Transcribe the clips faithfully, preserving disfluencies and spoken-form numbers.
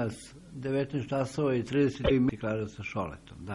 danas devetnaest časova i trideset minuta Klaža sa Šoletom, da.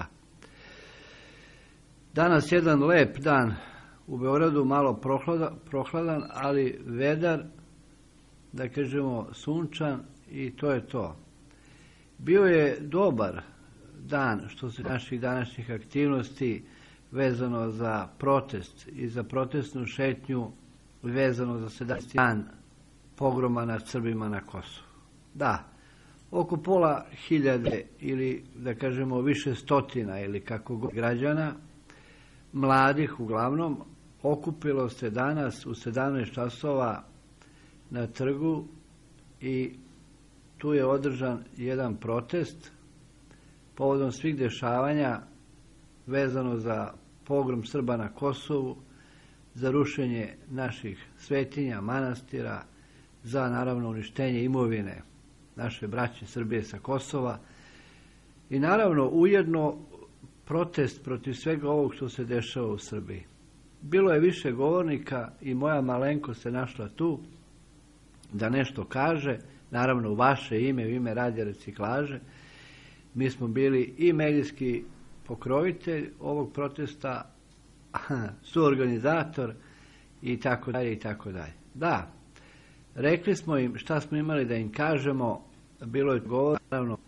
Danas jedan lep dan u Beogradu, malo prohlada, prohladan, ali vedar, da kažemo sunčan, i to je to. Bio je dobar dan što se naših današnjih aktivnosti vezano za protest i za protestnu šetnju vezano za sedamdeseti dan pogroma nad Srbima na Kosovu. Da, oko pola hiljade ili da kažemo više stotina ili kako god građana, mladih uglavnom, okupilo se danas u sedamnaest časova na trgu i tu je održan jedan protest povodom svih dešavanja vezano za pogrom Srba na Kosovu, za rušenje naših svetinja, manastira, za naravno uništenje imovine naše braće Srbije sa Kosova i naravno ujedno protest protiv svega ovog što se dešava u Srbiji. Bilo je više govornika i moja malenkost se našla tu da nešto kaže, naravno u vaše ime, u ime Radija Reciklaže. Mi smo bili i medijski pokrovitelj ovog protesta, suorganizator i tako dalje i tako dalje. Da, rekli smo im šta smo imali da im kažemo, bilo je govor, naravno,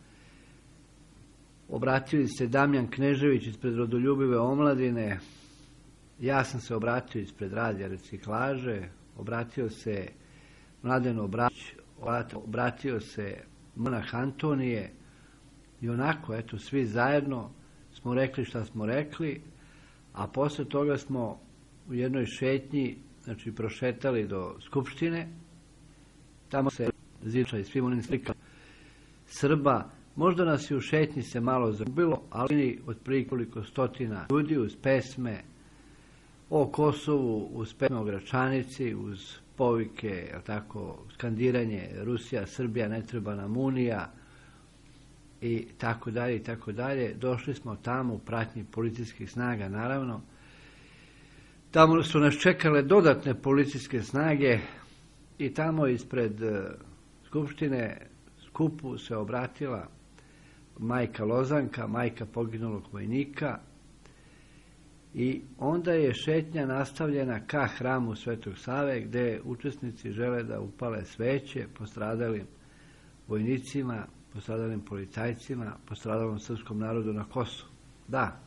obratili se Damjan Knežević ispred Rodoljubive omladine, ja sam se obratio ispred Radija Reciklaže, obratio se Mladen Obradović, obratio se monah Antonije i onako, eto, svi zajedno smo rekli šta smo rekli, a posle toga smo u jednoj šetnji, znači, prošetali do Skupštine, tamo se ziča i svim onim slikama Srba. Možda nas i u šetnji se malo zagubilo, ali otprilike koliko stotina ljudi uz pesme o Kosovu, uz pesme o Gračanici, uz povike, tako, skandiranje Rusija, Srbija, ne treba nam Unija i tako dalje i tako dalje. Došli smo tamo u pratnji policijskih snaga, naravno. Tamo su nas čekale dodatne policijske snage i tamo ispred Skupštine skupu se obratila majka Lozanka, majka poginulog vojnika, i onda je šetnja nastavljena ka hramu Svetog Save, gde učesnici žele da upale sveće postradalim vojnicima, postradalim policajcima, postradalom srpskom narodu na Kosovu. Da.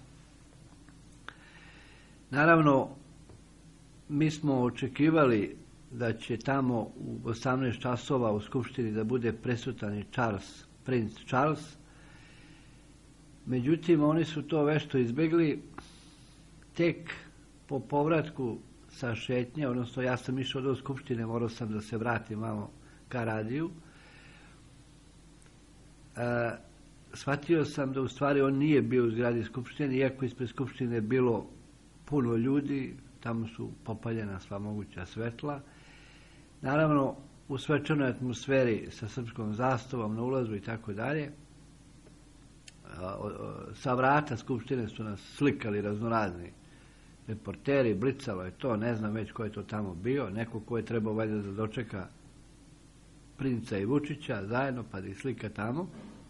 Naravno, mi smo očekivali da će tamo u osamnaest časova u Skupštini da bude prisutan i Charles, princ Charles. Međutim, oni su to vešto izbjegli. Tek po povratku sa šetnje, odnosno ja sam išao do Skupštine, morao sam da se vratim malo ka radiju, e, shvatio sam da u stvari on nije bio u zgradi Skupštine, iako ispred Skupštine je bilo puno ljudi, tamo su popaljena sva moguća svetla. Naravno, u svečanoj atmosferi sa srpskom zastavom na ulazu i tako dalje. Sa vrata Skupštine su nas slikali raznorazni reporteri, blicalo je to, ne znam već ko je to tamo bio, neko ko je trebao valjda da dočeka princa i Vučića zajedno pa da ih slika tamo.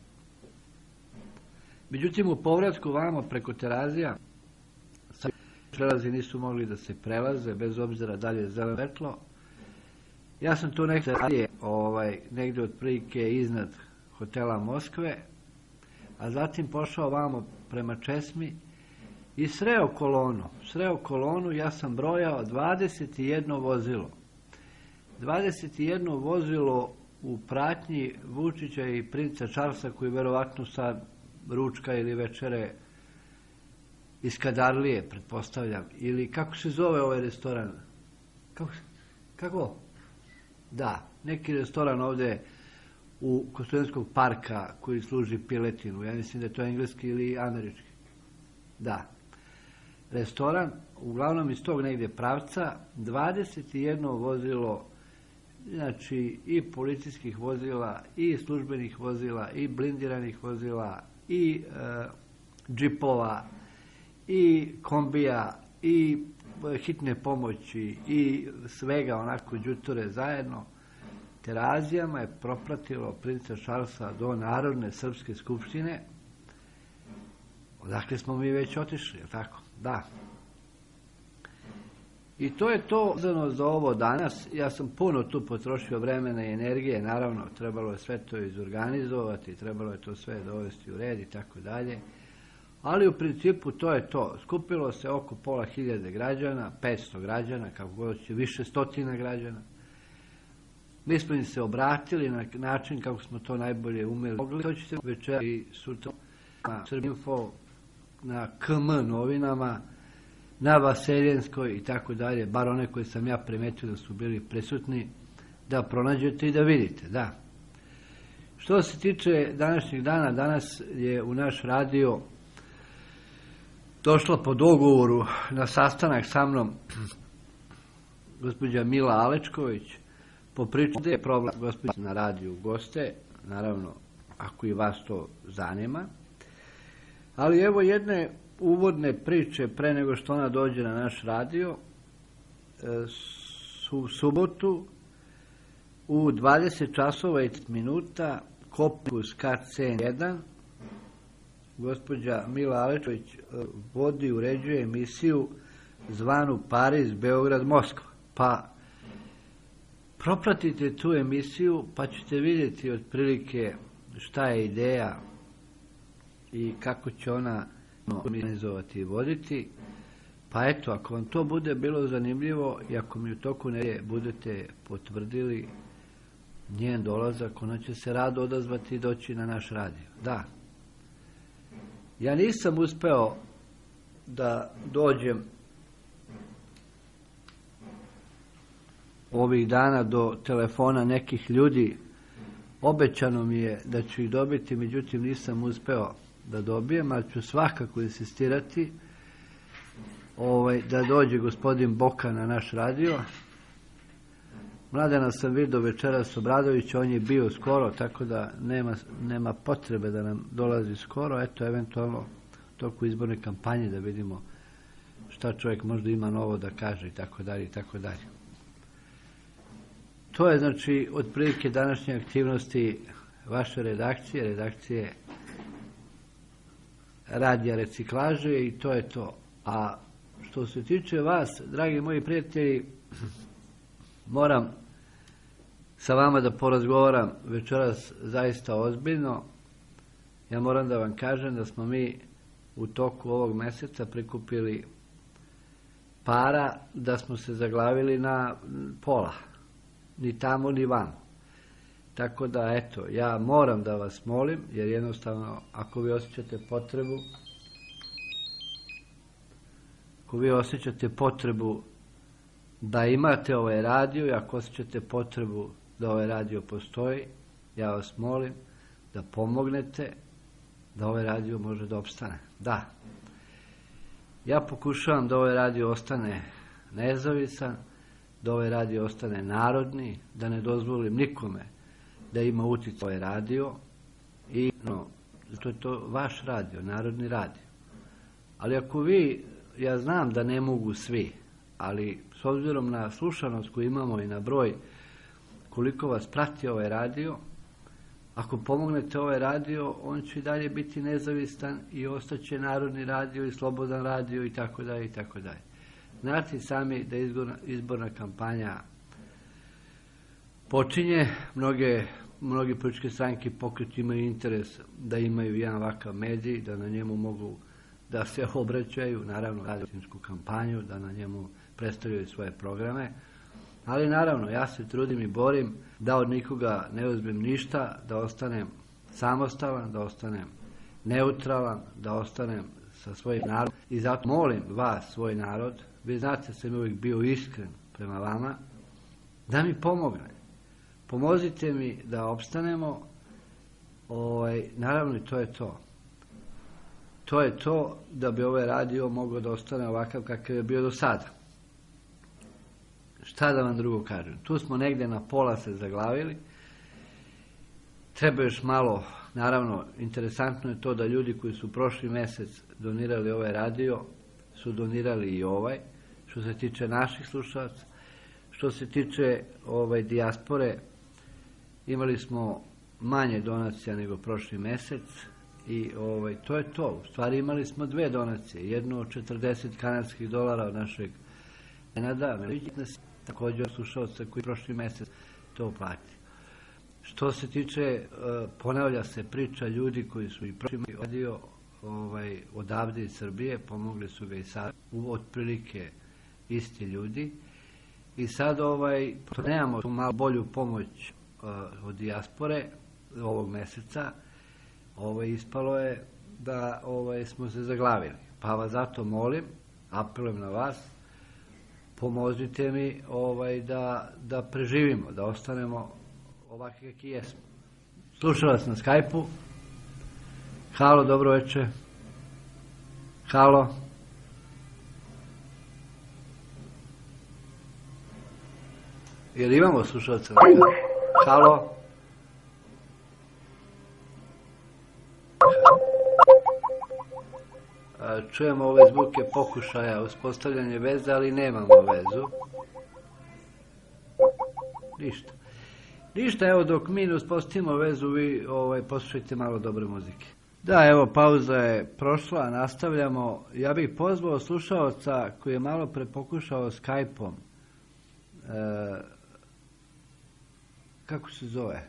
Međutim, u povratku vamo preko Terazija prelazi nisu mogli da se prelaze, bez obzira da li je zeleno svetlo. Ja sam tu nekde radije, ovaj, negde otprilike iznad hotela Moskve, a zatim pošao vamo prema Česmi i sreo kolonu. Sreo kolonu, ja sam brojao dvadeset jedno vozilo. dvadeset jedno vozilo u pratnji Vučića i princa Charlesa, koji verovatno sad ručka ili večere iz Kadarlije, pretpostavljam. Ili kako se zove ovaj restoran? Kako? Kako? Da, neki restoran ovde u kod Studenskog parka koji služi piletinu. Ja mislim da je to engleski ili američki. Da. Restoran, uglavnom iz tog negdje pravca, dvadeset jedno vozilo, znači i policijskih vozila, i službenih vozila, i blindiranih vozila, i e, džipova, i kombija, i hitne pomoći, i svega onako đuture zajedno. terazijama je propratilo princa Charlesa do Narodne srpske skupštine, odakle smo mi već otišli, je tako? Da. I to je to vezano za ovo danas. Ja sam puno tu potrošio vremena i energije, naravno, trebalo je sve to izorganizovati, trebalo je to sve dovesti u red i tako dalje. Ali u principu to je to. Skupilo se oko pola hiljade građana, petsto građana, kako god će, više stotina građana. Mi smo im se obratili na način kako smo to najbolje umeli. To ćete večer i sutra na Srbinfo, na K M novinama, na Vaseljenskoj i tako dalje, bar one koje sam ja primetio da su bili prisutni, da pronađete i da vidite, da. Što se tiče današnjeg dana, danas je u naš radio došla po dogovoru na sastanak sa mnom gospođa Mila Alečković, po priču gde je problem gospođa na radiju goste, naravno, ako i vas to zanima. Ali evo jedne uvodne priče pre nego što ona dođe na naš radio. U subotu u dvadeset časova i minuta Kopus K C jedan gospođa Mila Alečković vodi i uređuje emisiju zvanu Pariz, Beograd, Moskva. Pa propratite tu emisiju pa ćete vidjeti otprilike šta je ideja i kako će ona organizovati i voditi. Pa eto, ako vam to bude bilo zanimljivo i ako mi u toku nedelje budete potvrdili njen dolazak, ona će se rado odazvati i doći na naš radio. Da. Ja nisam uspeo da dođem ovih dana do telefona nekih ljudi. Obećano mi je da ću ih dobiti, međutim nisam uspeo da dobijem, ali ću svakako insistirati ovaj, da dođe gospodin Boka na naš radio. Mladena sam vidio večeras Obradović, on je bio skoro, tako da nema, nema potrebe da nam dolazi skoro. Eto, eventualno u toku izborne kampanje da vidimo šta čovjek možda ima novo da kaže i tako dalje i tako dalje. To je znači otprilike današnje aktivnosti vaše redakcije, redakcije radija Reciklaže i to je to. A što se tiče vas, dragi moji prijatelji, moram sa vama da porazgovaram večeras zaista ozbiljno. Ja moram da vam kažem da smo mi u toku ovog meseca prikupili para da smo se zaglavili na pola. Ni tamo, ni vamo. Tako da, eto, ja moram da vas molim, jer jednostavno, ako vi osjećate potrebu, ako vi osjećate potrebu da imate ovaj radio i ako osjećate potrebu da ovaj radio postoji, ja vas molim da pomognete da ovaj radio može da opstane. Da. Ja pokušavam da ovaj radio ostane nezavisan, da ovaj radio ostane narodni, da ne dozvolim nikome da ima uticaj ovaj radio i no, zato je to vaš radio, narodni radio. Ali ako vi, ja znam da ne mogu svi, ali s obzirom na slušanost koju imamo i na broj koliko vas prati ovaj radio, ako pomognete ovaj radio, on će i dalje biti nezavistan i ostaće narodni radio i slobodan radio i tako dalje i tako dalje. Znate sami da izborna, izborna kampanja počinje, mnoge, mnogi političke stranke pokret imaju interes da imaju jedan ovakav medij, da na njemu mogu da se obraćaju, naravno radiosku kampanju, da na njemu predstavljaju svoje programe, ali naravno ja se trudim i borim da od nikoga ne uzmem ništa, da ostanem samostalan, da ostanem neutralan, da ostanem sa svojim narodom i zato molim vas, svoj narod, vi znate da sam uvijek bio iskren prema vama, da mi pomogne. Pomozite mi da opstanemo, ovaj, naravno i to je to. To je to da bi ovaj radio mogao da ostane ovakav kakav je bio do sada. Šta da vam drugo kažem? Tu smo negde na pola se zaglavili. Treba još malo, naravno, interesantno je to da ljudi koji su prošli mesec donirali ovaj radio, su donirali i ovaj, što se tiče naših slušalaca, što se tiče ovaj dijaspore, imali smo manje donacija nego prošli mjesec i ovaj, to je to. U stvari imali smo dve donacije, jednu od četrdeset kanadskih dolara od našeg Nenada, također slušalca koji prošli mjesec to plati. Što se tiče, ponavlja se priča ljudi koji su i prošli radio ovaj, odavde iz Srbije, pomogli su ga i sad, u otprilike isti ljudi. I sad ovaj, nemamo tu malo bolju pomoć uh, od dijaspore ovog mjeseca, ovaj, ispalo je da ovaj, smo se zaglavili. Pa vas zato molim, apelujem na vas, pomozite mi ovaj, da, da preživimo, da ostanemo ovakvi kakvi jesmo. Slušala sam na Skype-u. Halo, dobro večer. Halo. Jer imamo slušalca na Skype-u? Halo. Čujemo ove zvuke pokušaja uspostavljanja veze, ali nemamo vezu. Ništa. Ništa, evo dok mi ne uspostavimo vezu, vi ovaj, poslušajte malo dobre muzike. Da, evo, pauza je prošla, nastavljamo. Ja bih pozvao slušaoca koji je malo pre pokušao Skype-om. E, kako se zove?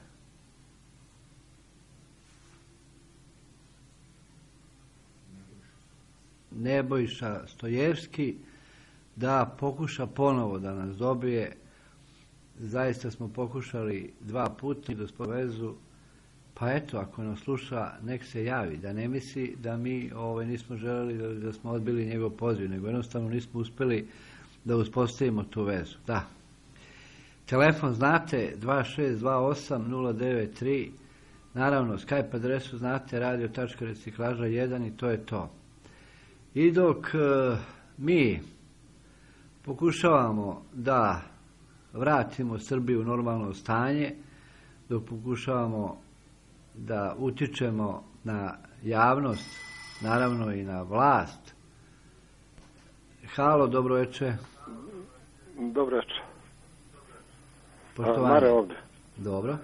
Nebojša Stojevski, da pokuša ponovo da nas dobije. Zaista smo pokušali dva puta da smo vezu, pa eto, ako nas sluša, nek se javi, da ne misli da mi ovaj, nismo želeli da, da smo odbili njegov poziv, nego jednostavno nismo uspjeli da uspostavimo tu vezu. Da. Telefon znate, dva šest dva osam nula devet tri, naravno Skype adresu znate, radio tačka reciklaža jedan i to je to. I dok uh, mi pokušavamo da vratimo Srbiju u normalno stanje, dok pokušavamo da utičemo na javnost, naravno i na vlast. Halo, dobro večer. Dobro večer. Poštovanje. Mare ovdje. Dobro.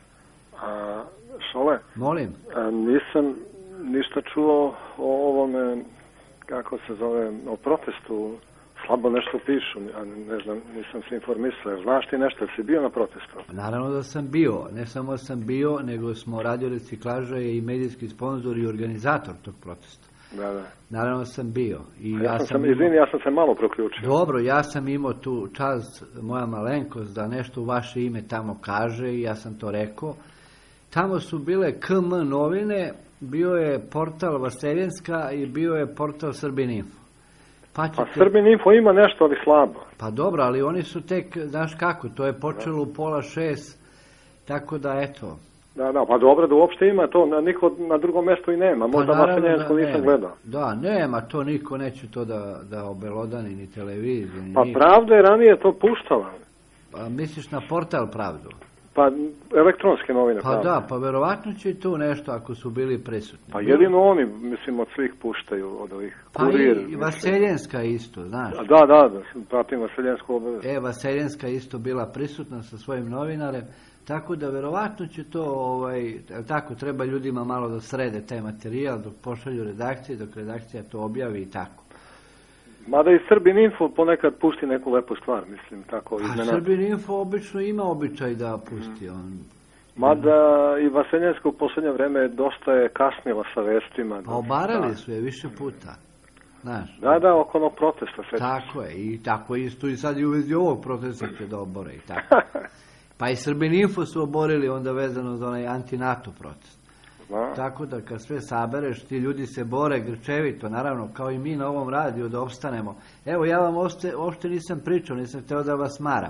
A, Šole? Molim. A, nisam ništa čuo o ovome, kako se zove, o protestu. Slabo nešto pišu, a ne znam, nisam se informisao. Znaš ti nešto, si bio na protestu? Naravno da sam bio. Ne samo sam bio, nego smo Radio Reciklaža i medijski sponzor i organizator tog protesta. Da, da. Naravno sam bio. I ja, ja sam, sam imao... izvini, ja sam se malo proključio. Dobro, ja sam imao tu čast, moja malenkost, da nešto u vaše ime tamo kaže i ja sam to rekao. Tamo su bile K M novine, bio je portal Vaseljenska i bio je portal Srbin Info. Pa, ćete... pa Srbin Info ima nešto, ali slabo. Pa dobro, ali oni su tek, znaš kako, to je počelo u pola šest, tako da eto. Da, da, pa dobro da uopšte ima to, na, niko na drugom mjestu i nema, možda pa Vaseljensko nisam nema. Gledao. Da, nema, to niko neće to da, da obelodani, ni televiziju, ni pa niko. Pravda je ranije to puštala. Pa misliš na portal Pravdu? Pa elektronske novine. Pa pravda. Da, pa verovatno će tu nešto ako su bili prisutni. Pa jedino oni, mislim, od svih puštaju, od ovih pa kurir. Pa i Vaseljenska isto, znaš. Da, da, da, pratim Vaseljensku obavezu. E, Vaseljenska isto bila prisutna sa svojim novinarem, tako da verovatno će to, ovaj, tako, treba ljudima malo da srede taj materijal dok pošalju redakcije, dok redakcija to objavi i tako. Mada i Srbin Info ponekad pusti neku lepu stvar, mislim, tako iznenada. A Srbin Info obično ima običaj da pusti. On... Mada i Vaseljensko u posljednje vreme dosta je kasnila sa vestima. Pa obarali su je više puta. Znaš, da, da, oko onog protesta. Tako je, i tako isto i sad i u vezi ovog protesta će da obore i tako. Pa i Srbin Info su oborili onda vezano za onaj anti-NATO protest. Da. Tako da kad sve sabereš, ti ljudi se bore grčevito, naravno, kao i mi na ovom radiju da opstanemo. Evo, ja vam uopšte, uopšte nisam pričao, nisam htio da vas maram.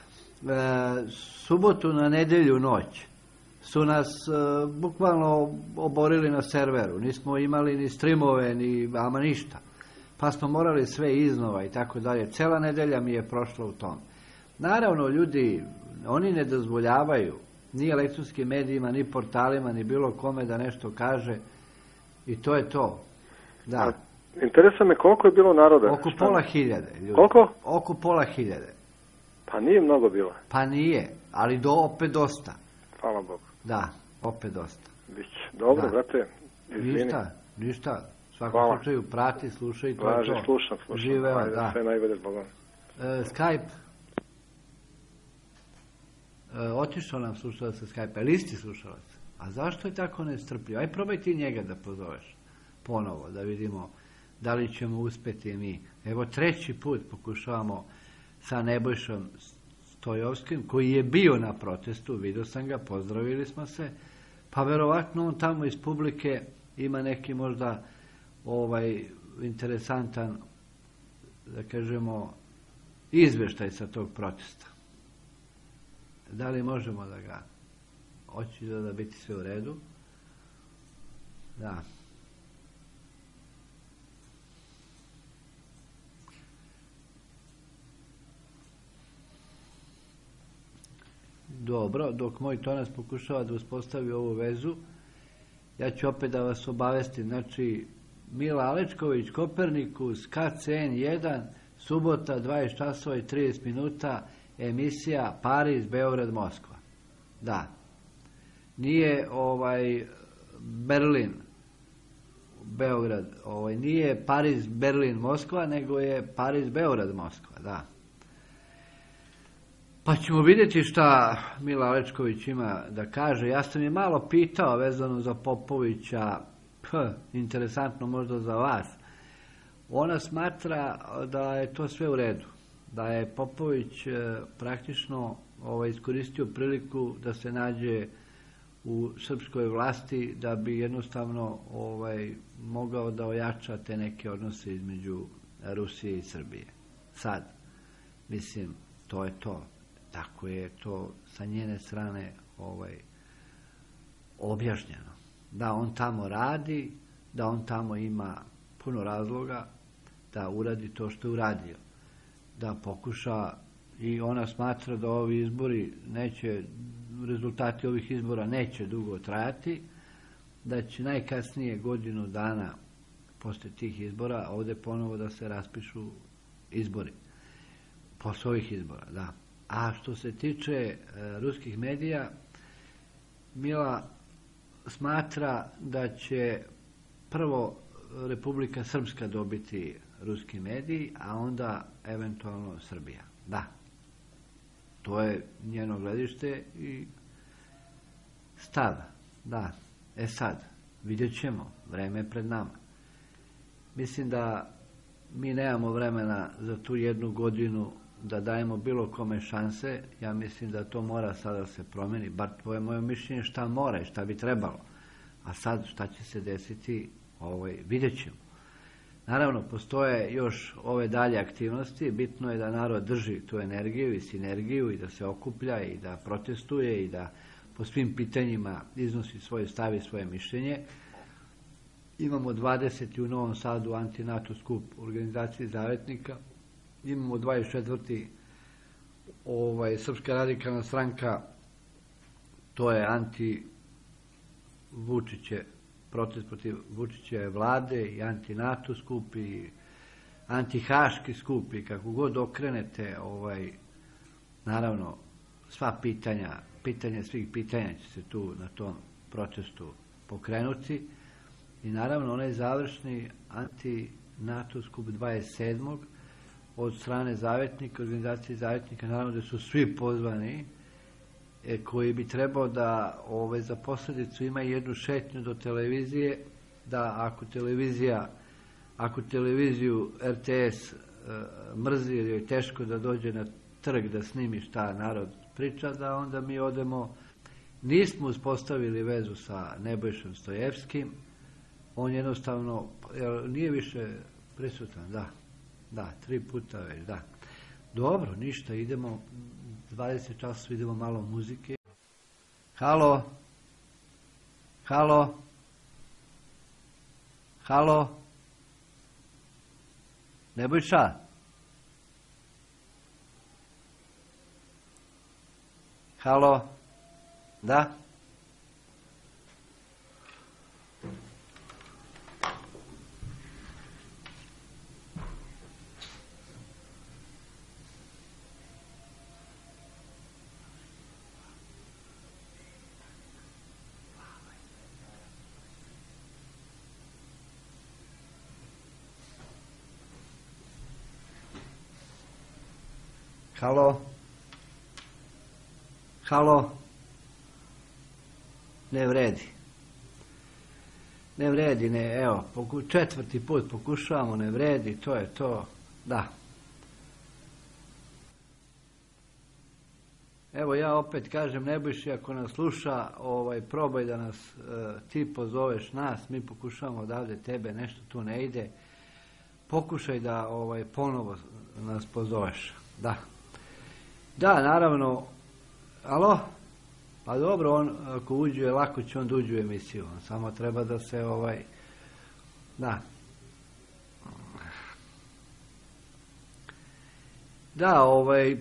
E, subotu na nedelju noć su nas e, bukvalno oborili na serveru. Nismo imali ni streamove, ni ama ništa. Pa smo morali sve iznova i tako dalje. Cela nedelja mi je prošla u tom. Naravno, ljudi, oni ne dozvoljavaju ni elektronskim medijima, ni portalima, ni bilo kome da nešto kaže i to je to. Da. Interesuje me koliko je bilo naroda. Oko Šta? pola hiljade ljudi. Koliko? Oko pola hiljade. Pa nije mnogo bilo. Pa nije, ali do, opet dosta. hvala Bogu. Da, opet dosta. Biće. Dobro, Da. brate, izvini. Ništa, ništa. U svakom Hvala. slučaju prati, slušaj, to je Važi, to. slušam, slušam. Živeo, Ajde, da. sve najbolje s Bogom. E, Skype. E, otišao nam slušalac sa Skype, ali isti slušalac. A zašto je tako nestrpljiv? Aj probaj ti njega da pozoveš ponovo, da vidimo da li ćemo uspeti mi. Evo treći put pokušavamo sa Nebojšom Stojovskim, koji je bio na protestu, vidio sam ga, pozdravili smo se, pa verovatno on tamo iz publike ima neki možda ovaj interesantan, da kažemo, izveštaj sa tog protesta. Da li možemo da ga hoće da biti sve u redu? Da. Dobro, dok moj tonac pokušava da uspostavi ovu vezu, ja ću opet da vas obavestim. Znači, Mila Alečković, Kopernikus, K C N jedan, subota, dvadeset časova i trideset minuta, emisija Pariz, Beograd, Moskva. Da. Nije ovaj Berlin, Beograd, ovaj, nije Pariz, Berlin, Moskva, nego je Pariz, Beograd, Moskva, da. Pa ćemo vidjeti šta Mila Alečković ima da kaže. Ja sam je malo pitao vezano za Popovića, P, interesantno možda za vas. Ona smatra da je to sve u redu, da je Popović e, praktično ovaj, iskoristio priliku da se nađe u srpskoj vlasti, da bi jednostavno ovaj, mogao da ojača te neke odnose između Rusije i Srbije. Sad, mislim, to je to. Tako je to sa njene strane ovaj, objašnjeno. Da on tamo radi, da on tamo ima puno razloga da uradi to što je uradio. Da pokuša, i ona smatra da ovi izbori neće, rezultati ovih izbora neće dugo trajati, da će najkasnije godinu dana posle tih izbora ovde ponovo da se raspišu izbori. Posle ovih izbora, da. A što se tiče e, ruskih medija, Mila smatra da će prvo Republika Srpska dobiti ruski mediji, a onda eventualno Srbija. Da. To je njeno gledište i stav. Da. E sad, vidjet ćemo. Vreme je pred nama. Mislim da mi nemamo vremena za tu jednu godinu da dajemo bilo kome šanse. Ja mislim da to mora sada da se promeni, bar to je moje mišljenje šta mora i šta bi trebalo. A sad šta će se desiti, ovaj, vidjet ćemo. Naravno, postoje još ove dalje aktivnosti. Bitno je da narod drži tu energiju i sinergiju i da se okuplja i da protestuje i da po svim pitanjima iznosi svoje stav i svoje mišljenje. Imamo dvadeseti u Novom Sadu anti-NATO skup organizaciji Zavetnika. Imamo dvadeset četvrti ovaj, Srpska radikalna stranka, to je anti-Vučiće, protest protiv Vučićeve vlade i anti-NATO skup i anti-Haški skup i kako god okrenete, ovaj, naravno, sva pitanja, pitanje svih pitanja će se tu na tom protestu pokrenuti i naravno onaj završni anti-NATO skup dvadeset sedmog od strane Zavetnika, organizacije Zavetnika, naravno da su svi pozvani, e, koji bi trebao da ove, za posledicu ima jednu šetnju do televizije, da ako televizija, ako televiziju R T S e, mrzi ili je teško da dođe na trg da snimi šta narod priča, da onda mi odemo. Nismo uspostavili vezu sa Nebojšom Stojevskim, on jednostavno, jer nije više prisutan, da. Da, tri puta već, da. Dobro, ništa, idemo, dvadeset časova idemo malo muzike. Halo? Halo? Halo? Nebojša? Halo? Da? Halo? Halo? Ne vredi. Ne vredi, ne, evo, četvrti put pokušavamo, ne vredi, to je to, da. Evo ja opet kažem, Nebojši, ako nas sluša, ovaj, probaj da nas, e, ti pozoveš nas, mi pokušavamo odavde tebe, nešto tu ne ide, pokušaj da ovaj, ponovo nas pozoveš, da. Da, naravno, alo? Pa dobro, on ako uđuje, lako će on da uđe u emisiju, on samo treba da se, ovaj, da. Da, ovaj,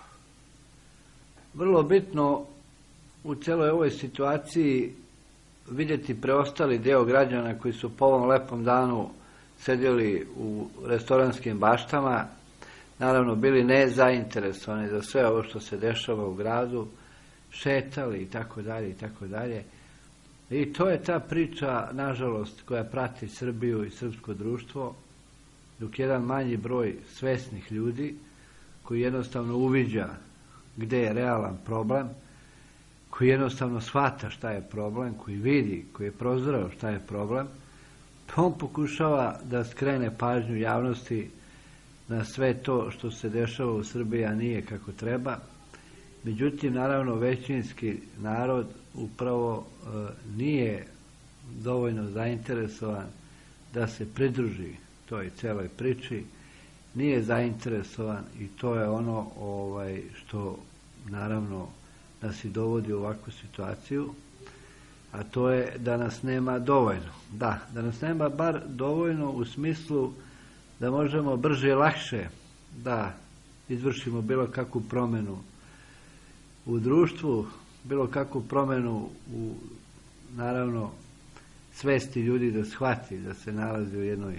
vrlo bitno u celoj ovoj situaciji vidjeti preostali deo građana koji su po ovom lepom danu sedjeli u restoranskim baštama, naravno bili nezainteresovani za sve ovo što se dešava u gradu, šetali i tako dalje i tako dalje. I to je ta priča, nažalost, koja prati Srbiju i srpsko društvo, dok jedan manji broj svesnih ljudi koji jednostavno uviđa gde je realan problem, koji jednostavno shvata šta je problem, koji vidi, koji je prozreo šta je problem, on pokušava da skrene pažnju javnosti na sve to što se dešava u Srbiji, a nije kako treba. Međutim, naravno, većinski narod upravo e, nije dovoljno zainteresovan da se pridruži toj celoj priči, nije zainteresovan i to je ono ovaj, što naravno nas i dovodi u ovakvu situaciju, a to je da nas nema dovoljno. Da, da nas nema bar dovoljno u smislu da možemo brže i lakše da izvršimo bilo kakvu promenu u društvu, bilo kakvu promenu u, naravno, svesti ljudi da shvati da se nalazi u jednoj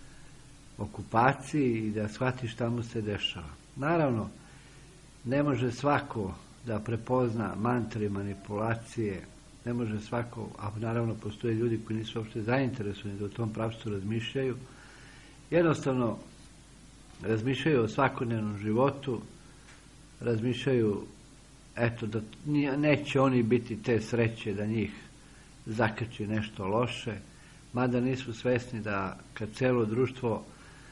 okupaciji i da shvati šta mu se dešava. Naravno, ne može svako da prepozna mantre i manipulacije, ne može svako, a naravno postoje ljudi koji nisu uopšte zainteresovani da u tom pravcu razmišljaju, jednostavno razmišljaju o svakodnevnom životu, razmišljaju eto da neće oni biti te sreće da njih zakači nešto loše, mada nisu svesni da kad celo društvo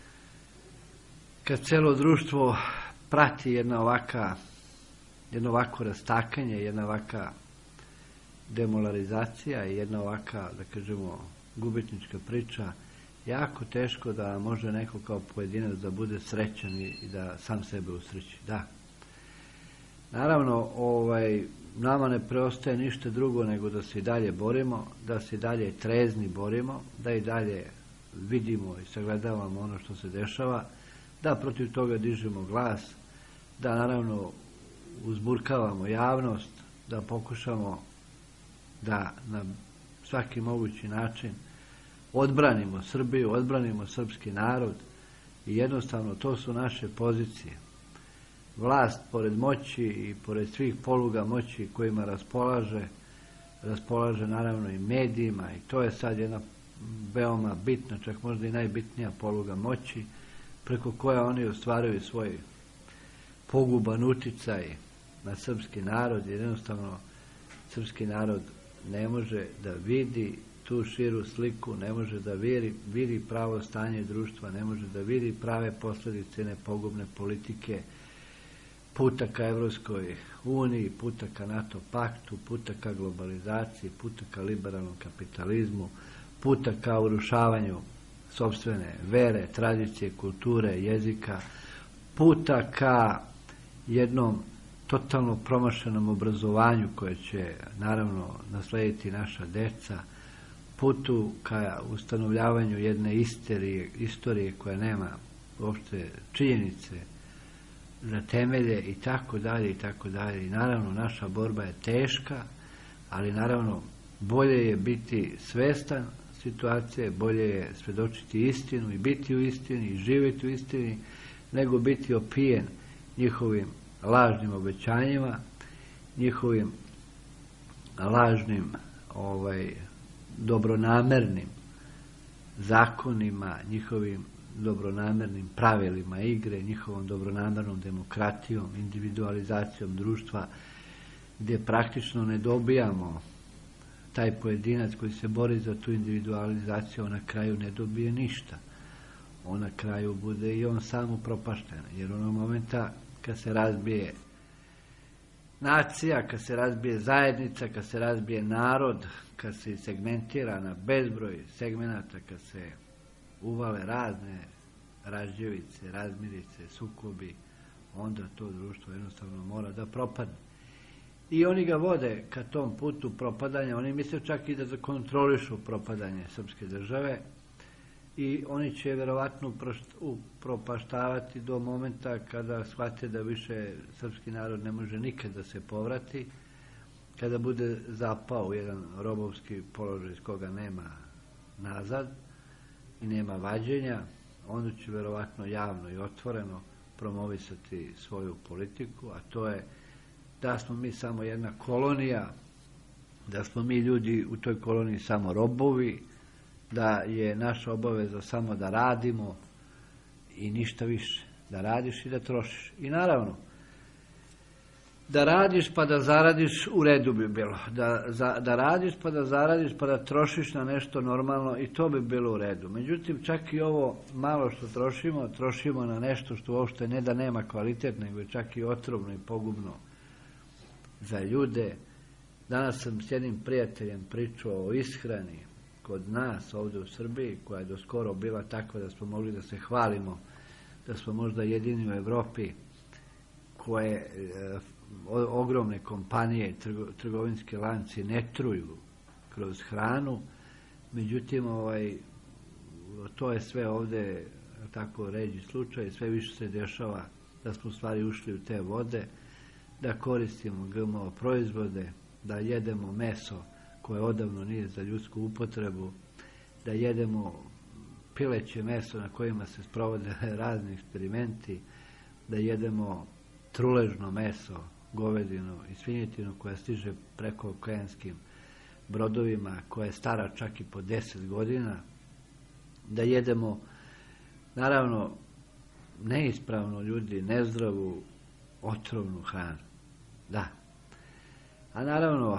kad celo društvo prati jedna ovaka jedno ovako rastakanje, jedna ovaka demoralizacija i jedna ovaka, da kažemo, gubitnička priča, jako teško da može neko kao pojedinac da bude srećan i da sam sebe usreći. Da. Naravno, ovaj, nama ne preostaje ništa drugo nego da se i dalje borimo, da se i dalje trezni borimo, da i dalje vidimo i sagledavamo ono što se dešava, da protiv toga dižemo glas, da naravno uzburkavamo javnost, da pokušamo da na svaki mogući način odbranimo Srbiju, odbranimo srpski narod i jednostavno to su naše pozicije. Vlast, pored moći i pored svih poluga moći kojima raspolaže, raspolaže naravno i medijima i to je sad jedna veoma bitna, čak možda i najbitnija poluga moći, preko koja oni ostvaruju svoj poguban uticaj na srpski narod, jer jednostavno srpski narod ne može da vidi tu širu sliku, ne može da vidi, vidi pravo stanje društva, ne može da vidi prave posljedice nepogubne politike, puta ka Evropskoj uniji, puta ka NATO paktu, puta ka globalizaciji, puta ka liberalnom kapitalizmu, puta ka urušavanju sopstvene vere, tradicije, kulture, jezika, puta ka jednom totalno promašenom obrazovanju koje će naravno naslediti naša deca, putu ka ustanovljavanju jedne istorije, istorije koja nema uopšte činjenice za temelje i tako dalje i tako dalje. I naravno naša borba je teška, ali naravno bolje je biti svestan situacije, bolje je svedočiti istinu i biti u istini i živjeti u istini, nego biti opijen njihovim lažnim obećanjima, njihovim lažnim ovaj, dobronamernim zakonima, njihovim dobronamernim pravilima igre, njihovom dobronamernom demokratijom, individualizacijom društva, gdje praktično ne dobijamo taj pojedinac koji se bori za tu individualizaciju, on na kraju ne dobije ništa. On na kraju bude i on sam upropašten, jer onog momenta kad se razbije nacija, kad se razbije zajednica, kad se razbije narod, kad se segmentira na bezbroj segmenata, kad se uvale razne ražđevice, razmirice, sukobi, onda to društvo jednostavno mora da propadne. I oni ga vode ka tom putu propadanja, oni misle čak i da kontrolišu propadanje srpske države i oni će vjerovatno upropaštavati do momenta kada shvate da više srpski narod ne može nikad da se povrati, kada bude zapao u jedan robovski položaj iz koga nema nazad i nema vađenja, onda će vjerovatno javno i otvoreno promovisati svoju politiku, a to je da smo mi samo jedna kolonija, da smo mi ljudi u toj koloniji samo robovi, da je naša obaveza samo da radimo i ništa više. Da radiš i da trošiš. I naravno, da radiš pa da zaradiš u redu bi bilo. Da, za, da radiš pa da zaradiš pa da trošiš na nešto normalno i to bi bilo u redu. Međutim, čak i ovo malo što trošimo, trošimo na nešto što uopšte ne da nema kvalitet, nego je čak i otrovno i pogubno za ljude. Danas sam s jednim prijateljem pričao o ishrani kod nas ovdje u Srbiji, koja je doskoro bila takva da smo mogli da se hvalimo, da smo možda jedini u Evropi koje e, ogromne kompanije, trgo, trgovinske lanci ne truju kroz hranu. Međutim, ovaj, to je sve ovdje tako ređi slučaj, sve više se dešava da smo u stvari ušli u te vode, da koristimo G M O proizvode, da jedemo meso koje odavno nije za ljudsku upotrebu, da jedemo pileće meso na kojima se sprovode razni eksperimenti, da jedemo truležno meso, govedinu i svinjetinu koja stiže preko okeanskim brodovima, koja je stara čak i po deset godina, da jedemo, naravno, neispravno ljudi, nezdravu, otrovnu hranu. Da. A naravno,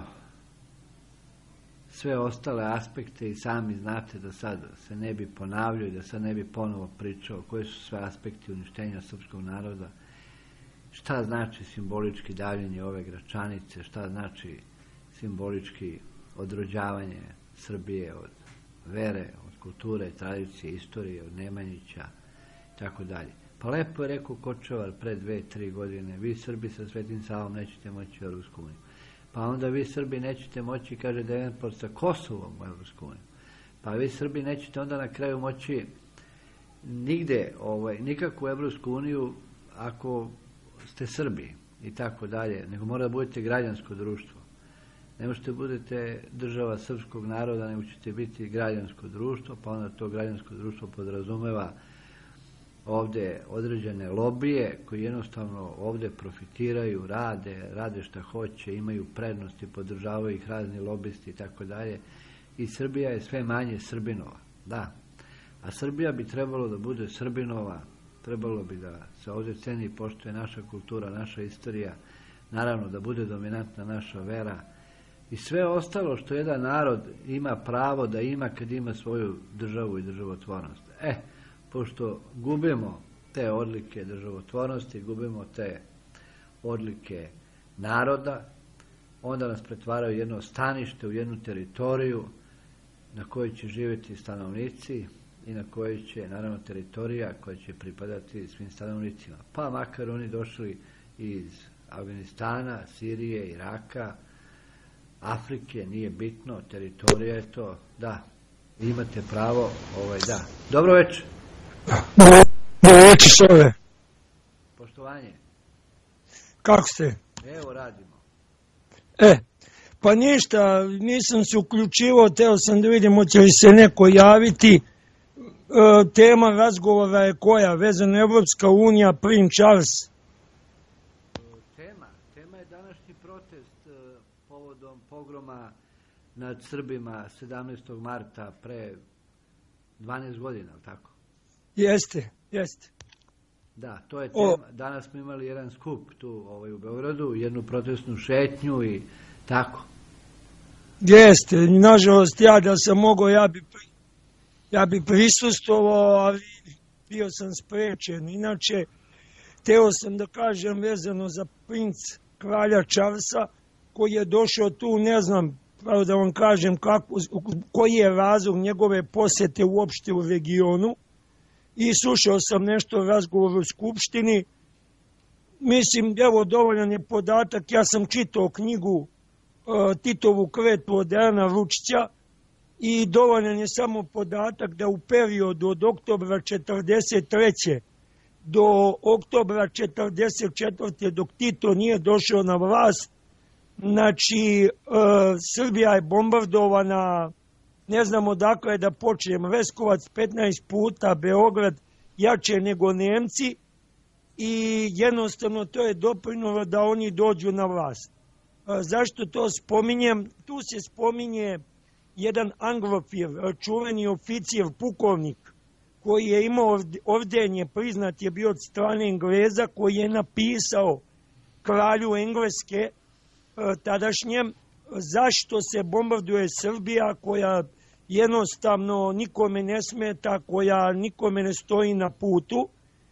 sve ostale aspekte i sami znate da sad se ne bi ponavljao i da sad ne bi ponovo pričao koji su sve aspekti uništenja srpskog naroda, šta znači simbolički davljenje ove Gračanice, šta znači simbolički odrođavanje Srbije od vere, od kulture, tradicije, istorije, od Nemanjića i tako dalje. Pa lepo je rekao Kočevar pre dve, tri godine, vi Srbi sa Svetim Savom nećete moći u Evropsku uniju. Pa onda vi Srbi nećete moći, kaže Devenport, sa Kosovom u Evropsku uniju. Pa vi Srbi nećete onda na kraju moći nigde, ovaj, nikako u Evropsku uniju ako ste Srbi i tako dalje, nego mora da budete građansko društvo. Ne možete budete država srpskog naroda, nego ćete biti građansko društvo, pa onda to građansko društvo podrazumeva ovdje određene lobije koji jednostavno ovdje profitiraju, rade, rade šta hoće, imaju prednosti, podržavaju ih razni lobisti i tako dalje. I Srbija je sve manje Srbinova, da. A Srbija bi trebalo da bude Srbinova, trebalo bi da se ovdje ceni i poštuje naša kultura, naša istorija, naravno da bude dominantna naša vera i sve ostalo što jedan narod ima pravo da ima kad ima svoju državu i državotvornost. E, pošto gubimo te odlike državotvornosti, gubimo te odlike naroda, onda nas pretvaraju jedno stanište u jednu teritoriju na kojoj će živjeti stanovnici i na kojoj će, naravno, teritorija koja će pripadati svim stanovnicima. Pa makar oni došli iz Afganistana, Sirije, Iraka, Afrike, nije bitno, teritorija je to, da, imate pravo, ovaj, da. Dobro večer. Dobro večer, Sove. Poštovanje. Kako ste? Evo, radimo. E, pa ništa, nisam se uključivao, teo sam da vidim hoće li se neko javiti. E, tema razgovora je koja? Vezano Evropska unija, princ Charles. Tema? Tema je današnji protest e, povodom pogroma nad Srbima sedamnaestog marta pre dvanaest godina, ali tako? Jeste, jeste. Da, to je tema. O, Danas smo imali jedan skup tu ovaj, u Beogradu, jednu protestnu šetnju i tako. jeste, nažalost, ja da sam mogao, ja bi, pri- ja bi prisustvovao, ali bio sam sprečen. Inače, teo sam da kažem vezano za princ kralja Charlesa, koji je došao tu, ne znam, pravo da vam kažem kako, koji je razlog njegove posete uopšte u regionu. I slušao sam nešto o razgovoru u Skupštini. Mislim, evo, dovoljan je podatak, ja sam čitao knjigu e, Titovu kletvu od Dejana Vučića i dovoljan je samo podatak da u periodu od oktobra četrdeset treće do oktobra četrdeset četvrte dok Tito nije došao na vlast, znači, e, Srbija je bombardovana, ne znam odakle da počnem, Leskovac petnaest puta, Beograd jače nego Nemci i jednostavno to je doprinilo da oni dođu na vlast. E, Zašto to spominjem? Tu se spominje jedan anglofil, e, čuveni oficir, pukovnik, koji je imao ovd- ovdenje, priznat je bio od strane Engleza, koji je napisao kralju Engleske, e, tadašnjem, zašto se bombarduje Srbija koja jednostavno nikome ne smeta, koja nikome ne stoji na putu.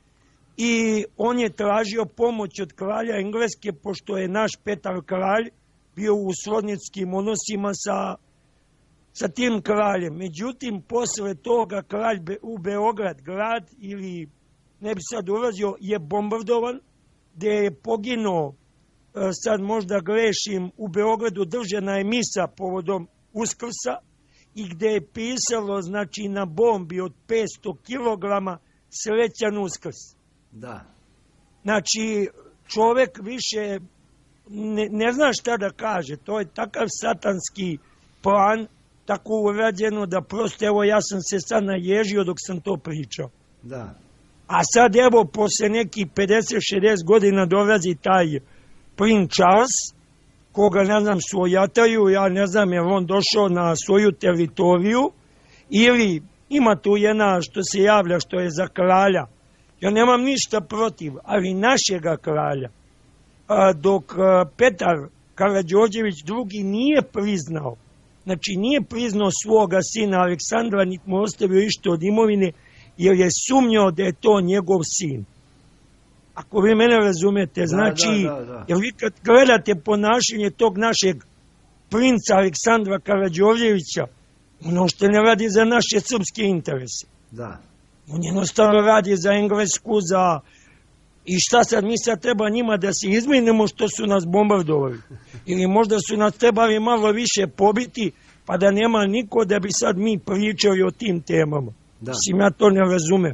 I on je tražio pomoć od kralja Engleske, pošto je naš Petar kralj bio u srodnickim odnosima sa, sa tim kraljem. Međutim, posle toga kralj Be- u Beograd grad, ili ne bi sad ulazio, je bombardovan, gde je poginuo, e, sad možda grešim, u Beogradu držana je misa povodom Uskrsa i gde je pisalo, znači, na bombi od petsto kilograma srećan Uskrs. Da, Znači, čovek više ne, ne zna šta da kaže. To je takav satanski plan, tako urađeno da prosto, evo, ja sam se sad naježio dok sam to pričao. da, A sad, evo, posle nekih pedeset šezdeset godina dolazi taj princ Charles, koga, ne znam, svojataju, ja ne znam je on došao na svoju teritoriju, ili ima tu jedna što se javlja, što je za kralja. Ja nemam ništa protiv, ali našega kralja. A, dok a, Petar Karađorđević drugi nije priznao, znači nije priznao svoga sina Aleksandra, niti mu ostavio išto od imovine, jer je sumnjao da je to njegov sin. Ako vi mene razumete, znači, da, da, da. jer vi kad gledate ponašanje tog našeg princa Aleksandra Karađorđevića, ono što ne radi za naše srpske interese. da. On jednostavno radi za Englesku, za... I šta sad, mi sad treba njima da se izminemo što su nas bombardovali? Ili možda su nas trebali malo više pobiti, pa da nema niko da bi sad mi pričali o tim temama. Da. Mislim, ja to ne razumem.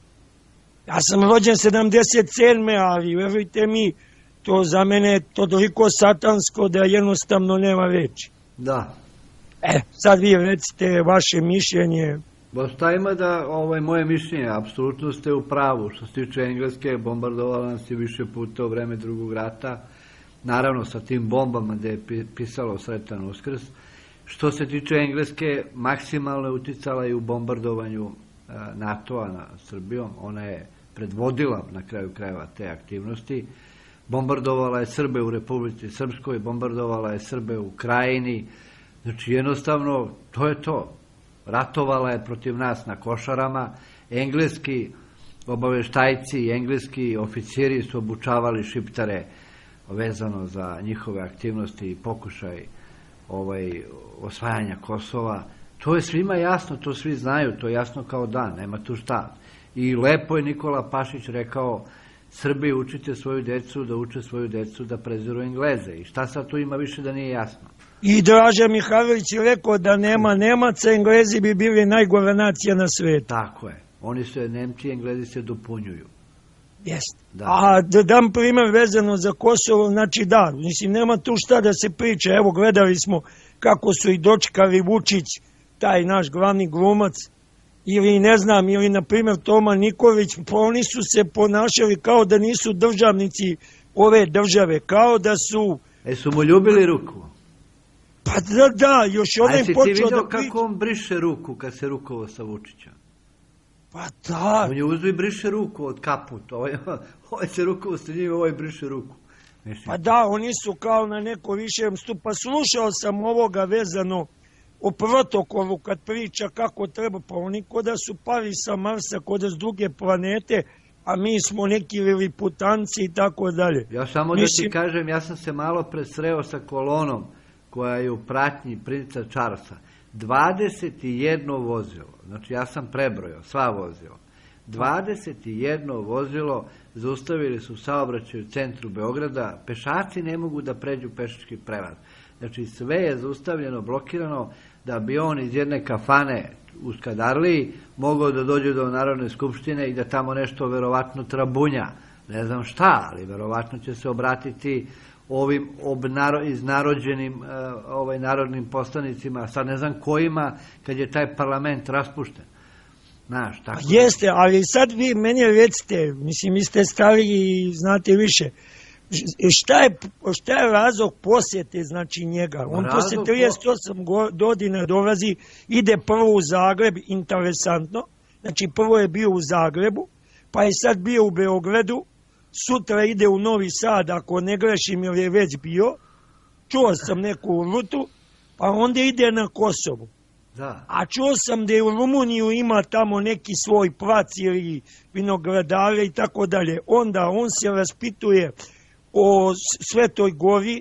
Ja sam rođen sedamdeset sedme ali verujte mi, to za mene je to toliko satansko da jednostavno nema reči. Da. E, sad vi recite vaše mišljenje. Ba šta ima da, ovaj, moje mišljenje, apsolutno ste u pravu. Što se tiče Engleske, bombardovala nas je više puta u vreme drugog rata, naravno sa tim bombama gde je pi- pisalo sretan Uskrs. Što se tiče Engleske, maksimalno je uticala i u bombardovanju e, NATO-a na Srbijom. Ona je predvodila na kraju krajeva te aktivnosti. Bombardovala je Srbe u Republici Srpskoj, bombardovala je Srbe u Krajini. Znači, jednostavno, to je to. Ratovala je protiv nas na Košarama. Engleski obaveštajci i engleski oficiri su obučavali Šiptare vezano za njihove aktivnosti i pokušaj ovaj, osvajanja Kosova. To je svima jasno, to svi znaju, to je jasno kao dan, nema tu šta. I lepo je Nikola Pašić rekao, Srbi, učite svoju decu da uče svoju decu da preziru Engleze. I šta sad tu ima više da nije jasno? I Draža Mihajlović je rekao da nema Nemaca, Englezi bi bili najgora nacija na svetu. Tako je. Oni su, Nemci i Englezi se dopunjuju. Jeste. Da. A da dam primjer vezano za Kosovo, znači da, mislim, nema tu šta da se priča. Evo, gledali smo kako su i dočekali Vučić, taj naš glavni glumac, ili ne znam, ili na primjer Toma Nikolić, pa oni su se ponašali kao da nisu državnici ove države, kao da su... E, su mu ljubili ruku? Pa da, da, još A onaj jesi ti počeo vidio da priča. kako on briše ruku kad se rukovo sa Vučićem? Pa da. On je uzeo i briše ruku od kaput. Ovaj, ovaj se ruku ustanjiva, ovaj briše ruku. Mislim. Pa da, oni su kao na neko višem stupu. Pa slušao sam ovoga vezano o protokolu kad priča kako treba. Pa oni ko da su pali sa Marsa, ko da su druge planete, a mi smo neki liliputanci i tako dalje. Ja samo da Mislim... ti kažem, ja sam se malo presreo sa kolonom koja je u pratnji princa Charlesa. dvadeset jedno vozilo, znači ja sam prebrojao sva vozila, dvadeset jedno vozilo zaustavili su saobraćaj u centru Beograda, pešaci ne mogu da pređu pešački prelaz. Znači sve je zaustavljeno, blokirano, da bi on iz jedne kafane u Skadarliji mogao da dođe do Narodne skupštine i da tamo nešto verovatno trabunja. Ne znam šta, ali verovatno će se obratiti ovim obnaro, iznarođenim uh, ovaj, narodnim poslanicima, sad ne znam kojima, kad je taj parlament raspušten. Znaš, tako da... Jeste, ali sad vi meni recite, mislim, vi ste stariji i znate više, šta je, šta je razlog posjete, znači njega? On razlog posle trideset osam godina dolazi, ide prvo u Zagreb, interesantno, znači prvo je bio u Zagrebu, pa je sad bio u Beogradu, sutra ide u Novi Sad, ako ne grešim ili je već bio, čuo sam neku rutu, pa onda ide na Kosovo. Da. A čuo sam da je u Rumuniju ima tamo neki svoj plac ili vinogradare i tako dalje. Onda on se raspituje o Svetoj Gori,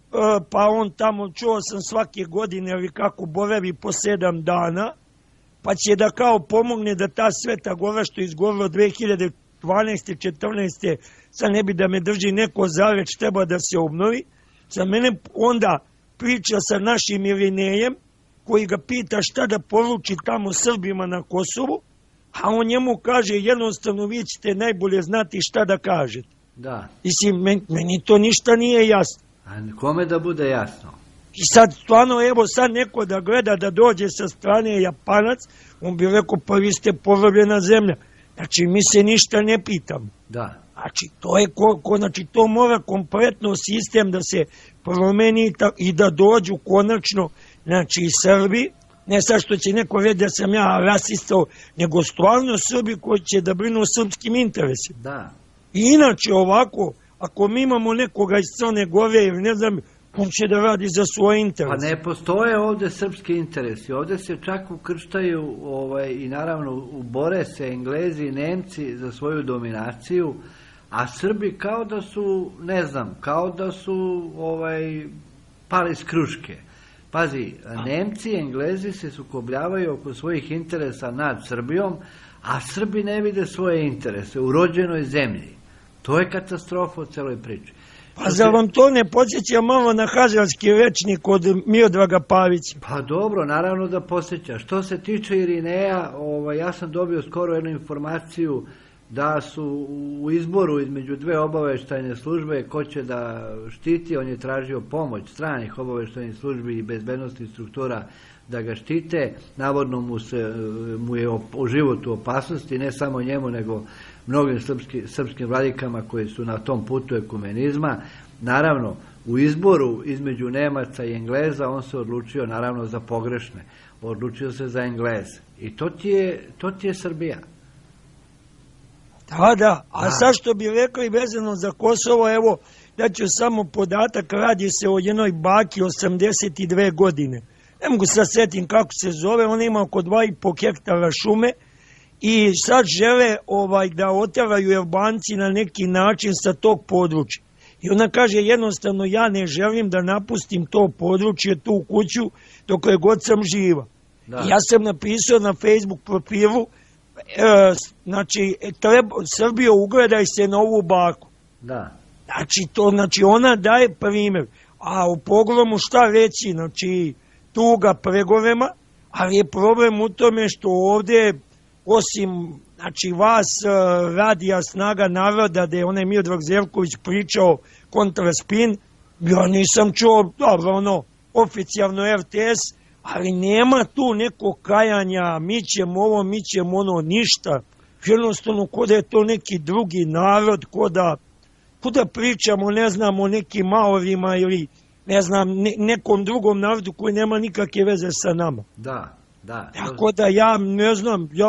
pa on tamo, čuo sam svake godine, ali kako boravi po sedam dana, pa će da kao pomogne da ta Sveta Gora što je izgorila dve hiljade dvanaeste. četrnaeste. sad ne bi da me drži neko za reč, treba da se obnovi. Za mene onda priča sa našim Irinejem, koji ga pita šta da poruči tamo Srbima na Kosovu, a on njemu kaže jednostavno vi ćete najbolje znati šta da kažete. Da. Mislim, meni, meni to ništa nije jasno. A kome da bude jasno? I sad stvarno, evo sad neko da gleda da dođe sa strane Japanac, on bi rekao pa vi ste porobljena zemlja. Znači mi se ništa ne pitamo. Da. Znači to je ko, ko, znači to mora kompletno sistem da se promeni i da dođu konačno, znači i Srbi, ne sad što će neko reći da sam ja rasista, nego stvarno Srbi koji će da brinu o srpskim interesima. Da. I inače ovako, ako mi imamo nekoga iz Crne Gore ili ne znam, on će da radi za svoje interese. Pa ne postoje ovde srpski interesi, ovde se čak ukrštaju ovaj, i naravno bore se Englezi i Nemci za svoju dominaciju, a Srbi kao da su, ne znam, kao da su ovaj, pali s kruške. Pazi, Nemci i Englezi se sukobljavaju oko svojih interesa nad Srbijom, a Srbi ne vide svoje interese u rođenoj zemlji. To je katastrofa u celoj priči. Pa zar vam to ne podsjeća malo na hazarski rečnik od Miodraga Pavića? Pa dobro, naravno da podsjeća. Što se tiče Irineja, ovaj, ja sam dobio skoro jednu informaciju da su u izboru između dve obaveštajne službe ko će da štiti, on je tražio pomoć stranih obaveštajnih službi i bezbednostnih struktura da ga štite, navodno mu, se, mu je o životu opasnosti, ne samo njemu, nego mnogim srpski, srpskim vladikama koji su na tom putu ekumenizma. Naravno, u izboru između Nemaca i Engleza on se odlučio naravno za pogrešne, odlučio se za Engleze. I to ti je, to ti je Srbija. Da, da, a sad što bi rekli vezano za Kosovo, evo, da ću samo podatak, radi se o jednoj baki osamdeset dve godine. Ne mogu sad setim kako se zove, ona ima oko dva i po hektara šume i sad žele ovaj, da oteraju Albanci na neki način sa tog područja. I ona kaže jednostavno ja ne želim da napustim to područje, tu kuću, dok je god sam živa. Da. Ja sam napisao na Facebook profilu, e, znači, treba, Srbijo, ugledaj se na ovu baku. Da. Znači, to, znači, ona daje primjer. A u pogromu šta reći, znači, tuga pregovema, ali je problem u tome što ovdje, osim, znači, vas, radija Snaga naroda, da je onaj Miodrag Zevković pričao kontraspin, ja nisam čuo, dobro, ono, oficijalno R T S, ali nema tu nekog kajanja, mi ćemo ovo, mi ćemo ono, ništa. Jednostavno, ko da je to neki drugi narod, ko da, ko da pričamo, ne znam, o nekim Maorima ili, ne znam, ne, nekom drugom narodu koji nema nikakve veze sa nama. Da, da. Tako da ja, ne znam, ja,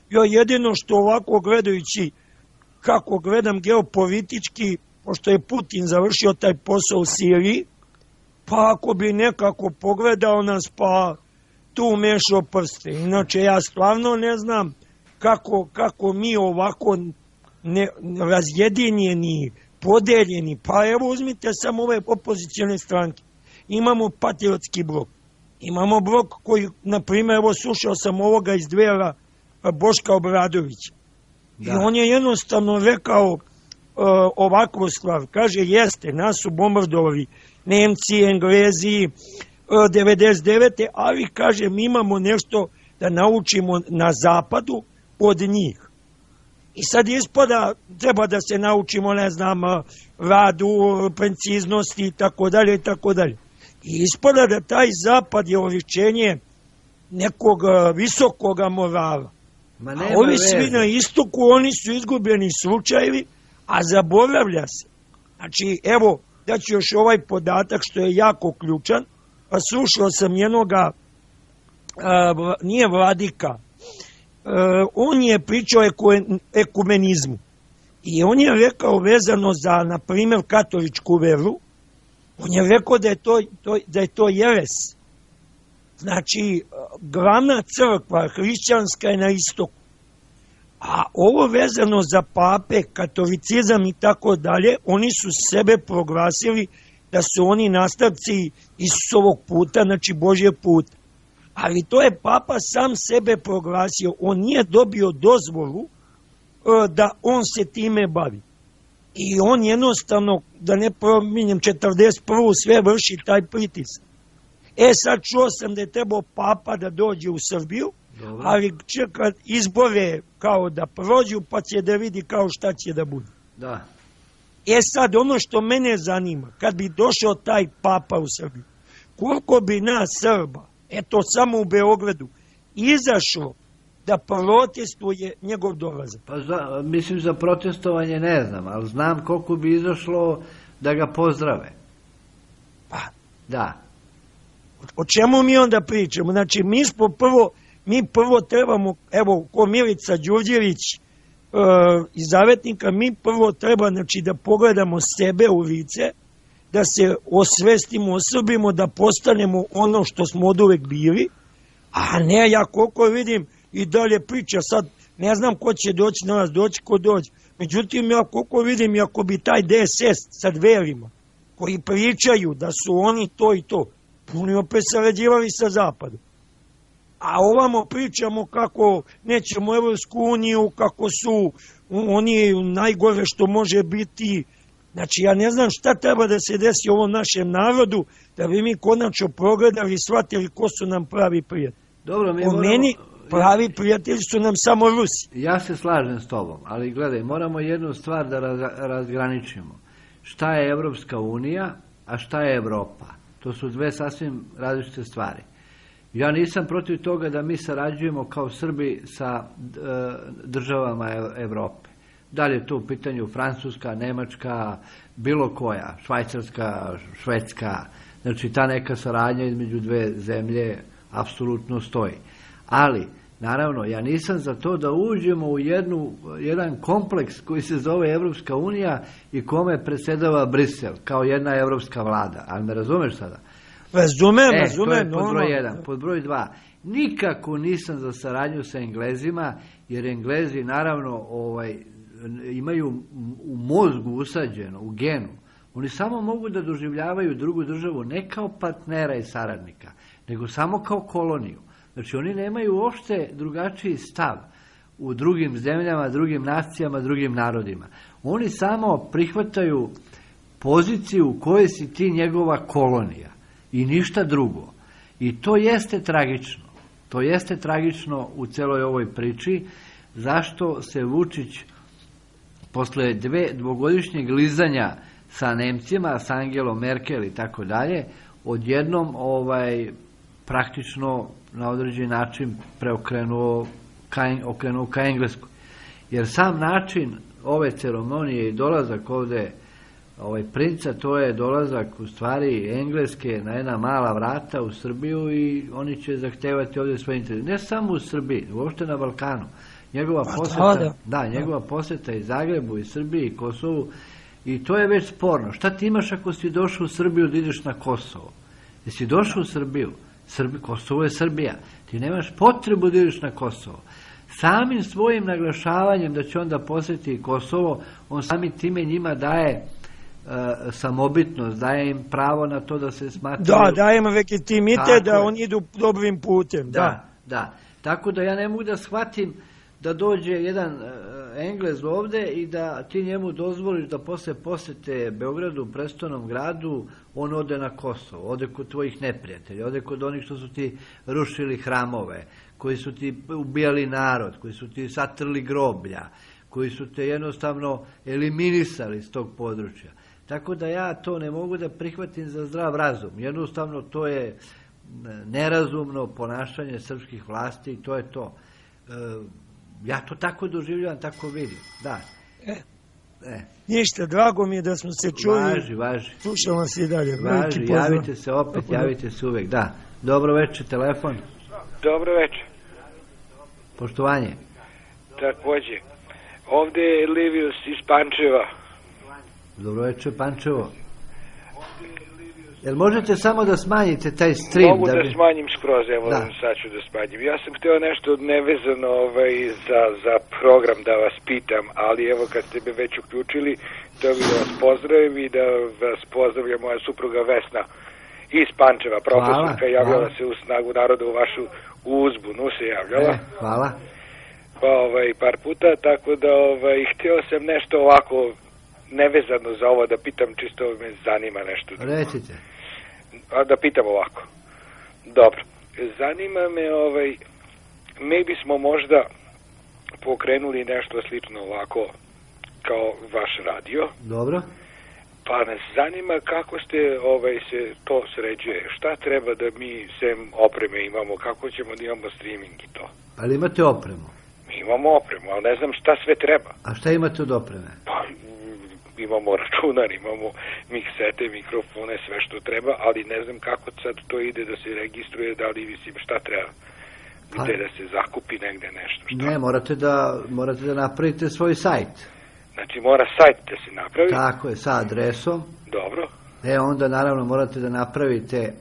Ja jedino što ovako gledajući, kako gledam geopolitički, pošto je Putin završio taj posao u Siriji, pa ako bi nekako pogledao nas, pa tu mešao prste. Inače, ja stvarno ne znam kako, kako mi ovako ne, razjedinjeni, podeljeni, pa evo uzmite samo ove opozicijone stranke. Imamo Patriotski blok, imamo blok koji, na primjer, evo slušao sam ovoga iz Dvera, Boška Obradovića. Da. I on je jednostavno rekao uh, ovakvu stvar, kaže, jeste, nas su bombardovali Nemci, Englezi, uh, devedeset devete ali, kaže, mi imamo nešto da naučimo na zapadu od njih. I sad ispada, treba da se naučimo, ne znam, radu, preciznosti i tako dalje i tako dalje. I ispada da taj zapad je oličenje nekog visokog morala. Ma a ovi veze. Svi na istoku, oni su izgubljeni slučajevi, a zaboravlja se. Znači, evo, da ću još ovaj podatak što je jako ključan, pa slušao sam jednoga, a, nije vladika, a, on je pričao o ekumenizmu. I on je rekao vezano za, na primjer, katoličku veru, on je rekao da je to, to, da je to jeres. Znači, glavna crkva hrišćanska je na istoku. A ovo vezano za pape, katolicizam i tako dalje, oni su sebe proglasili da su oni nastavci Isusovog puta, znači Božje puta. Ali to je papa sam sebe proglasio. On nije dobio dozvolu da on se time bavi. I on jednostavno, da ne prominjem četrdeset prvu sve vrši taj pritisak. E sad čuo sam da je trebao papa da dođe u Srbiju, dobro, ali čeka izbore kao da prođu, pa će da vidi kao šta će da bude. Da. E sad ono što mene zanima, kad bi došao taj papa u Srbiju, koliko bi nas Srba, eto samo u Beogradu, izašlo da protestuje njegov dolazak? Pa za, mislim za protestovanje ne znam, ali znam koliko bi izašlo da ga pozdrave. Pa, da. O čemu mi onda pričamo? Znači, mi smo prvo, mi prvo trebamo, evo, ko Milica Đurđević e, iz Zavetnika, mi prvo treba, znači, da pogledamo sebe u lice, da se osvestimo, osrbimo, da postanemo ono što smo od uvek bili, a ne, ja koliko vidim i dalje priča, sad ne znam ko će doći na nas, doći ko dođe. Međutim, ja koliko vidim, i ako bi taj D S S sa Dverima, koji pričaju da su oni to i to, oni opet sarađivali sa Zapadom. A ovamo pričamo kako nećemo Evropsku uniju, kako su oni najgore što može biti. Znači, ja ne znam šta treba da se desi ovom našem narodu, da bi mi konačno progledali i shvatili ko su nam pravi prijatelji. Dobro, mi po moramo... meni, pravi prijatelji su nam samo Rusi. Ja se slažem s tobom, ali gledaj, moramo jednu stvar da raz, razgraničimo. Šta je Evropska unija, a šta je Evropa? To su dve sasvim različite stvari. Ja nisam protiv toga da mi sarađujemo kao Srbi sa e, državama Evrope. Da li je to u pitanju Francuska, Nemačka, bilo koja, Švajcarska, Švedska, znači ta neka saradnja između dve zemlje apsolutno stoji. Ali, naravno, ja nisam za to da uđemo u jednu, jedan kompleks koji se zove Evropska unija i kome predsjedava Brisel, kao jedna evropska vlada. Ali me razumeš sada? Razumem, e, razumem. To je pod broj jedan. Pod broj dva. Nikako nisam za saradnju sa Englezima, jer Englezi, naravno, ovaj, imaju u mozgu usađeno, u genu. Oni samo mogu da doživljavaju drugu državu ne kao partnera i saradnika, nego samo kao koloniju. Znači, oni nemaju uopšte drugačiji stav u drugim zemljama, drugim nacijama, drugim narodima. Oni samo prihvataju poziciju u kojoj si ti njegova kolonija i ništa drugo. I to jeste tragično. To jeste tragično u celoj ovoj priči. Zašto se Vučić posle dve dvogodišnjeg lizanja sa Nemcima, sa Angelom Merkel i tako dalje, odjednom ovaj, praktično na određeni način preokrenuo ka, okrenuo ka Engleskoj. Jer sam način ove ceremonije i dolazak ovde ovaj, princa, to je dolazak u stvari Engleske na jedna mala vrata u Srbiju i oni će zahtevati ovde svoje interese. Ne samo u Srbiji, uopšte na Balkanu. njegova Pa poseta, da, da. da, njegova poseta i Zagrebu, i Srbiji, i Kosovu, i to je već sporno. Šta ti imaš ako si došao u Srbiju da ideš na Kosovo? Jesi došao u Srbiju? Srbi, Kosovo je Srbija. Ti nemaš potrebu da ideš na Kosovo. Samim svojim naglašavanjem da će onda posjetiti Kosovo, on samim time njima daje uh, samobitnost, daje im pravo na to da se smatraju... Da, daje im legitimitet Tako da je. oni idu dobrim putem. Da, Da, da. Tako da ja ne mogu da shvatim da dođe jedan uh, Englez ovde i da ti njemu dozvoliš da posle posete Beogradu, prestolnom gradu, on ode na Kosovo, ode kod tvojih neprijatelja, ode kod onih što su ti rušili hramove, koji su ti ubijali narod, koji su ti satrli groblja, koji su te jednostavno eliminisali iz tog područja. Tako da ja to ne mogu da prihvatim za zdrav razum. Jednostavno to je nerazumno ponašanje srpskih vlasti i to je to. E, ja to tako doživljavam, tako vidim. Da. E. E. Ništa, drago mi je da smo se čuli. Važi, važi. Slušam vas i dalje. Važi, javite se opet, javite se uvek. Da. Dobro večer, telefon. Dobro večer. Poštovanje. Takođe. Ovde je Livius iz Pančeva. Dobro večer, Pančevo. Jel možete samo da smanjite taj stream? Mogu da, da bi... smanjim skroz, evo da. sad ću da smanjim. Ja sam hteo nešto nevezano ovaj, za, za program da vas pitam, ali evo kad ste me već uključili, to bi da vas pozdravim i da vas pozdravlja moja supruga Vesna iz Pančeva, profesorka, hvala, javljala hvala. se u Snagu naroda u vašu uzbu, nu se javljala. E, hvala. Pa ovaj, par puta, tako da ovaj, hteo sam nešto ovako nevezano za ovo da pitam, čisto me zanima nešto. Recite. A da pitam ovako. Dobro. Zanima me, ovaj, mi bismo možda pokrenuli nešto slično ovako kao vaš radio. Dobro. Pa nas zanima kako ste ovaj, se to sređuje. Šta treba da mi sem opreme imamo, kako ćemo da imamo streaming i to. Ali imate opremu? Mi imamo opremu, ali ne znam šta sve treba. A šta imate od opreme? Pa imamo računar, imamo miksete, mikrofone, sve što treba, ali ne znam kako sad to ide da se registruje, da li mislim šta treba. Pa, gde da se zakupi negde nešto. Šta? Ne, morate da, morate da napravite svoj sajt. Znači mora sajt da se napravi? Tako je, sa adresom. Dobro. E, onda naravno morate da napravite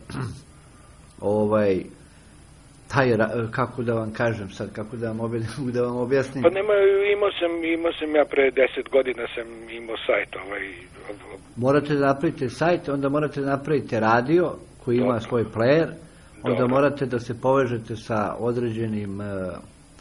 ovaj, taj, kako da vam kažem sad, kako da vam, obje, da vam objasnim. Pa nema, imao sam, imao sam ja pre deset godina sam imao sajt. Ovaj, morate da napravite sajt, onda morate da napravite radio koji ima Dobro. svoj player, onda Dobro. morate da se povežete sa određenim uh,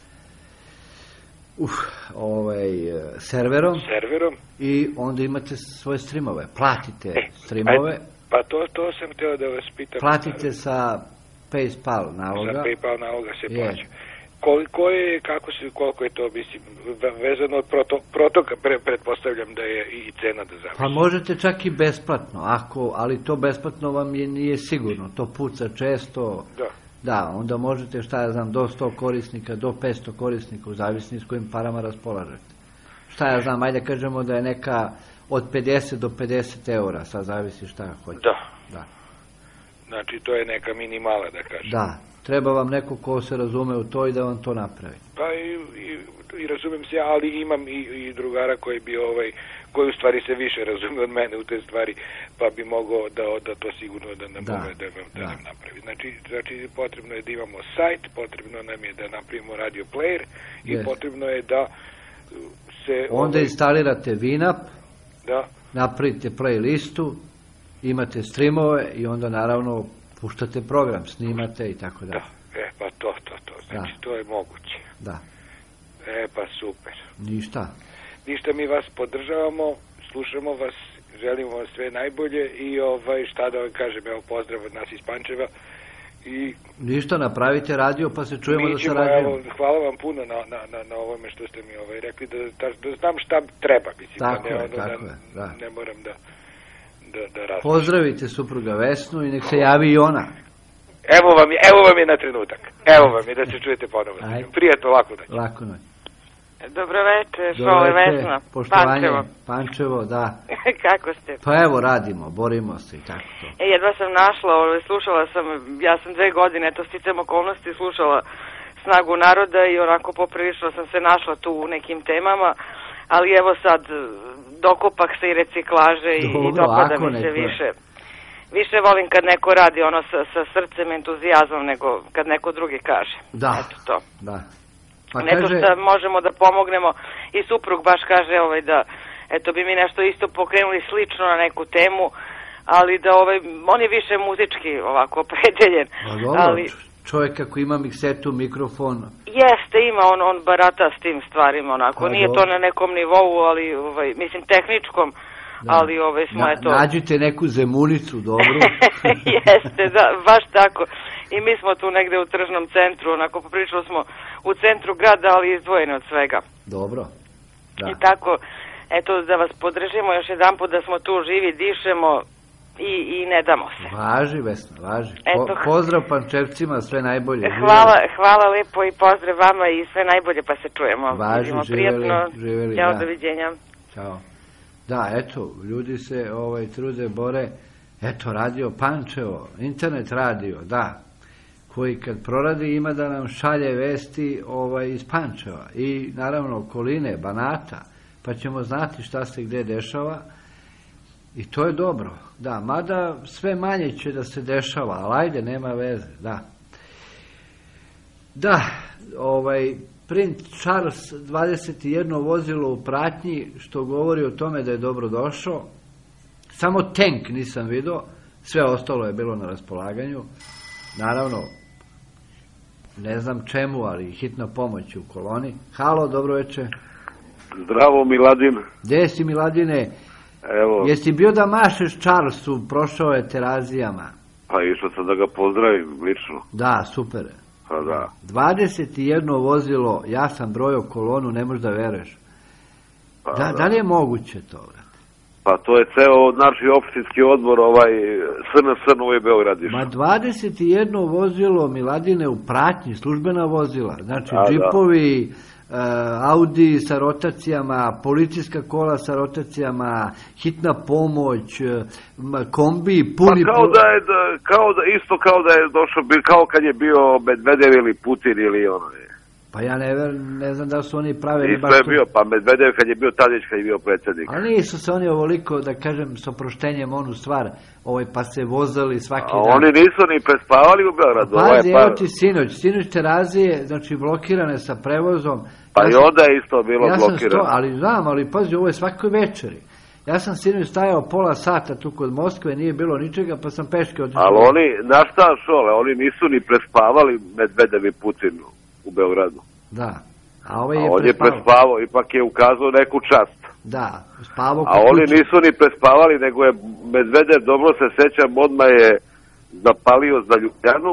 uh, ovaj, serverom, serverom i onda imate svoje streamove. Platite e, streamove. Aj, pa to, to sam hteo da vas pitam. Platite sa PayPal naloga. Za PayPal naloga se je. plaća. Koliko je, kako se, koliko je to, mislim, vezano od proto, protoka, pre, pretpostavljam da je i cena da zavisi. Pa možete čak i besplatno, ako, ali to besplatno vam je, nije sigurno, to puca često. Da. Da, onda možete, šta ja znam, do sto korisnika, do petsto korisnika, u zavisni s kojim parama raspolažete. Šta ja znam, ajde kažemo da je neka od pedeset do pedeset eura, sad zavisi šta hoće. Da. Da. Znači, to je neka minimala, da kažem. Da. Treba vam neko ko se razume u to i da vam to napravi. Pa i, i, i razumem se, ali imam i, i drugara koji bi ovaj, koji u stvari se više razume od mene u te stvari, pa bi mogao da, da to sigurno da nam, da, da, da, da nam napravi. Znači, znači, potrebno je da imamo sajt, potrebno nam je da napravimo radio player i yes. potrebno je da se... Onda ovaj, instalirate Winamp, da. napravite playlistu, imate streamove i onda naravno puštate program, snimate i tako da. Da, e pa to, to, to, znači da. to je moguće. Da. E pa super. Ništa. Ništa, mi vas podržavamo, slušamo vas, želimo vam sve najbolje i ovaj, šta da vam kažem, evo pozdrav od nas iz Pančeva. I ništa, napravite radio pa se čujemo da se radimo. Hvala vam puno na, na, na, na ovome što ste mi ovaj, rekli, da, da, da znam šta treba. Mislim, tako da ne, je, ono, tako da, je. Da. Ne moram da... Da, da različim. Pozdravite supruga Vesnu i nek se javi i ona. Evo vam je, evo vam je na trenutak. Evo vam je da se čujete ponovno. Prijatno, lako noć. Lako noć. Dobro večer, ovo je Vesna. Poštovanje, Pančevo. Pančevo, da. Kako ste? Pa evo radimo, borimo se i tako to. E, jedva sam našla, slušala sam, ja sam dve godine, to sticam okolnosti, slušala Snagu naroda i onako poprilično sam se našla tu u nekim temama, ali evo sad dokopak se i reciklaže i, Dobro, i dopada mi se neko... više. Više volim kad neko radi ono sa, sa srcem, entuzijazmom, nego kad neko drugi kaže. Da, eto to. da. Pa Neto kaže... što možemo da pomognemo i suprug baš kaže ovaj da eto bi mi nešto isto pokrenuli slično na neku temu, ali da ovaj, on je više muzički ovako opredeljen. Pa dobro, ali... čovjek ako ima miksetu, mikrofon... Jeste, ima, on, on barata s tim stvarima onako, pa, nije dobro. to na nekom nivou, ali ovaj, mislim tehničkom, da. ali ovaj smo na, eto... Nađite neku zemunicu dobru. Jeste, da, baš tako. I mi smo tu negde u tržnom centru, onako popričali smo u centru grada, ali izdvojeni od svega. Dobro, da. I tako, eto da vas podržimo još jedan put da smo tu živi, dišemo i, i ne damo se. Važi, Vesna, važi. Eto, po, pozdrav Pančevcima, sve najbolje. Hvala, hvala lepo i pozdrav vama i sve najbolje pa se čujemo. Važi, Vidimo, živeli, prijatno. živeli, Ćao, da. doviđenja. Ćao. Da, eto, ljudi se ovaj, trude, bore. Eto, radio Pančevo, internet radio, da, koji kad proradi ima da nam šalje vesti ovaj, iz Pančeva i naravno okoline, Banata, pa ćemo znati šta se gde dešava i to je dobro, da, mada sve manje će da se dešava, ali ajde, nema veze, da. Da, ovaj, princ Charles dvadeset jedno vozilo u pratnji, što govori o tome da je dobro došao. Samo tank nisam vidio, sve ostalo je bilo na raspolaganju. Naravno, ne znam čemu, ali hitna pomoć u koloni. Halo, dobro večer. Zdravo, Miladin. Gde si, Miladine? Evo. Jesi bio da mašeš Charlesu, prošao je terazijama? Pa išao sam da ga pozdravim lično. Da, super. Pa da. dvadeset jedno vozilo, ja sam brojao kolonu, ne možeš da veruješ. Pa da, da. da li je moguće to? Pa to je ceo naš opštinski odbor, ovaj S N S Novi Beograd išao. Ma dvadeset jedno vozilo, Miladine, u pratnji, službena vozila. Znači, A, džipovi, uh, Audi sa rotacijama, policijska kola sa rotacijama, hitna pomoć, uh, kombi, puni... Pa kao da je, da, kao da, isto kao da je došao, kao kad je bio Medvedev ili Putin ili ono je. Pa ja ne, ver, ne znam da su oni pravili... Isto je bio, pa Medvedev kad je bio Tadić, kad je bio predsjednik. Ali nisu se oni ovoliko, da kažem, s oproštenjem onu stvar, ovaj, pa se vozali svaki A dan. oni nisu ni prespavali u Beogradu. Pazi, ovaj, evo ti sinoć, sinoć terazije, znači blokirane sa prevozom. Pa ja i sam, onda je isto bilo ja blokirano. Sto, ali znam, ali pazi, ovo je svakoj večeri. Ja sam sinoć stajao pola sata tu kod Moskve, nije bilo ničega, pa sam peške otišao. Ali oni, na šta šole, oni nisu ni prespavali Medvedev i Putin u Beogradu. Da. A, ovaj A je on je prespavao. prespavao, ipak je ukazao neku čast. Da, spavao A oni nisu ni prespavali, nego je Medvedev, dobro se sećam, odmah je zapalio za Ljubljanu,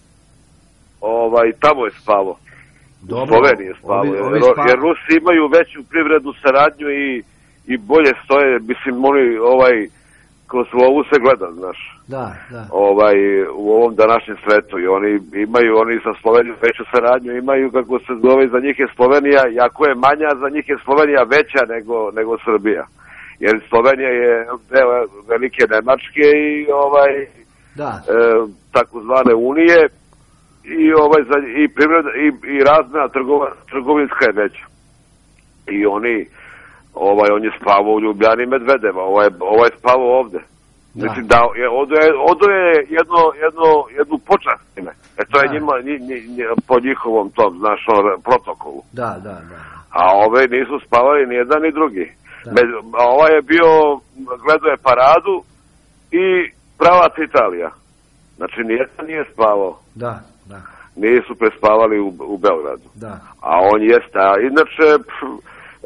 ovaj, tamo je spavao. Dobro, U Sloveniji je spavao, ovi, ovi jer, spava... jer Rusi imaju veću privrednu saradnju i, i bolje stoje, mislim, oni, ovaj, kroz ovu se gleda, znaš. Da, da. Ovaj, u ovom današnjem svetu i oni imaju, oni sa Slovenijom veću saradnju, imaju, kako se zove, za njih je Slovenija, jako je manja, za njih je Slovenija veća nego, nego Srbija. Jer Slovenija je deo velike Nemačke i ovaj, da. E, takozvane unije i ovaj za, i privreda i, i razmena trgova, trgovinska je veća. I oni ovaj on je spavao u Ljubljani Medvedeva, ovaj ovaj spavao ovde. Da. Mislim da je odo je, odo je jedno, jedno, jednu počast ime. E to je Da. njima nji, nji, nji, po njihovom tom, znaš, ono, protokolu. Da, da, da. A ove nisu spavali ni jedan ni drugi. Da. Med, a ovaj je bio, gledao je paradu i pravac Italija. Znači nijedan nije spavao. Da, da, Nisu prespavali u, u Beogradu. da. A on jeste. A inače, pf, e,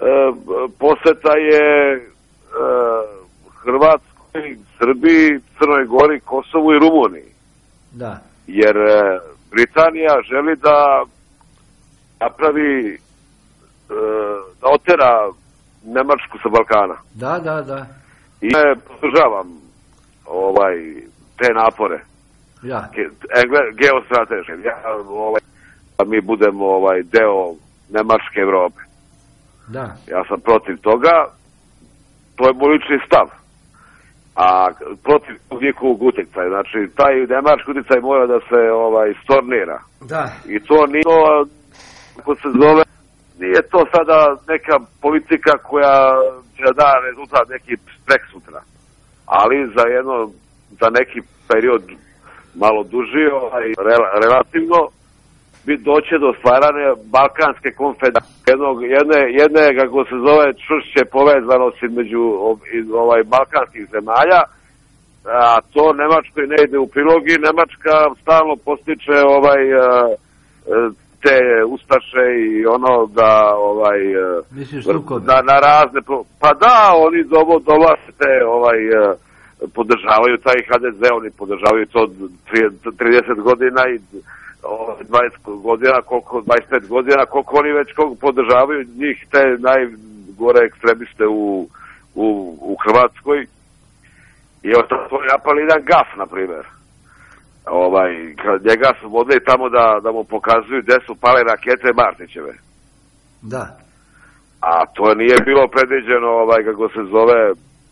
poseta je e, Hrvatskoj, Srbiji, Crnoj Gori, Kosovu i Rumuniji. Da. Jer e, Britanija želi da napravi, e, da otera Nemačku sa Balkana. Da, da, da. I ja podržavam ovaj, te napore. Ja. Engle, geostrateške. Ja, ovaj, da mi budemo ovaj, deo Nemačke Evrope. Da. Ja sam protiv toga. To je moj lični stav. a protiv njihovog utjecaja. Znači, taj nemački utjecaj mora da se ovaj, stornira. Da. I to nije to, kako se zove, nije to sada neka politika koja će da rezultat neki prek sutra. Ali za jedno, za neki period malo duži, ovaj, relativno, bi doće do stvarane Balkanske konfederacije, jednog, jedne, jedne, kako se zove, čvršće povezanosti između ovaj, balkanskih zemalja, a to Nemačkoj ne ide u prilog i Nemačka stalno postiče ovaj, te ustaše i ono da ovaj, da na razne, pa da, oni dovo dolaze te ovaj, podržavaju taj H D Z, oni podržavaju to trideset godina i dvadeset godina, koliko, dvadeset pet godina, koliko oni već koliko podržavaju njih, te najgore ekstremiste u, u, u Hrvatskoj. I od to je napali jedan Gaf, na primjer. Ovaj, kad njega su vodili tamo da, da mu pokazuju gde su pale rakete Martićeve. Da. A to nije bilo predviđeno, ovaj, kako se zove,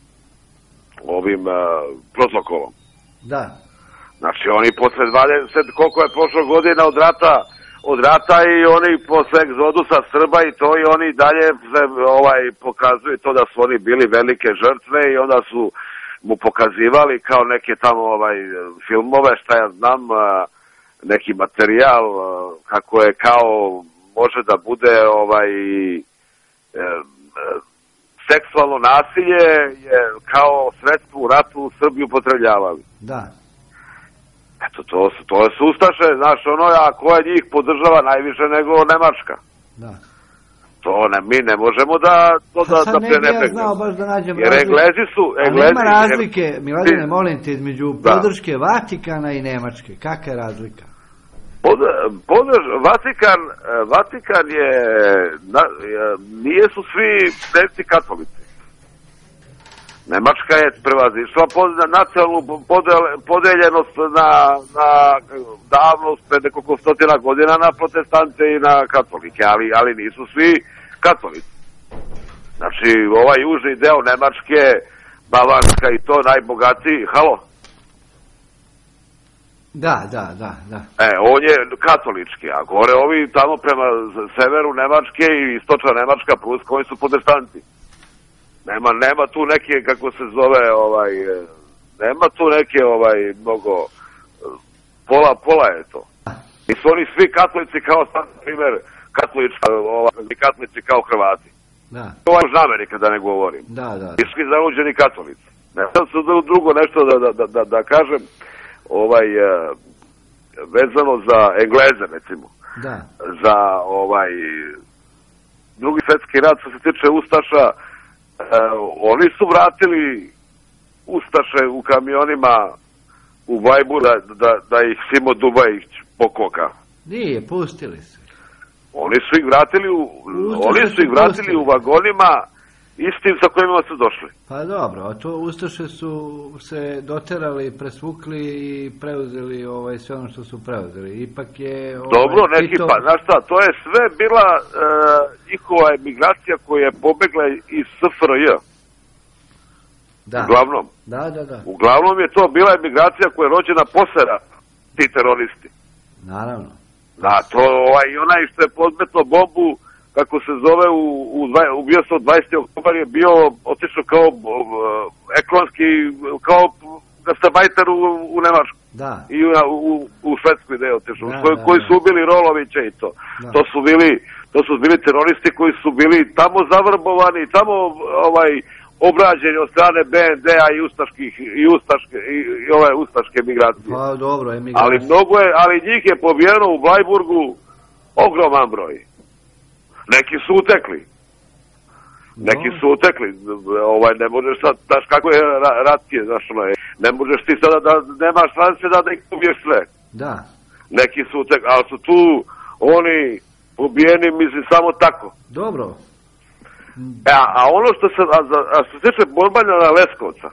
ovim uh, protokolom. Da. Znači, oni posle dvadeset, koliko je prošlo godina od rata, od rata i oni posle egzodusa Srba i to, i oni dalje se, ovaj, pokazuju to da su oni bili velike žrtve i onda su mu pokazivali kao neke tamo ovaj, filmove, šta ja znam, neki materijal, kako je kao, može da bude ovaj, e, seksualno nasilje je kao sredstvo u ratu u Srbiji upotrebljavali. Da. Eto, to su, to su ustaše, znaš, ono, a koja njih podržava najviše nego Nemačka. Da. To ne, mi ne možemo da to da, da prenebegnemo. Ja znao baš da nađem jer razliku. Englezi su... Englezi, a nema razlike, jer... Miladine, molim te, između da. podrške Vatikana i Nemačke. Kakva je razlika? Pod, podrž, Vatikan, Vatikan je, na, nije su svi srpci katolici. Nemačka je prevazišla pod, na nacionalnu podel, podeljenost na, na davno, pred nekoliko stotina godina na protestante i na katolike, ali, ali nisu svi katolici. Znači, ovaj južni deo Nemačke, Bavarska i to najbogatiji, halo? Da, da, da, da. E, on je katolički, a gore ovi tamo prema severu Nemačke i istočna Nemačka plus koji su protestanti. Nema, nema tu neke, kako se zove, ovaj, nema tu neke, ovaj, mnogo, pola, pola je to. I su oni svi katolici kao, na primjer, katolička, ovaj, katolici kao Hrvati. Da. To je iz Amerike, da ne govorim. Da, da. I svi zaluđeni katolici. Ne znam se drugo nešto da, da, da, da kažem, ovaj, vezano za Engleze, recimo. Da. Za, ovaj, drugi svjetski rat, što se tiče ustaša, Uh, oni su vratili ustaše u kamionima u Vajbur da, da, da ih Simo Dubajić pokoka. Nije, pustili su. Oni su ih vratili u, oni su ih vratili u vagonima istim sa kojima su došli. Pa dobro, a to ustaše su se doterali, presvukli i preuzeli ovaj, sve ono što su preuzeli. Ipak je... Ovaj, dobro, neki to... pa, znaš šta, to je sve bila uh, njihova emigracija koja je pobegla iz S F R J. Da. Uglavnom. Da, da, da. Uglavnom je to bila emigracija koja je rođena posle rata, ti teroristi. Naravno. Da, to ovaj, onaj što je podmetno bombu, kako se zove, u, u, u bio sam dvadesetog oktobar je bio otišao kao uh, ekonomski, kao gastarbajter u, u Nemačku. Da. I u, u, u Švedsku ide otišao, da, koji, da, koji da. su ubili Rolovića i to. Da. To su bili, to su bili teroristi koji su bili tamo zavrbovani, tamo ovaj, obrađeni od strane B N D-a i ustaških, i ustaške, i, i ove ustaške migracije. Pa dobro, emigracije. Ali mnogo je, ali njih je pobijeno u Blajburgu ogroman broj. Neki su utekli. Neki su utekli. Ovaj, ne možeš sad, znaš kako je ratke, znaš ono je. Ne možeš ti sada da nemaš šanse da da ih pobiješ sve. Da. Neki su utekli, ali su tu oni pobijeni, mislim, samo tako. Dobro. A, a ono što se, a, a što se tiče bombardovanja Leskovca,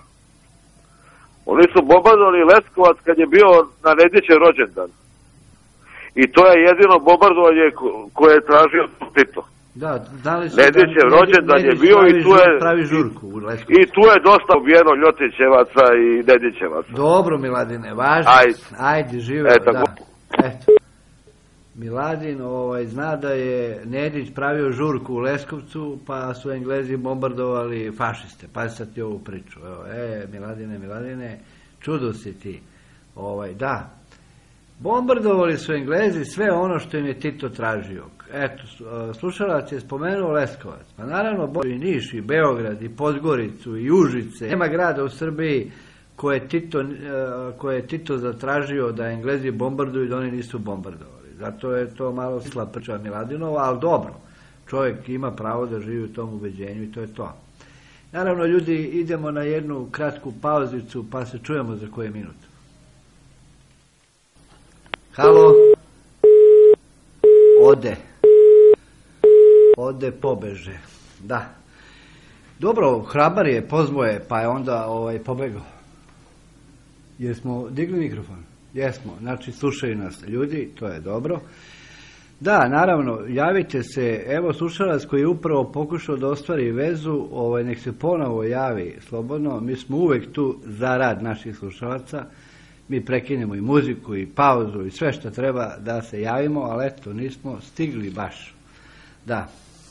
oni su bombardovali Leskovac kad je bio na Nedićev rođendan. I to je jedino bombardovanje koje je tražio Tito. Da, Nedićev rođendan je bio i tu je, pravi žurku u Leskovcu. I tu je dosta ubijeno Ljotićevaca i Nedićevaca. Dobro, Miladine, važno. Ajde. Ajde, živeo, Eto, da. Eto. Miladin ovaj, zna da je Nedić pravio žurku u Leskovcu, pa su Englezi bombardovali fašiste. Pa sad ti ovu priču. Evo, e, Miladine, Miladine, čudo si ti. Ovaj, da. Bombardovali su Englezi sve ono što im je Tito tražio. Eto, slušalac je spomenuo Leskovac. Pa naravno, i Niš, i Beograd, i Podgoricu, i Užice. Nema grada u Srbiji koje Tito, koje je Tito zatražio da Englezi bombarduju i da oni nisu bombardovali. Zato je to malo sla priča Miladinova, ali dobro. Čovjek ima pravo da živi u tom ubeđenju i to je to. Naravno, ljudi, idemo na jednu kratku pauzicu, pa se čujemo za koji minut. Halo? Ode. Ode, pobeže. Da. Dobro, hrabar je, pozvao je, pa je onda ovaj, pobegao. Jesmo digli mikrofon? Jesmo. Znači, slušaju nas ljudi, to je dobro. Da, naravno, javite se. Evo, slušalac koji je upravo pokušao da ostvari vezu, ovaj, nek se ponovo javi slobodno. Mi smo uvek tu za rad naših slušalaca. Mi prekinemo i muziku i pauzu i sve što treba da se javimo, ali eto, nismo stigli baš. Da.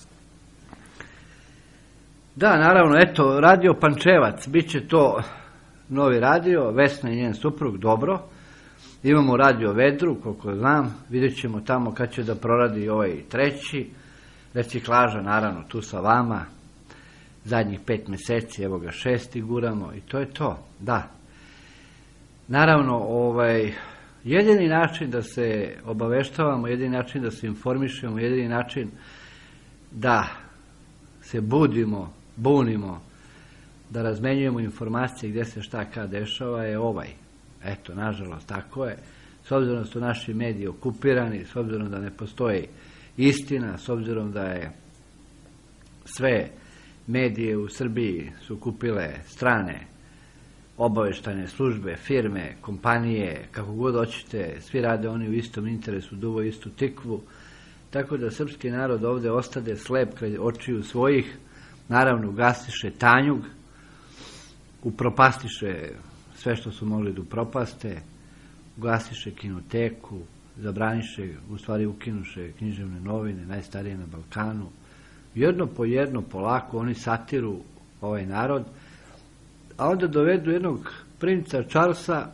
Da, naravno, eto, Radio Pančevac, bit će to novi radio, Vesna i njen suprug, dobro. Imamo Radio Vedru, koliko znam, vidjet ćemo tamo kad će da proradi ovaj treći. Reciklaža, naravno, tu sa vama. Zadnjih pet meseci, evo ga šesti guramo i to je to, da. Naravno, ovaj, jedini način da se obaveštavamo, jedini način da se informišemo, jedini način da se budimo, bunimo, da razmenjujemo informacije gdje se šta kad dešava je ovaj. Eto, nažalost, tako je. S obzirom da su naši mediji okupirani, s obzirom da ne postoji istina, s obzirom da je sve medije u Srbiji su kupile strane obaveštajne službe, firme, kompanije, kako god hoćete, svi rade oni u istom interesu, duvo istu tikvu, tako da srpski narod ovdje ostade slep kraj očiju svojih, naravno ugasiše Tanjug, upropastiše sve što su mogli da upropaste, ugasiše kinoteku, zabraniše, u stvari ukinuše književne novine, najstarije na Balkanu. Jedno po jedno, polako, oni satiru ovaj narod, a onda dovedu jednog princa Charlesa,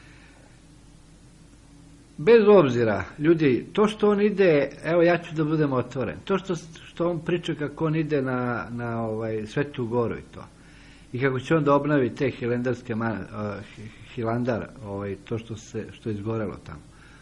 bez obzira, ljudi, to što on ide, evo ja ću da budem otvoren, to što, što on priča kako on ide na, na ovaj, Svetu Goru i to, i kako će on da obnovi te hilandarske, uh, hilandar, ovaj, to što, se, što je izgorelo tamo.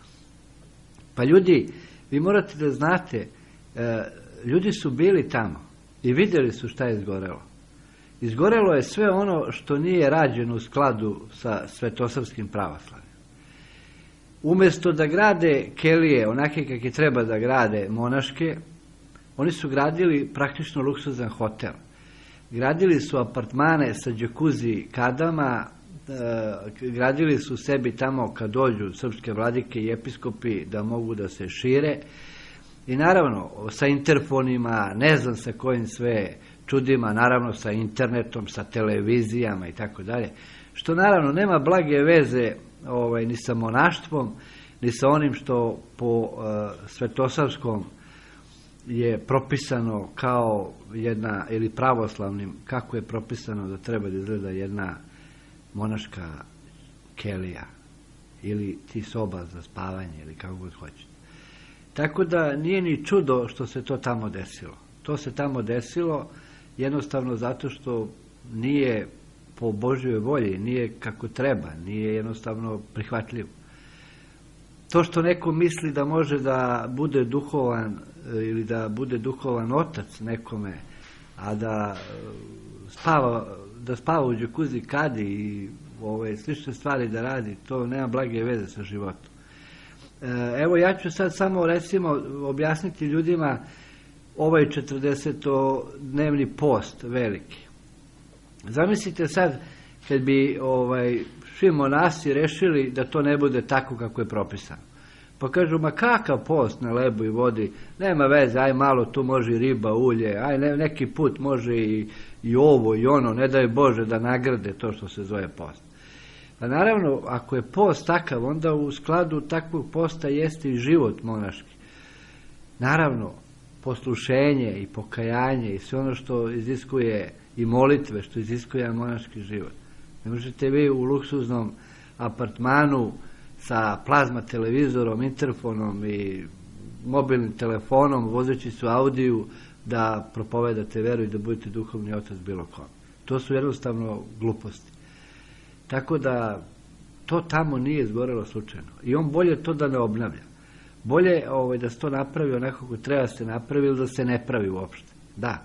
Pa ljudi, vi morate da znate, uh, ljudi su bili tamo i vidjeli su šta je izgorelo. Izgorelo je sve ono što nije rađeno u skladu sa svetosavskim pravoslavljem. Umjesto da grade kelije, onake kakve treba da grade monaške, oni su gradili praktično luksuzan hotel. Gradili su apartmane sa džakuzi kadama, e, gradili su sebi tamo kad dođu srpske vladike i episkopi da mogu da se šire. I naravno, sa interfonima, ne znam sa kojim sve čudima, naravno sa internetom, sa televizijama i tako dalje, što naravno nema blage veze ovaj, ni sa monaštvom, ni sa onim što po uh, svetosavskom je propisano kao jedna, ili pravoslavnim, kako je propisano da treba da izgleda jedna monaška kelija, ili ti soba za spavanje, ili kako god hoćete. Tako da nije ni čudo što se to tamo desilo. To se tamo desilo jednostavno zato što nije po Božjoj volji, nije kako treba, nije jednostavno prihvatljivo. To što neko misli da može da bude duhovan ili da bude duhovan otac nekome, a da spava, da spava u džakuzi kadi i ove slične stvari da radi, to nema blage veze sa životom. Evo ja ću sad samo recimo objasniti ljudima ovaj četrdesetodnevni post veliki. Zamislite sad kad bi ovaj, svi monasi rešili da to ne bude tako kako je propisano. Pa kažu, ma kakav post na lebu i vodi, nema veze, aj malo tu može i riba, ulje, aj ne, neki put može i, i ovo i ono, ne daj Bože da nagrade to što se zove post. Pa naravno, ako je post takav, onda u skladu takvog posta jeste i život monaški. Naravno, poslušenje i pokajanje i sve ono što iziskuje i molitve, što iziskuje monaški život. Ne možete vi u luksuznom apartmanu sa plazma televizorom, interfonom i mobilnim telefonom, vozeći se u Audiju, da propovedate veru i da budete duhovni otac bilo kom. To su jednostavno gluposti. Tako da to tamo nije izgorelo slučajno. I on bolje to da ne obnavlja. Bolje ovaj, da se to napravi onako kako treba se napravi ili da se ne pravi uopšte. Da.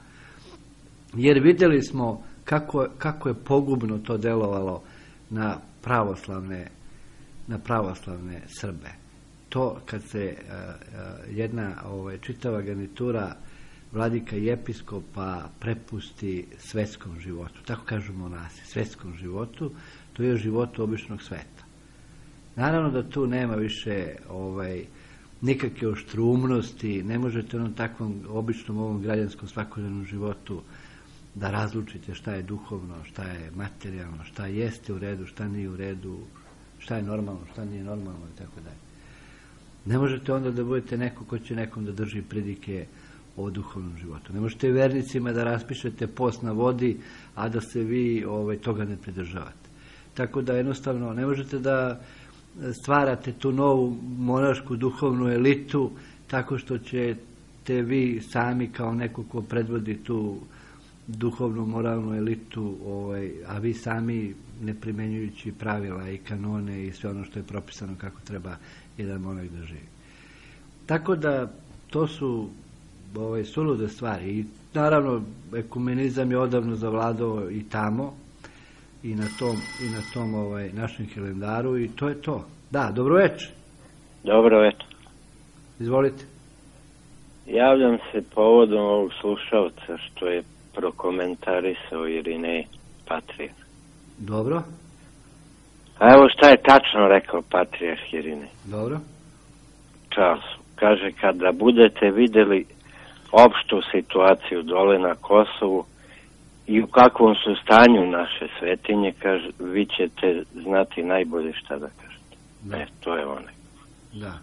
Jer vidjeli smo kako, kako je pogubno to delovalo na pravoslavne, na pravoslavne Srbe. To kad se uh, uh, jedna ovaj, čitava garnitura vladika i episkopa prepusti svetskom životu, tako kažu monasi, svetskom životu, to je životu običnog sveta. Naravno da tu nema više ovaj, nikakve oštrumnosti, ne možete u onom takvom običnom ovom građanskom svakodnevnom životu da razlučite šta je duhovno, šta je materijalno, šta jeste u redu, šta nije u redu, šta je normalno, šta nije normalno i tako dalje. Ne možete onda da budete neko ko će nekom da drži pridike o duhovnom životu. Ne možete vernicima da raspišete post na vodi, a da se vi ovaj, toga ne pridržavate. Tako da jednostavno ne možete da stvarate tu novu monašku duhovnu elitu tako što ćete vi sami kao neko ko predvodi tu duhovnu moralnu elitu, ovaj, a vi sami ne primenjujući pravila i kanone i sve ono što je propisano kako treba jedan monak da živi. Tako da to su ovaj, sulude stvari i naravno ekumenizam je odavno zavladao i tamo i na tom, i na tom ovaj, našem Hilandaru i to je to. Da, dobro večer. Dobro večer. Izvolite. Javljam se povodom ovog slušalca što je prokomentarisao Irinej Patrijarh. Dobro. A evo šta je tačno rekao Patrijarh Irinej. Dobro. Charlesu. Kaže, kada budete vidjeli opštu situaciju dole na Kosovu i u kakvom su stanju naše svetinje, kaže, vi ćete znati najbolje šta da kažete. Da. E, to je ono. Da.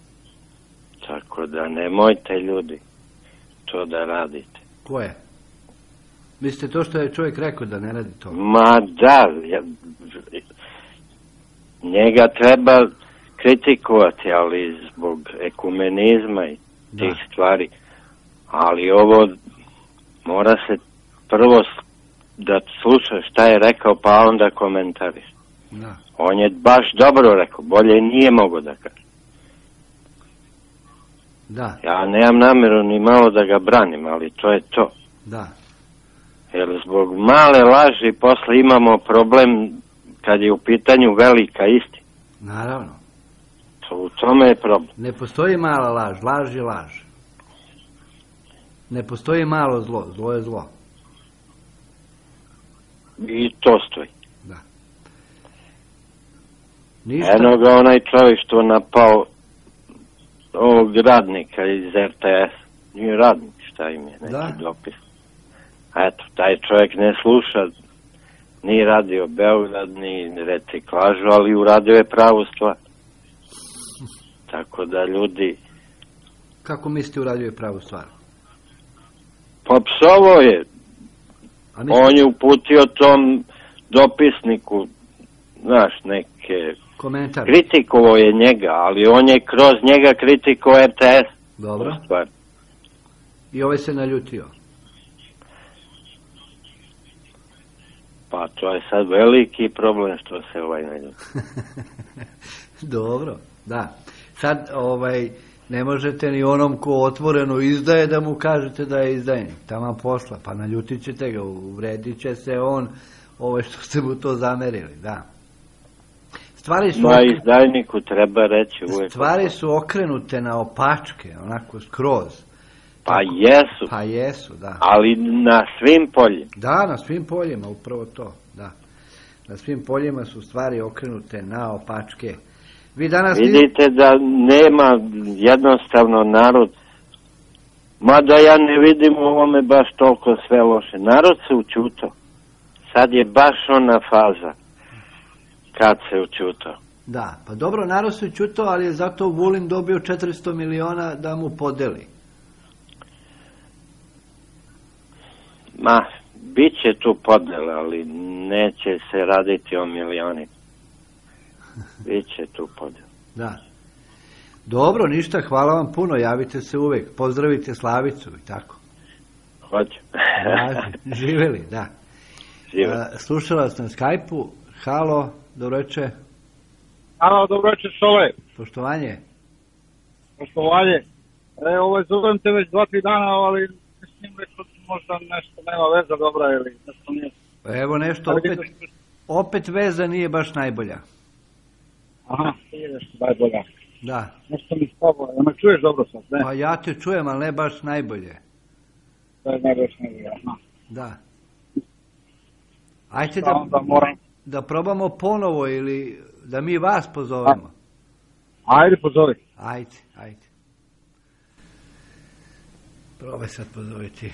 Tako da nemojte, ljudi, to da radite. Ko je? Mislite to što je čovjek rekao da ne radi to? Ma da, ja, njega treba kritikovati, ali zbog ekumenizma i tih da. stvari. Ali ovo mora se prvo da sluša šta je rekao, pa onda komentariš. Da. On je baš dobro rekao, bolje nije mogo da kaže. Da. Ja nemam namjeru ni malo da ga branim, ali to je to. Da. Jer zbog male laži posle imamo problem kad je u pitanju velika istina. Naravno. To, u tome je problem. Ne postoji mala laž, laž je laž. Ne postoji malo zlo, zlo je zlo. I to stoji. Da. Ništa... Eno ga onaj čovjek što napao ovog radnika iz R T S. Nije radnik, šta im je, neki da. dopis. Eto, taj čovjek ne sluša ni radio Beograd, ni reciklažu, ali uradio je pravu stvar. Tako da ljudi... Kako mislite uradio je pravu stvar? Pa psovo je. Mislite... On je uputio tom dopisniku, znaš, neke... Komentar. Kritikovao je njega, ali on je kroz njega kritikovao R T S. Dobro. I ovaj se naljutio. Pa to je sad veliki problem što se ovaj naljuti. Dobro, da. Sad, ovaj, ne možete ni onom ko otvoreno izdaje da mu kažete da je izdajnik. Tamo posla, pa naljutit ćete ga, uvredit će se on, ovaj, što ste mu to zamerili, da. Stvari su... Ma izdajniku treba reći uvijek. Stvari su okrenute na opačke, onako skroz. Pa jesu. Pa jesu, da. Ali na svim poljima. Da, na svim poljima, upravo to, da. Na svim poljima su stvari okrenute na opačke. Vi danas... Vidite da nema jednostavno narod, mada ja ne vidim u ovome baš toliko sve loše. Narod se učutao. Sad je baš ona faza kad se učutao. Da, pa dobro, narod se učutao, ali je zato Vulin dobio četiristo miliona da mu podeli. Ma, bit će tu podele, ali neće se raditi o milioni. Biće tu podele. Da. Dobro, ništa, hvala vam puno, javite se uvek, pozdravite Slavicu i tako. Hoću. Živeli, da. Živeli. Slušala vas na Skype-u, halo, dobroveče. Halo, dobroveče, Šole. Poštovanje. Poštovanje. E, ovo je zovem te već dva, tri dana, ali mislim rekao možda nešto nema veza dobra ili nešto nije. Evo nešto, opet, opet veza nije baš najbolja. Aha, nije nešto najbolja. Da. Nešto mi spavo, ja me čuješ dobro sad, ne? Pa ja te čujem, ali ne baš najbolje. To je najbolje najbolje, aha. Da. Ajde da, da, moram... da probamo ponovo ili da mi vas pozovemo. A, ajde pozovi. Ajde, ajde. Probaj sad pozoviti.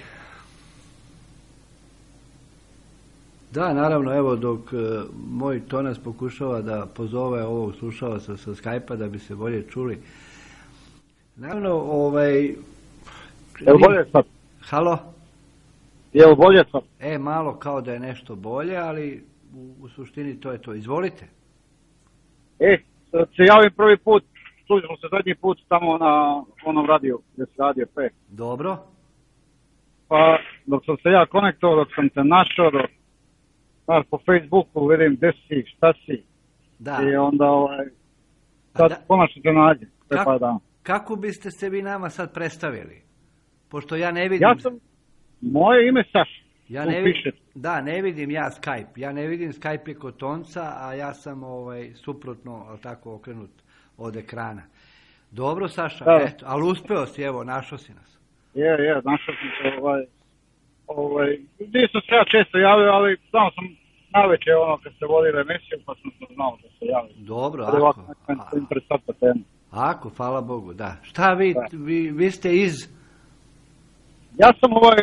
Da, naravno, evo dok uh, moj tonac pokušava da pozove ovog slušalca sa Skype-a da bi se bolje čuli. Naravno, ovaj... Jel bolje sad? Halo? Jel bolje sad? E, malo kao da je nešto bolje, ali u, u suštini to je to. Izvolite. E, sad se javim prvi put, čuli smo se zadnji put tamo na onom radiju, gdje se radio P. Dobro. Pa, dok sam se ja konektovao, dok sam te našao, dok znaš, po Facebooku vidim gde si, šta si. Da. I onda, ovaj, sad da... konačno te nađe. Kako, da. Kako biste se vi nama sad predstavili? Pošto ja ne vidim... Ja sam, moje ime Saša. Ja ne vidim, da, ne vidim ja Skype. Ja ne vidim Skype je kod Tonca, a ja sam ovaj, suprotno, ali tako, okrenut od ekrana. Dobro, Saša, da. Eto, ali uspeo si, evo, našao si nas. Je, je, našao sam se, ovaj, ovaj, nisam se ja često javio, ali znao sam naveče ono kad se vodila emisiju, pa sam se znao da se javio. Dobro, ali ako. Ovako, interesantna tema. Ako, hvala Bogu, da. Šta vi, vi, vi ste iz... Ja sam ovaj,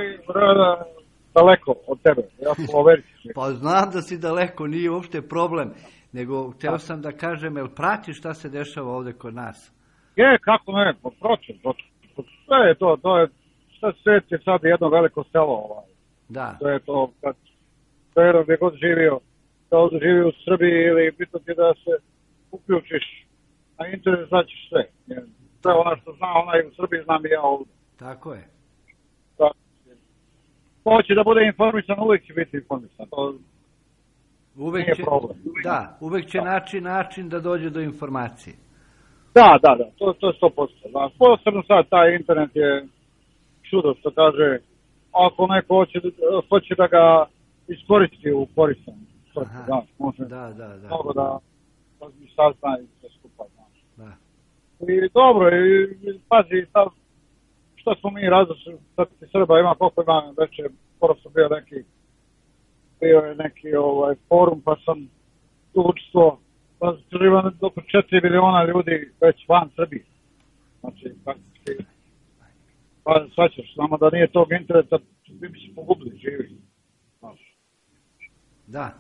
daleko od tebe, ja sam overići. Pa znam da si daleko, nije uopšte problem, nego hteo sam da kažem, jel pratiš šta se dešava ovde kod nas? Je, kako ne, pa pročem, pročem. Sve je to, to je, šta svet je sad jedno veliko selo, ovaj. Da. To je to, kad to je gdje god živio, kao da živi u Srbiji ili bitno ti da se uključiš na internet, značiš sve. Sve ono što zna onaj u Srbiji, znam i ja ovdje. Tako je. Da. Hoće da bude informisan, uvijek će biti informisan, to uvijek nije će, problem. Da, uvijek će da. naći način da dođe do informacije. Da, da, da, to, to je sto posto. Da. Posebno sad taj internet je čudo što kaže, ako neko hoće, hoće da ga iskoristi u koristan. Da, može da, da, da. Mnogo da mi sazna i sve skupa. Da. I dobro, i, i pazi, sad, što smo mi različili, sad ti Srba ima, koliko ima, već je, skoro su bio neki, bio je neki ovaj, forum, pa sam tu učestvo, pa živa oko četiri miliona ljudi već van Srbije. Znači, praktički, pa svaćaš, samo da nije tog interneta, bi bi se pogubili, živi. Znači. Da.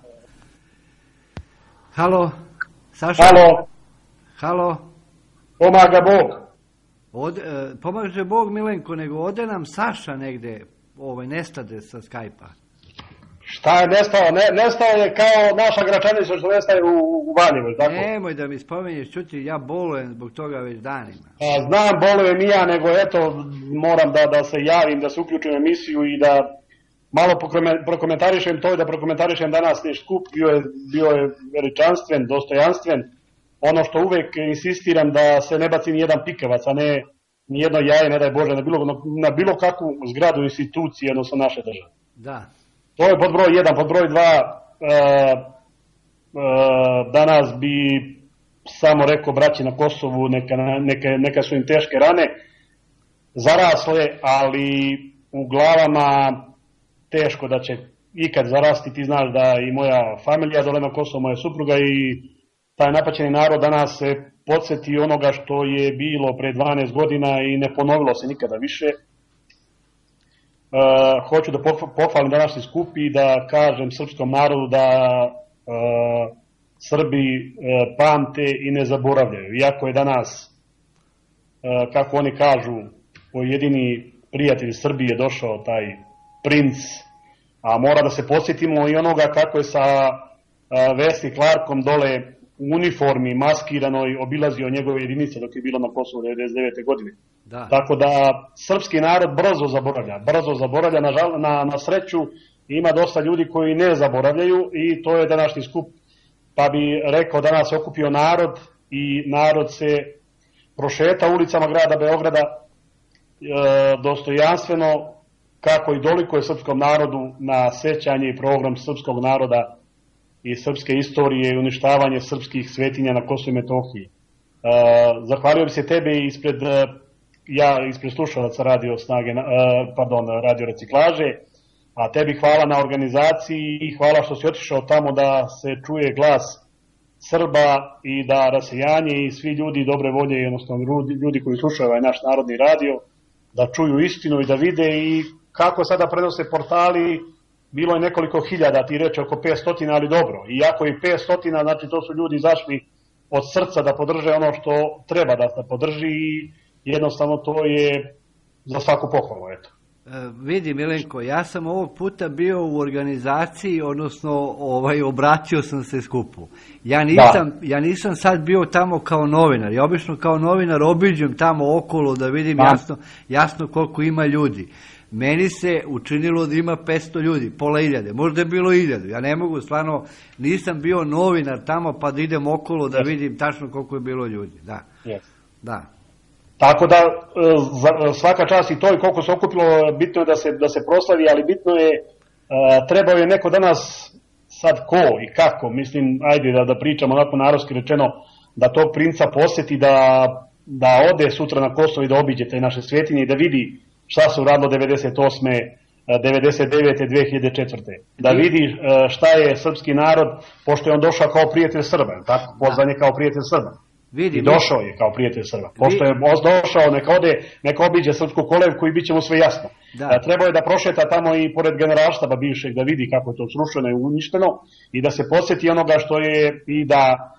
Halo, Saša? Halo. Halo. Pomaga Bog. Od, e, pomaže Bog, Milenko, nego ode nam Saša negde, ovaj, nestade sa Skype-a. Šta je nestao? Ne, nestao je kao naša Gračanica što nestaje u, u Valjevu, tako? Nemoj da mi spomenješ, čuti, ja bolujem zbog toga već danima. A, znam, bolujem i ja, nego eto, moram da, da se javim, da se uključim u emisiju i da malo prokomentarišem to i da prokomentarišem današnji skup, bio je, bio je veličanstven, dostojanstven. Ono što uvek insistiram da se ne baci ni jedan pikavac, a ne ni jedno jaje, ne daj Bože, na bilo, na bilo kakvu zgradu institucije, odnosno naše države. Da. To je pod broj jedan, pod broj dva, e, e, danas bi samo rekao braći na Kosovu, neka, neka, neka su im teške rane zarasle, ali u glavama teško da će ikad zarasti. Ti znaš da i moja familija dole na Kosovu, moja supruga i taj napaćeni narod danas se podsjeti onoga što je bilo pre dvanaest godina i ne ponovilo se nikada više. Uh, hoću da pohvalim današnji skup i da kažem srpskom narodu da uh, Srbi uh, pamte i ne zaboravljaju. Iako je danas, uh, kako oni kažu, pojedini prijatelji Srbije došao taj princ, a mora da se podsjetimo i onoga kako je sa uh, Wesley Clarkom dole u uniformi, maskiranoj, obilazio njegove jedinice dok je bilo na Kosovu devedeset devete godine. Da. Tako da srpski narod brzo zaboravlja, brzo zaboravlja, na, žal, na, na sreću ima dosta ljudi koji ne zaboravljaju i to je današnji skup, pa bi rekao danas se okupio narod i narod se prošeta ulicama grada Beograda e, dostojanstveno kako i dolikuje srpskom narodu na sećanje i program srpskog naroda i srpske istorije i uništavanje srpskih svetinja na Kosovu i Metohiji. E, zahvalio bi se tebe ispred ja ispred slušalaca radio snage, pardon, radio reciklaže, a tebi hvala na organizaciji i hvala što si otišao tamo da se čuje glas Srba i da rasejanje i svi ljudi dobre volje, jednostavno ljudi koji slušaju ovaj naš narodni radio, da čuju istinu i da vide i kako sada prenose portali, bilo je nekoliko hiljada, ti reče oko petsto, ali dobro, iako i petsto, znači to su ljudi izašli od srca da podrže ono što treba da podrži i jednostavno to je za svaku pohvalu, eto. E, vidi Milenko, ja sam ovog puta bio u organizaciji, odnosno ovaj, obratio sam se skupu. Ja nisam, ja nisam sad bio tamo kao novinar, ja obično kao novinar obiđem tamo okolo da vidim jasno, jasno koliko ima ljudi. Meni se učinilo da ima petsto ljudi, pola hiljade, možda je bilo hiljadu, ja ne mogu, stvarno nisam bio novinar tamo pa da idem okolo da vidim tačno koliko je bilo ljudi, da, da. Tako da svaka čast i to i koliko se okupilo, bitno je da se, da se proslavi, ali bitno je, trebao je neko danas, sad ko i kako, mislim, ajde da, da pričamo onako narodski rečeno, da tog princa posjeti, da, da ode sutra na Kosovo i da obiđe te naše svetinje i da vidi šta se uradilo devedeset osme, devedeset devete, dve hiljade četvrte. Da vidi šta je srpski narod, pošto je on došao kao prijatelj Srba, tako, pozvan je kao prijatelj Srba. Vidi, I došao je kao prijatelj Srba. Pošto je došao, neka ode, neka obiđe srpsku kolevku i bit će mu sve jasno. Da. Trebao je da prošeta tamo i pored generalštaba bivšeg, da vidi kako je to srušeno i uništeno i da se podsjeti onoga što je i da,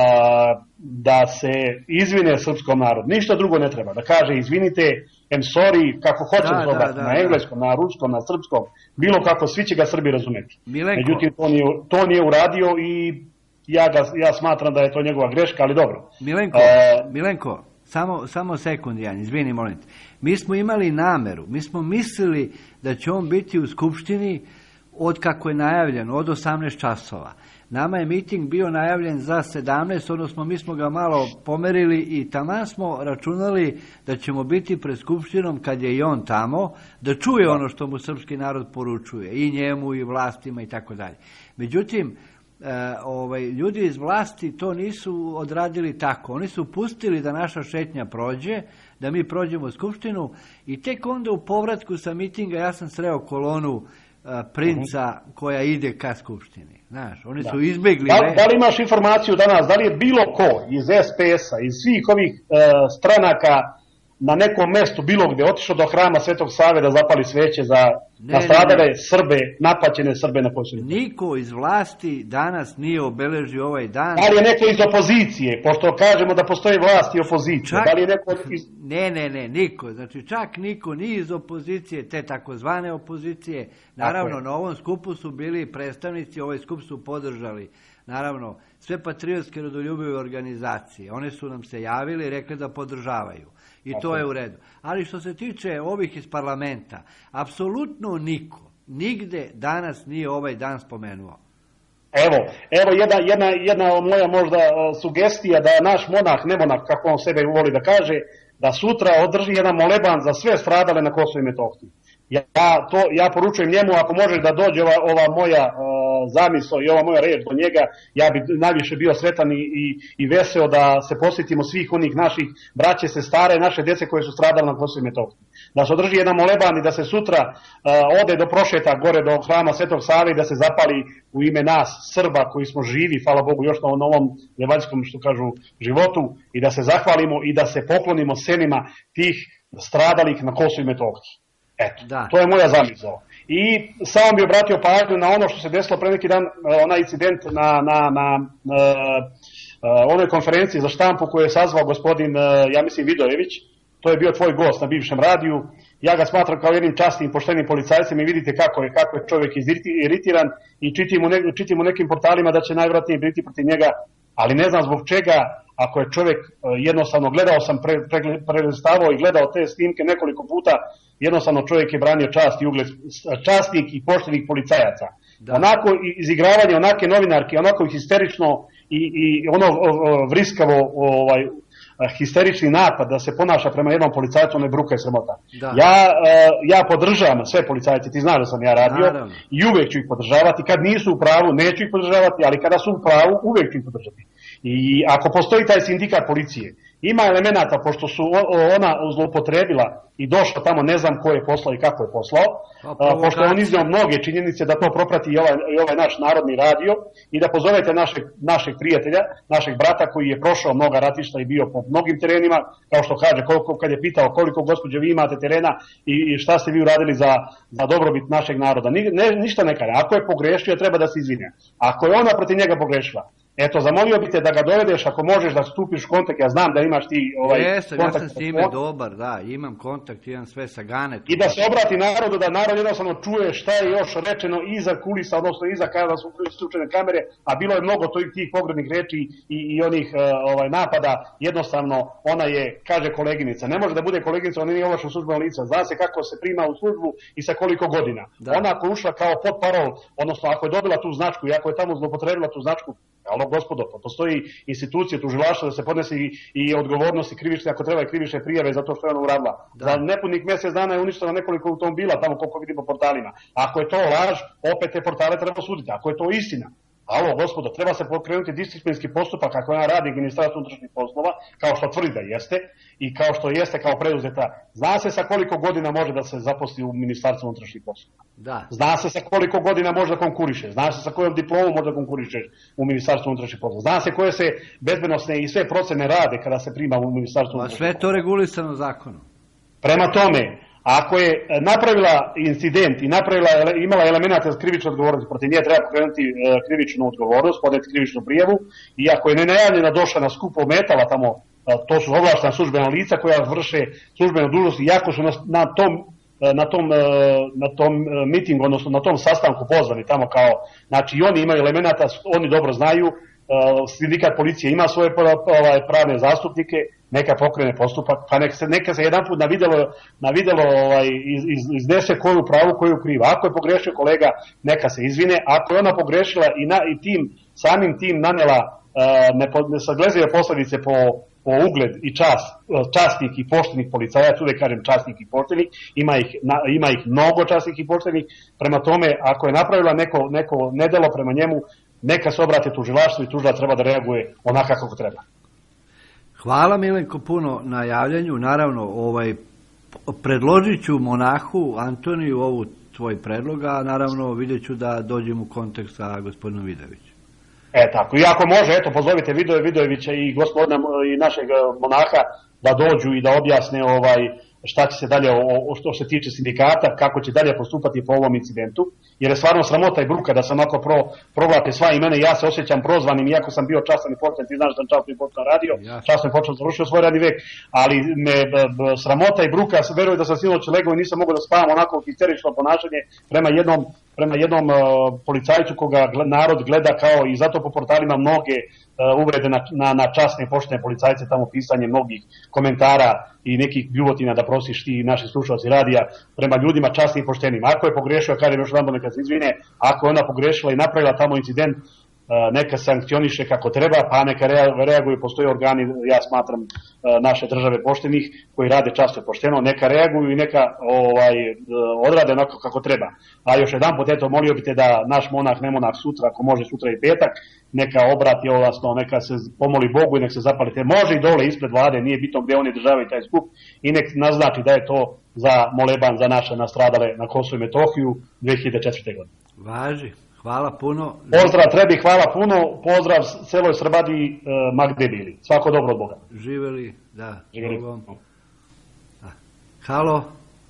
a, da se izvine srpskom narodu. Ništa drugo ne treba. Da kaže izvinite, I'm sorry, kako hoće da, da, da, na engleskom, na ruskom, na srpskom, bilo kako, svi će ga Srbi razumeti. Milenko. Međutim, to nije, to nije uradio i Ja, ga, ja smatram da je to njegova greška, ali dobro. Milenko, e... Milenko samo, samo sekund, Jan, izvini, molim te. Mi smo imali nameru, mi smo mislili da će on biti u Skupštini od kako je najavljen, od osamnaest časova. Nama je miting bio najavljen za sedamnaest, odnosno mi smo ga malo pomerili i taman smo računali da ćemo biti pred Skupštinom kad je i on tamo, da čuje ono što mu srpski narod poručuje, i njemu i vlastima i tako dalje. Međutim, E, ovaj, ljudi iz vlasti to nisu odradili tako. Oni su pustili da naša šetnja prođe, da mi prođemo u Skupštinu i tek onda u povratku sa mitinga ja sam sreo kolonu a, princa uh-huh. koja ide ka Skupštini. Znaš, oni da. su izbegli... Da, da li imaš informaciju danas, da li je bilo ko iz es pe es-a, iz svih ovih e, stranaka na nekom mestu, bilo gde, otišao do hrama Svetog Save da zapali sveće za nastradale Srbe, napaćene Srbe na Kosovu? Niko iz vlasti danas nije obeležio ovaj dan. Da li je neko iz opozicije, pošto kažemo da postoji vlast i opozicija? Da li je neko iz... Ne, ne, ne, niko. Znači čak niko ni iz opozicije, te takozvane opozicije. Naravno, na ovom skupu su bili predstavnici, ovaj skup su podržali. Naravno, sve patriotske rodoljubive organizacije. One su nam se javili i rekli da podržavaju. I to je u redu. Ali što se tiče ovih iz parlamenta, apsolutno niko, nigde danas nije ovaj dan spomenuo. Evo, evo jedna, jedna, jedna moja možda sugestija da naš monah, ne monah, kako on sebe voli da kaže, da sutra održi jedan moleban za sve stradale na Kosovu i Metohiji. Ja, to, ja poručujem njemu, ako možeš da dođe ova, ova moja uh, zamisao i ova moja reč do njega, ja bi najviše bio sretan i, i, i veseo da se posjetimo svih onih naših braće, sestara i naše djece koje su stradali na Kosovu i Metohiji. Da se održi jedan moleban i da se sutra uh, ode do prošeta gore do hrama Svetog Save i da se zapali u ime nas, Srba koji smo živi, hvala Bogu, još na ovom evanđelskom, što kažu, životu, i da se zahvalimo i da se poklonimo senima tih stradalih na Kosovu i Metohiji. Eto, da. To je moja zamisao. I samo bi obratio pažnju na ono što se desilo pre neki dan, onaj incident na, na, na uh, onoj konferenciji za štampu koju je sazvao gospodin, uh, ja mislim, Vidojević. To je bio tvoj gost na bivšem radiju. Ja ga smatram kao jednim časnim, poštenim policajcem i vidite kako je, kako je čovjek iritiran i čitim u, ne, čitim u nekim portalima da će najvjerojatnije biti protiv njega, ali ne znam zbog čega, ako je čovjek, jednostavno gledao sam, pre, pre, prelistavao i gledao te snimke nekoliko puta, jednostavno čovjek je branio čast i ugled časnih i poštenih policajaca. Da. Onako izigravanje onake novinarke, onako histerično i, i ono vriskavo ovaj, histerični napad da se ponaša prema jednom policajcu, ne bruka je sramota. Ja, ja podržavam sve policajce, ti znaš da sam ja radio, naravno, i uvijek ću ih podržavati. Kad nisu u pravu, neću ih podržavati, ali kada su u pravu, uvijek ću ih podržati. I ako postoji taj sindikat policije, ima elemenata, pošto su ona zloupotrebila i došla tamo, ne znam ko je poslao i kako je poslao, a, pošto on iznio mnoge činjenice da to proprati i ovaj, i ovaj naš narodni radio i da pozovete našeg, našeg prijatelja, našeg brata koji je prošao mnoga ratišta i bio po mnogim terenima, kao što kaže, koliko, kad je pitao koliko gospođe vi imate terena i, i šta ste vi uradili za, za dobrobit našeg naroda. Ni, ne, ništa ne kaže. Ako je pogrešio, treba da se izvinja. Ako je ona protiv njega pogrešila, eto, zamolio bi te da ga dovedeš, ako možeš da stupiš u kontakt, ja znam da imaš ti ovaj, Jesam, kontakt. Ja sam s time dobar, da, imam kontakt, imam sve sa Ganetom. I da se obrati narodu, da narod jednostavno čuje šta je još rečeno iza kulisa, odnosno iza kada su isključene kamere, a bilo je mnogo tih, tih pogrednih reči i, i onih uh, ovaj, napada, jednostavno ona je, kaže koleginica, ne može da bude koleginica, ona nije ovlašćena službena lica, zna se kako se prima u službu i sa koliko godina. Da. Ona ako je ušla kao potparol, odnosno ako je dobila tu značku i ako je tamo zlopotrebila tu značku, alo gospodo, pa postoji institucije tužilaštva da se podnese i, i odgovornosti krivične, ako treba i krivične prijave za to što je ona uradila. Da. Za nepunih mjesec dana je uništeno nekoliko automobila, tamo koliko vidimo po portalima. Ako je to laž, opet te portale treba suditi. Ako je to istina, alo gospodo, treba se pokrenuti disciplinski postupak ako ona radi Ministarstvo unutrašnjih poslova, kao što tvrdi da jeste i kao što jeste kao preduzeta. Zna se sa koliko godina može da se zaposli u Ministarstvu unutrašnjih poslova. Da. Zna se sa koliko godina može da konkuriše. Zna se sa kojom diplomom može da konkuriše u Ministarstvu unutrašnjih poslova. Zna se koje se bezbednosne i sve procene rade kada se prima u Ministarstvu unutrašnjih poslova. A sve to regulisano zakonom. Prema tome, ako je napravila incident i napravila, imala elemenata za krivičnu odgovornost, protiv nje treba pokrenuti krivičnu odgovornost, podneti krivičnu prijavu, i ako je nenajavljena došla na skup ometala tamo, to su ovlaštena službena lica koja vrše službenu dužnost, iako su na, na tom na tom, na tom mitingu, odnosno na tom sastanku pozvani tamo kao, znači i oni imaju elemenata, oni dobro znaju, sindikat policije ima svoje pravne zastupnike, neka pokrene postupak, pa neka se, neka se jedan put na videlo, na videlo ovaj, iz, iz, iznese koju pravu, koju kriva. Ako je pogrešio kolega, neka se izvine, ako je ona pogrešila i, na, i tim, samim tim nanela uh, nesaglezive posljedice po, po ugled i čast, časnih i poštenih policajaca, uvek kažem časnih i poštenih, ima ih, na, ima ih mnogo časnih i poštenih, prema tome, ako je napravila neko, neko nedelo prema njemu, neka se obrate tužilaštvu i tužilac treba da reaguje onako kako treba. Hvala Milenko puno na javljanju. Naravno, ovaj, predložit ću monahu Antoniju ovu tvoj predlog, a naravno vidjet ću da dođem u kontakt sa gospodinom Vidojevićem. E tako, i ako može, eto, pozovite Vidoje Vidojevića i gospodina i našeg monaha da dođu i da objasne ovaj, šta će se dalje, o, o što se tiče sindikata, kako će dalje postupati po ovom incidentu, jer je stvarno sramota i bruka da sam ako pro, provlate sva imena i ja se osjećam prozvanim, iako sam bio častan i pošten, ti znaš da sam častan i pošten radio, častan i pošten završio svoj radni vek, ali me b, b, sramota i bruka, verujem da sam sinoć legao i nisam mogao da spavam onako histerično ponašanje prema jednom, prema jednom uh, policajcu koga narod gleda kao, i zato po portalima mnoge uh, uvrede na, na, na časne i poštene policajce, tamo pisanje mnogih komentara i nekih bljuvotina da prosiš ti naši slušalci radija prema ljudima časnim i poštenim. Ako je pogrešio, kažem još jedan neka se izvine, ako je ona pogrešila i napravila tamo incident, neka sankcioniše kako treba, pa neka reaguju, postoje organi, ja smatram, naše države poštenih, koji rade časno i pošteno, neka reaguju i neka ovaj, odrade onako kako treba. A još jedan put, eto, molio bi te da naš monah, ne monah sutra, ako može sutra i petak, neka obrati, odnosno neka se pomoli Bogu i nek se zapali te. Može i dole ispred vlade, nije bitno gde oni državaju taj skup, i nek naznači da je to za moleban za naše nastradale na Kosovu i Metohiju dve hiljade četvrte. godine. Važi. Hvala puno. Pozdrav Trebi, hvala puno. Pozdrav celoj Srbadi, ma gde bili. Svako dobro od Boga. Živeli, da. Živeli. Da. Halo.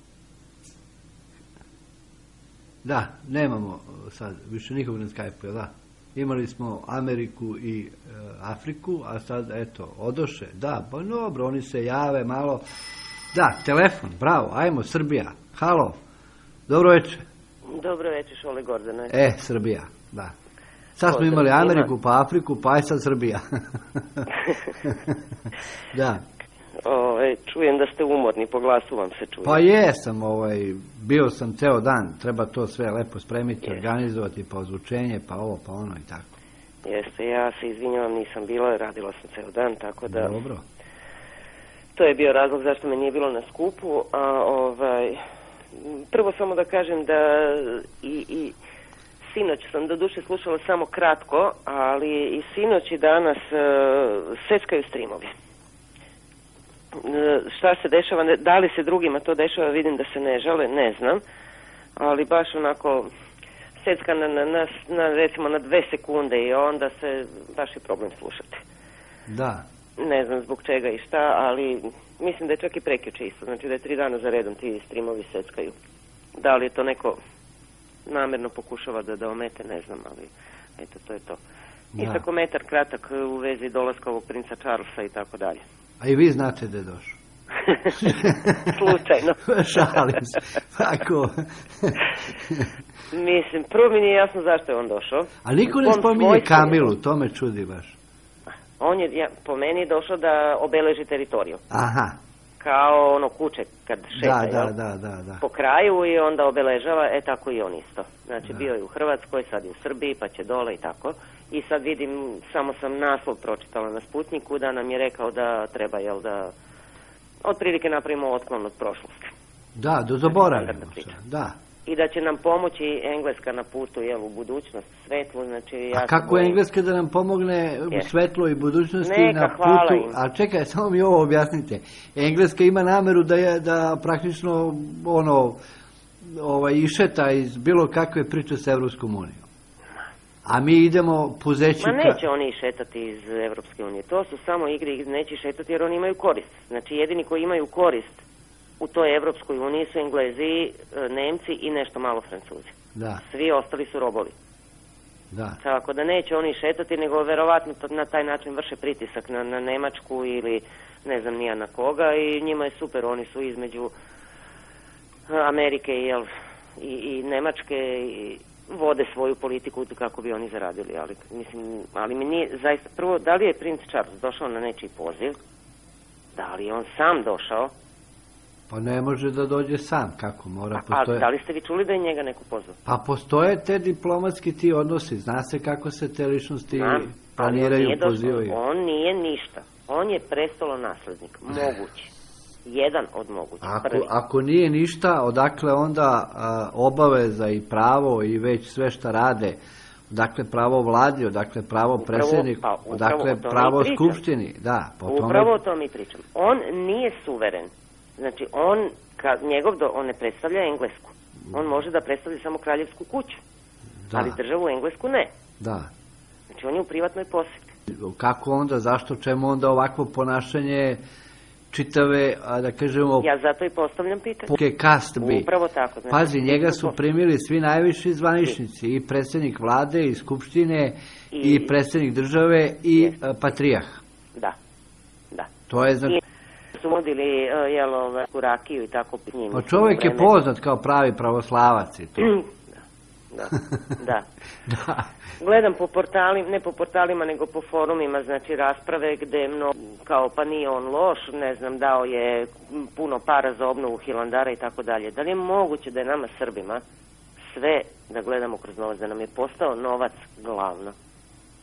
Da, nemamo sad više nikog na Skype-u, da. Imali smo Ameriku i e, Afriku, a sad, eto, odoše. Da, pa dobro, oni se jave malo. Da, telefon, bravo, ajmo, Srbija. Halo, dobro večer. Dobro večer, Šole Gordane. E, Srbija, da. Sad smo imali Ameriku, pa Afriku, pa aj sad Srbija. Da. Ove, čujem da ste umorni, po glasu vam se čuje. Pa jesam, ovaj, bio sam ceo dan, treba to sve lepo spremiti, organizovati, pa ozvučenje, pa ovo, pa ono i tako. Jeste, ja se izvinjavam, nisam bila, radila sam ceo dan, tako da... Dobro. To je bio razlog zašto me nije bilo na skupu, a ovaj... Prvo samo da kažem da i, i sinoć sam do duše slušala samo kratko, ali i sinoć i danas uh, seckaju streamovi. Uh, šta se dešava, da li se drugima to dešava, vidim da se ne žale, ne znam, ali baš onako secka na, na, na, na recimo na dve sekunde i onda se baš je problem slušati. Da. Ne znam zbog čega i šta, ali mislim da je čak i prekjuče isto, znači da je tri dana za redom ti streamovi seckaju. Da li je to neko namerno pokušava da, da omete, ne znam, ali eto, to je to. Da. Isto komentar kratak u vezi dolaska ovog princa Charlesa i tako dalje. A i vi znate da je došao? Slučajno. Šalim se. Tako. Mislim, prvo mi nije jasno zašto je on došao. A niko ne spominje Kamilu, to me čudi baš. On je, ja, po meni, došao da obeleži teritoriju. Aha. Kao ono kuće kad šeta, da, da, da, da, da. po kraju i onda obeležava, e tako i on isto. Znači da. Bio je u Hrvatskoj, sad je u Srbiji, pa će dole i tako. I sad vidim, samo sam naslov pročitala na Sputniku da nam je rekao da treba, jel da, otprilike napravimo otklon od prošlosti. Da, do zaboravimo se, da. I da će nam pomoći Engleska na putu, jel, u budućnost, svetlu, znači... Ja a kako bojim... Engleska da nam pomogne u svetlo i budućnosti Neka, na putu? Im. A čekaj, samo mi ovo objasnite. Engleska ima nameru da je, da praktično, ono, ovaj, išeta iz bilo kakve priče sa Evropskom unijom. A mi idemo puzeći... Ma neće oni šetati iz Evropske unije. To su samo igre i neće šetati jer oni imaju korist. Znači, jedini koji imaju korist u toj Evropskoj uniji su Englezi, Nemci i nešto malo Francuzi. Da. Svi ostali su robovi. Da. Tako da neće oni šetati, nego verovatno na taj način vrše pritisak na, na Nemačku ili ne znam nija na koga i njima je super, oni su između Amerike jel, i, i Nemačke i vode svoju politiku kako bi oni zaradili, ali mislim, ali mi nije zaista, prvo, da li je princ Charles došao na nečiji poziv, da li je on sam došao? Pa ne može da dođe sam, kako mora postoje... A da li ste vi čuli da je njega neko pozvao? Pa postoje te diplomatski ti odnosi, zna se kako se te ličnosti planiraju, pozivaju. On nije ništa, on je prestolonaslednik, mogući. Jedan od mogućih, ako, prvi. Ako nije ništa, odakle onda a, obaveza i pravo i već sve šta rade, odakle pravo vladi, odakle pravo predsjedniku, pa, odakle pravo skupštini. Da, po upravo tome... o tom i pričam. On nije suveren. Znači, on, ka, njegov, do, on ne predstavlja Englesku. On može da predstavlja samo kraljevsku kuću. Da. Ali državu Englesku ne. Da. Znači, on je u privatnoj posjeti. Kako onda, zašto, čemu onda ovakvo ponašanje čitave, a da kažemo... Ja zato i postavljam pitanje. Poke kast bi. Upravo tako. Znači, pazi, njega su primili svi najviši zvaničnici, i predsjednik vlade, i skupštine, i, i predsjednik države, i jest. Patrijah. Da, da. To je znači... su modili uh, jelo, kurakiju i tako s njim. Pa čovjek je poznat kao pravi pravoslavac i to. Da, da. Da. Gledam po portalima, ne po portalima, nego po forumima, znači rasprave gde mno, kao pa nije on loš, ne znam, dao je puno para za obnovu Hilandara i tako dalje. Da li je moguće da je nama Srbima sve da gledamo kroz novac, da nam je postao novac glavno?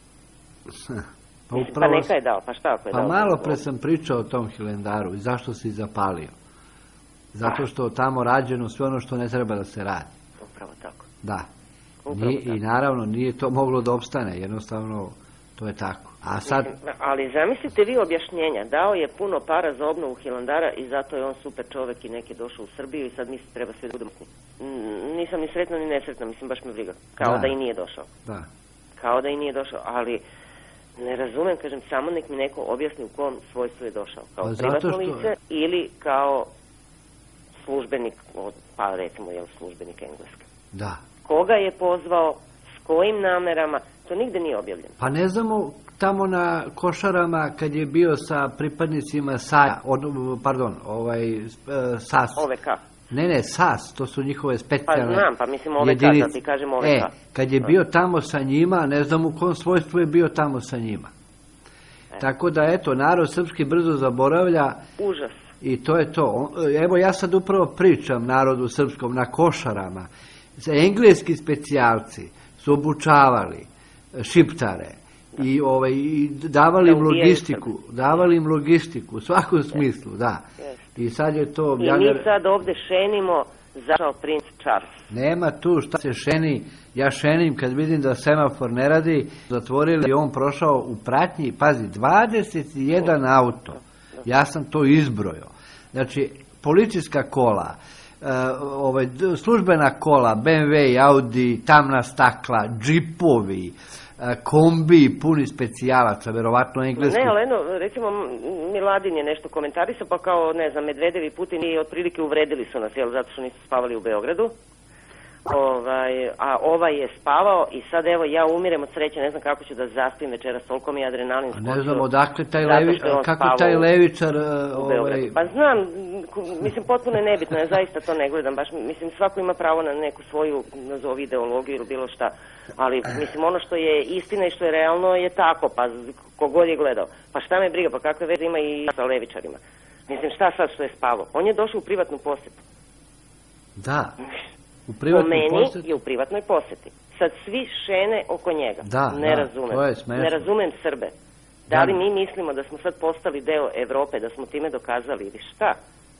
Pa, Mislim, pa neka je dao, pa šta ako je pa dao? Pa malo pre sam pričao o tom Hilandaru i zašto si zapalio. Zato što tamo rađeno sve ono što ne treba da se radi. Upravo tako. Da. Upravo Nije, tako. I naravno nije to moglo da opstane, jednostavno to je tako. A sad... Mislim, ali zamislite vi objašnjenja, dao je puno para za obnovu Hilandara i zato je on super čovek i neki je došao u Srbiju i sad misli treba sve da budemo. Nisam ni sretna ni nesretna, mislim baš me briga. Kao da, da i nije došao. Da. Kao da i nije došao, ali ne razumem, kažem, samo nek mi neko objasni u kom svojstvu je došao. Kao pa privatno što... lice ili kao službenik, pa recimo je službenik Engleske. Da. Koga je pozvao, s kojim namerama, to nigde nije objavljeno. Pa ne znamo tamo na Košarama kad je bio sa pripadnicima S A, od, pardon, ovaj, S A S. O V K. Ne, ne, S A S, to su njihove specijalne Pa znam, pa mislim O V K, jedinice. da ti kažem O V K. E, kad je bio tamo sa njima, ne znam u kom svojstvu je bio tamo sa njima. E. Tako da, eto, narod srpski brzo zaboravlja. Užas. I to je to. Evo, ja sad upravo pričam narodu srpskom na Košarama. Engleski specijalci su obučavali šiptare i, ovaj, i davali im logistiku, davali im logistiku u svakom smislu, da. I sad je to... I mi sad ovde šenimo zašao princ Charles. Nema tu šta se šeni, ja šenim kad vidim da semafor ne radi, zatvorili i on prošao u pratnji, pazi, dvadeset jedan auto, ja sam to izbrojao. Znači, policijska kola, Uh, ovaj, službena kola, B M W, Audi, tamna stakla, džipovi, uh, kombi, puni specijalaca, verovatno engleski. Ne, ali eno, recimo, Miladin je nešto komentarisao, pa kao, ne znam, Medvedev i Putin i otprilike uvredili su nas, jel, zato što nisu spavali u Beogradu. Ovaj, a ovaj je spavao i sad evo ja umirem od sreće, ne znam kako ću da zaspim večeras, toliko mi je adrenalin skočio. Ne znam odakle taj levi, kako taj levičar... Ovaj... Pa znam, mislim potpuno je nebitno, ja zaista to ne gledam, baš mislim svako ima pravo na neku svoju, nazovi ideologiju ili bilo šta, ali mislim ono što je istina i što je realno je tako, pa kogod je gledao. Pa šta me briga, pa kakve veze ima i sa levičarima. Mislim šta sad što je spavao? On je došao u privatnu posetu. Da. Po meni je u privatnoj poseti. Sad svi šene oko njega. Da, ne da, razumem. to je smešno. Ne razumem Srbe. Da li mi mislimo da smo sad postali deo Evrope, da smo time dokazali ili šta?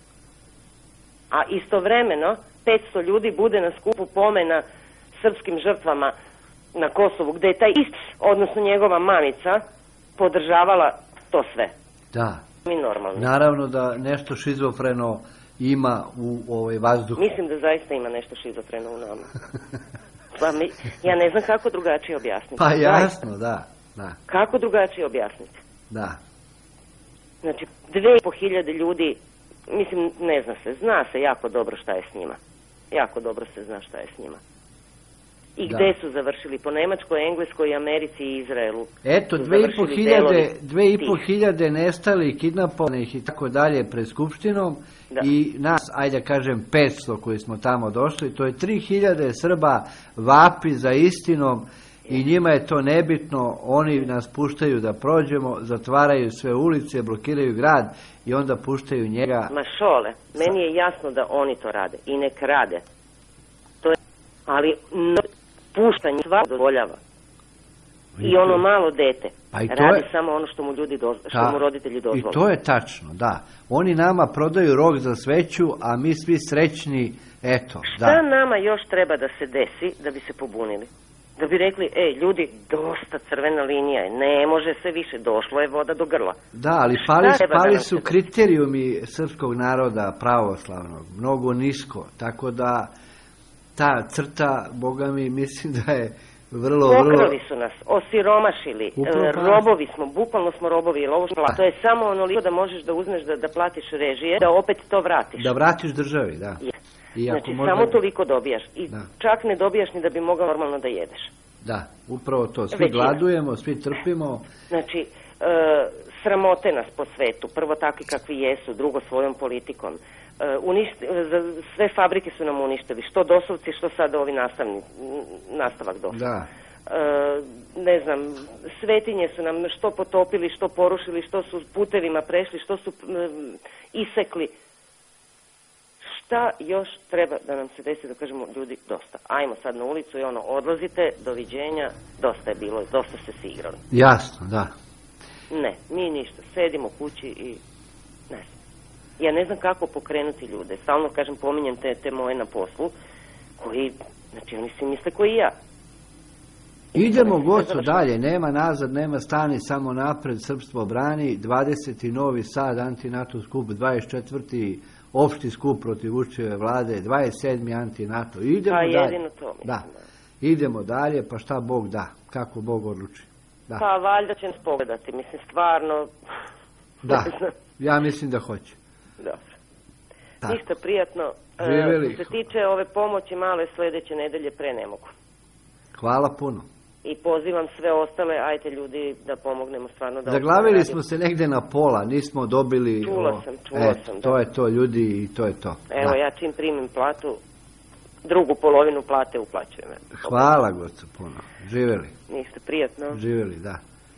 A istovremeno petsto ljudi bude na skupu pomena srpskim žrtvama na Kosovu, gde je taj ist, odnosno njegova mamica, podržavala to sve. Da. Mi normalno. Naravno da nešto šizofreno ima u ovoj vazduhu. Mislim da zaista ima nešto šizofreno u nama. Pa mi, ja ne znam kako drugačije objasniti. Pa jasno, da, da. Kako drugačije objasniti? Da. Znači, dve i po hiljade ljudi, mislim, ne zna se, zna se jako dobro šta je s njima. Jako dobro se zna šta je s njima. I da. Gde su završili? Po Nemačkoj, Engleskoj, Americi i Izraelu. Eto, dve i po hiljade, dve i po hiljade nestali, kidnapovanih i tako dalje pred Skupštinom. Da. I nas, ajde kažem, petsto koji smo tamo došli, to je tri hiljade Srba vapi za istinom i njima je to nebitno, oni nas puštaju da prođemo, zatvaraju sve ulice, blokiraju grad i onda puštaju njega. Ma šole, meni je jasno da oni to rade i nek rade. To je, ali no, puštanje sva dozvoljava. I ono malo dete. Pa radi je... samo ono što mu, ljudi doz... što Ta... mu roditelji dozvole. I to je tačno, da. Oni nama prodaju rog za sveću, a mi svi srećni, eto. Šta da. nama još treba da se desi da bi se pobunili? Da bi rekli, ej, ljudi, dosta crvena linija je, ne može se više, došlo je voda do grla. Da, ali pali, pali su kriterijumi srpskog naroda pravoslavnog, mnogo nisko, tako da ta crta, boga mi, mislim da je vrlo, vrlo... Pokrali su nas, osiromašili, robovi smo, bukvalno smo robovi, jer ovo što... To je samo onoliko da možeš da uzmeš da, da platiš režije, da opet to vratiš. Da vratiš državi, da. Je. I znači, možda... samo toliko dobijaš. I da. Čak ne dobijaš ni da bi mogao normalno da jedeš. Da, upravo to. Svi Većina. Gladujemo, svi trpimo. Znači, e, sramote nas po svetu. Prvo takvi kakvi jesu, drugo svojom politikom. E, uništi, sve fabrike su nam uništili. Što dosovci, što sad ovi nastavni, nastavak dosovci. Da. E, ne znam, svetinje su nam što potopili, što porušili, što su putevima prešli, što su e, isekli. Šta šta još treba da nam se desi da kažemo ljudi dosta. Ajmo sad na ulicu i ono, odlazite, doviđenja, dosta je bilo, dosta ste se igrali. Jasno, da. Ne, mi ništa, sedimo kući i ne znam. Ja ne znam kako pokrenuti ljude. Stalno, kažem, pominjem te, te moje na poslu, koji, znači oni si misle koji ja. Idemo gocu dalje, nema nazad, nema stani, samo napred, srpstvo brani, dvadeseti Novi Sad, anti-NATO skup, dvadeset četvrti opšti skup protiv Vučićeve vlade, dvadeset sedmi anti-NATO. Idemo pa, dalje. jedino to mislim, da. Idemo dalje, pa šta Bog da, kako Bog odluči. Da. Pa valjda će nas pogledati, mislim stvarno. Da, ja mislim da hoće. Dobro. Tako. Ništa prijatno. Živjeli. Što se tiče ove pomoći male sljedeće nedelje pre ne mogu. Hvala puno. I pozivam sve ostale, ajte ljudi da pomognemo stvarno. Da Zaglavili smo se negde na pola, nismo dobili... Čula sam, čula e, sam. To da. je to ljudi i to je to. Evo da. Ja čim primim platu, drugu polovinu plate uplaćujem. Hvala gocu puno. Živjeli. Ništa prijatno. Živjeli, da.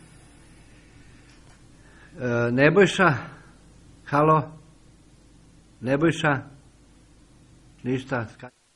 E, Nebojša, halo? Nebojša? Ništa?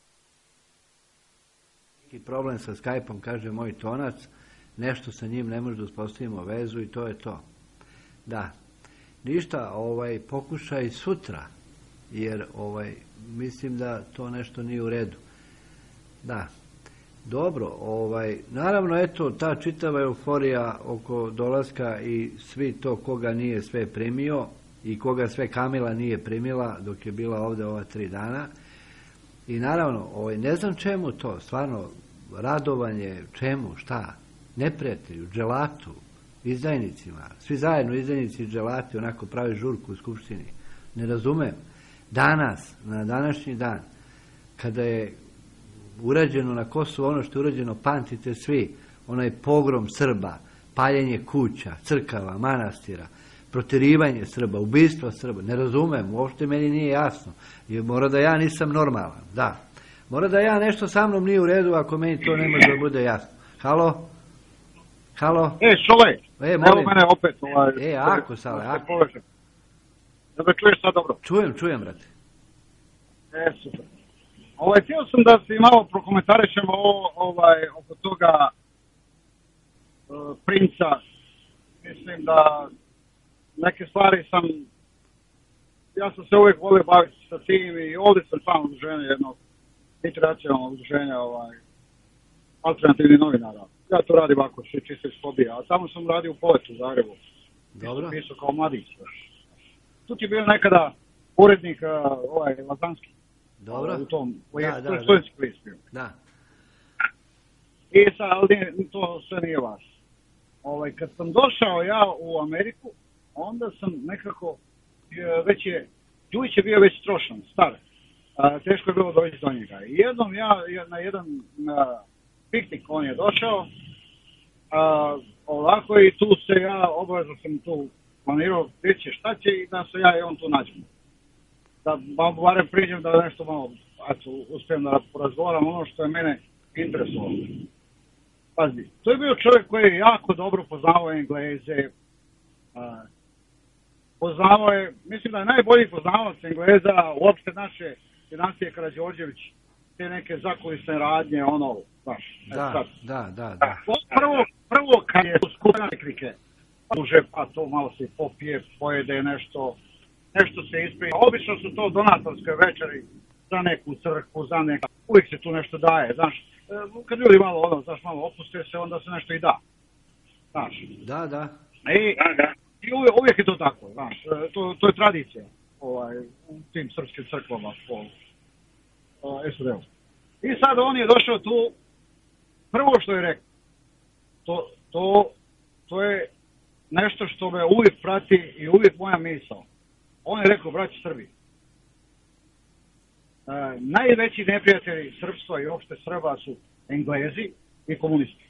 Neki problem sa Skype-om, kaže moj tonac, nešto sa njim ne može da uspostavimo vezu i to je to. Da. Ništa, ovaj, pokušaj sutra, jer ovaj, mislim da to nešto nije u redu. Da. Dobro, ovaj, naravno, eto, ta čitava euforija oko dolaska i svi to koga nije sve primio i koga sve Kamila nije primila dok je bila ovde ova tri dana. I naravno, ovaj, ne znam čemu to, stvarno, radovanje, čemu, šta, neprijatelju, dželatu, izdajnicima, svi zajedno izdajnici i dželati onako pravi žurku u Skupštini. Ne razumem. Danas, na današnji dan, kada je urađeno na Kosovu ono što je urađeno, pamtite svi, onaj pogrom Srba, paljenje kuća, crkava, manastira, proterivanje Srba, ubistvo Srba, ne razumem, uopšte meni nije jasno. I mora da ja nisam normalan, da. Mora da ja nešto sa mnom nije u redu ako meni to ne može da bude jasno. Halo? Halo? E, Šole, e, evo mene opet. Ovaj, e, ako, Sale, ako. Da me čuješ sad dobro? Čujem, čujem, brate. E, super. Ovaj, htio sam da se malo prokomentarišemo o, ovaj, oko toga uh, princa. Mislim da neke stvari sam, ja sam se uvijek volio baviti sa tim i ovdje sam član udruženja jednog internacionalnog udruženja ovaj, alternativnih novinara. Ja to radim ovako, čisto iz hobija, a tamo sam radio u Poletu u Zagrebu. Dobro. Pisao kao mladić. Tu ti je bio nekada urednik uh, ovaj, Lazanski. Dobro. U tom, da, je, da, to je studentski list bio. Da. I sad, ali to sve nije vas. Ovaj, kad sam došao ja u Ameriku, onda sam nekako, već je, Đujić je bio već strošan, star. A, teško je bilo doći do njega. I jednom ja, na jedan na piknik on je došao, a, ovako i tu se ja, obavezno sam tu planirao gdje će, šta će i da se ja i on tu nađemo. Da barem priđem da nešto malo, eto, uspijem da porazgovaram ono što je mene interesovalo. Pazi, to je bio čovjek koji je jako dobro poznavao Engleze, a, poznavao je, mislim da je najbolji poznavac Engleza, uopšte naše dinastije Karađorđević, te neke zakulisne radnje, ono, znaš. Da, da, da, da. Prvo, prvo kad je skupina tehnike, uže, pa to malo se popije, pojede nešto, nešto se isprije. Obično su to donatorske večeri za neku crkvu, za neka, uvijek se tu nešto daje, znaš. Kad ljudi malo, ono, znaš, malo opuste se, onda se nešto i da. Znaš. Da, da. I, i uvijek, uvijek je to tako, znaš. To, to je tradicija ovaj, u tim srpskim crkvama po uh, S A D-u. I sad on je došao tu, prvo što je rekao, to, to, to je nešto što me uvijek prati i uvijek moja misao. On je rekao, braći Srbi, Uh, najveći neprijatelji srpstva i uopšte Srba su Englezi i komunisti.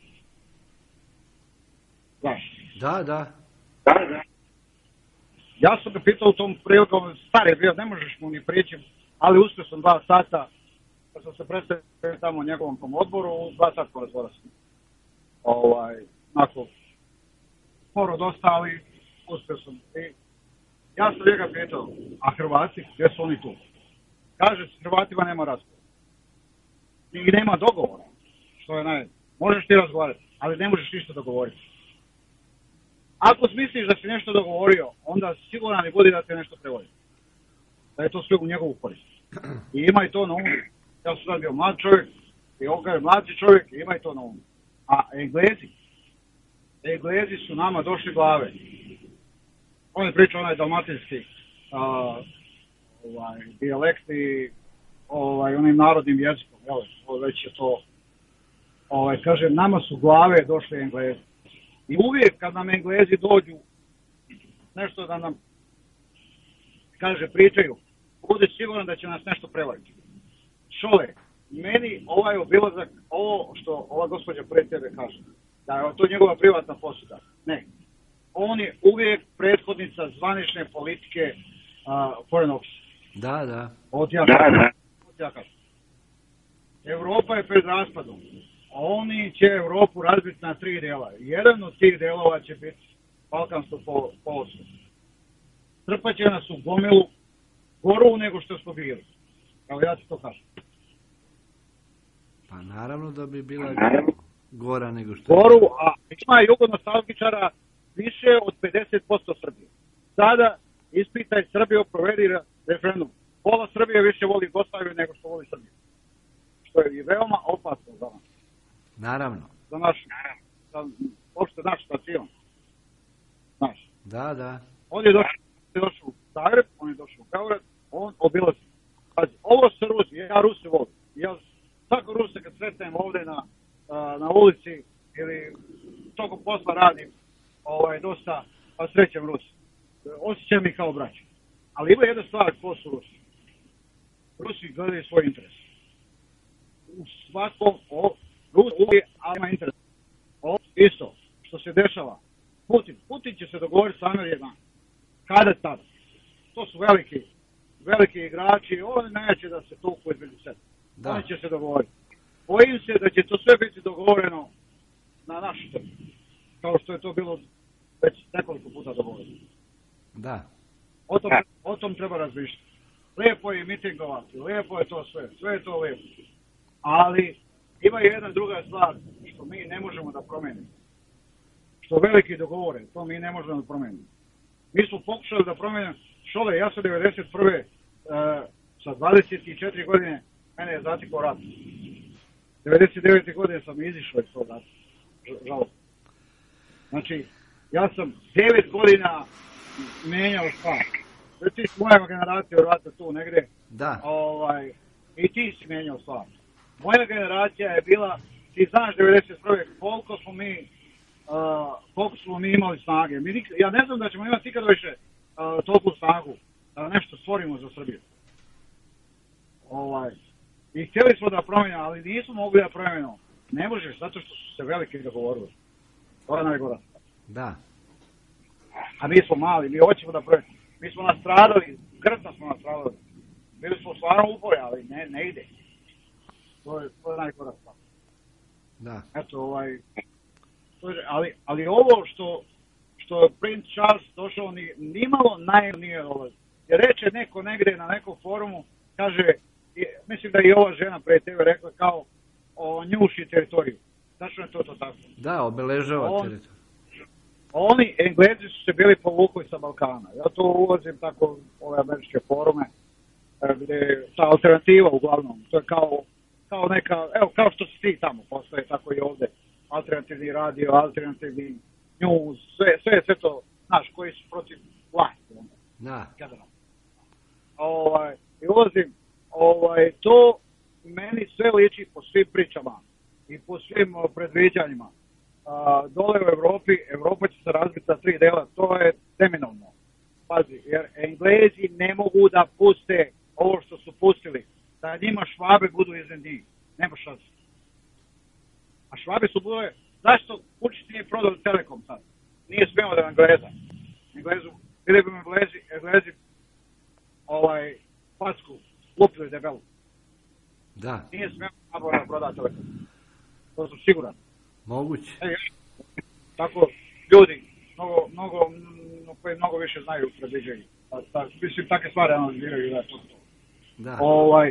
Znaš? Da, da. Da, da. Ja sam ga pitao u tom prilikom, star je bio, ne možeš mu ni prići, ali uspio sam dva sata, kad sam se predstavio tamo u njegovom tom odboru, dva sata porazvora sam. Ovaj, onako, sporo dosta, ali uspio sam. I ja sam njega pitao, a Hrvati, gdje su oni tu? kaže s Hrvatima nema razgovora. I nema dogovora, što je naj... Možeš ti razgovarati, ali ne možeš ništa dogovoriti. Ako smisliš da si nešto dogovorio, onda siguran ne budi da te nešto prevodi. Da je to sve u njegovu korist. I imaj to na umu. Ja sam sad bio mlad čovjek, i ovo je mlađi čovjek, i imaj to na umu. A Englezi, Englezi su nama došli glave. On je pričao onaj dalmatinski a, ovaj, dijalekt i ovaj, onim narodnim jezikom. Jel, već je to, ovaj, kaže, nama su glave došli Englezi. I uvijek kad nam Englezi dođu nešto da nam, kaže, pričaju, bude siguran da će nas nešto prevariti. Šole, meni ovaj obilazak, ovo što ova gospođa pred tebe kaže, da je to njegova privatna posuda. Ne. On je uvijek prethodnica zvanične politike uh, foreign office. Da, da. Od ja kažem. Da, da. Od ja kažem. Evropa je pred raspadom. Oni će Evropu razbiti na tri dela. Jedan od tih delova će biti Balkansko poluostrvo. Trpat će nas u gomilu goru nego što smo bili. Evo ja ti to kažem. Pa naravno da bi bila gora nego što je. Goru, a ima jugonostalgičara više od pedeset posto Srbije. Sada ispitaj Srbiju, provedi referendum. Pola Srbije više voli Jugoslaviju nego što voli Srbiju. Što je i veoma opasno za nas. Naravno. Za naš, za uopšte naš stacion. Naš. Da, da. On je došao, on je došao u Zagreb, on je došao u Beograd, on obilazi. Pazi, ovo su Rusi, ja Ruse volim. Ja svako Ruse kad sretnem ovdje na, na ulici ili toko posla radim, ovaj, dosta, pa srećem Rusi. Osjećam ih kao braća. Ali ima jedna stvar, ko su Rusi. Rusi gledaju svoj interes. U svakom, o, Rusi uvijek, ali ima interes. Ovo isto, što se dešava. Putin, Putin će se dogovoriti sa Amerikom. Kada tada? To su veliki, veliki igrači, oni neće da se tuku između sebe. Da. Oni će se dogovoriti. Bojim se da će to sve biti dogovoreno na našu stranu. Kao što je to bilo već nekoliko puta dogovoreno. Da. O tom, o tom treba razmišljati. Lijepo je mitingovati, lijepo je to sve, sve je to lijepo. Ali ima jedna druga stvar što mi ne možemo da promenimo. Što veliki dogovore, to mi ne možemo da promenimo. Mi smo pokušali da promenimo, Šole, ja sam devedeset prve Uh, sa dvadeset četiri godine mene je zatikao rat. devedeset devete godine sam izišao iz tog rata. Žalost. Znači, ja sam devet godina menjao stvar. Ti si moja generacija vjerojatno tu negdje. Da. Ovaj, i ti si menjao stvar. Moja generacija je bila, ti znaš devedeset prve koliko smo mi uh, koliko smo mi imali snage. Mi, ja ne znam da ćemo imati ikada više uh, toliko snagu da nešto stvorimo za Srbiju. Ovaj. I htjeli smo da promenimo, ali nismo mogli da promenimo. Ne možeš, zato što su se veliki dogovorili. To je najgora. Da. A mi smo mali, mi hoćemo da promenimo. Mi smo nastradali, grdno smo nastradali. Bili smo stvarno upori, ali ne, ne ide. To je, to je najgora stvar. Da. Eto, ovaj... To je, ali, ali ovo što, što je Prince Charles došao, ni, nimalo naj nije dolazi. Jer reče neko negdje na nekom forumu, kaže, mislim da je i ova žena pre tebe rekla kao o njuši teritoriju. Tačno je to to tako. Da, obeležava On, teritoriju. Oni, Englezi su se bili povukli sa Balkana. Ja to ulazim tako u ove američke forume, gdje ta alternativa uglavnom, to je kao, kao neka, evo kao što si ti tamo, postoje tako i ovdje, alternativni radio, alternativni news, sve, sve, sve to, znaš, koji su protiv vlasti. Da. Ovaj, i ulazim, ovaj, to meni sve liči po svim pričama i po svim uh, predviđanjima. Uh, dole u Evropi, Evropa će se razbiti za tri dela, to je neminovno. Pazi, jer Englezi ne mogu da puste ovo što su pustili, da njima Švabe budu iznad njih. Nema šanse. A Švabe su bile, zašto Vučić nije prodao Telekom sad? Nije smeo da Engleza. Englezu, bili bi Englezi, Englezi ovaj, pasku, lupili debelu. Da. Nije smeo da proda Telekom. To sam siguran. Moguće. E, tako, ljudi, mnogo, mnogo, mnogo, mnogo više znaju predviđenje. Mislim, takve stvari analiziraju da je to to. Da. Ovaj,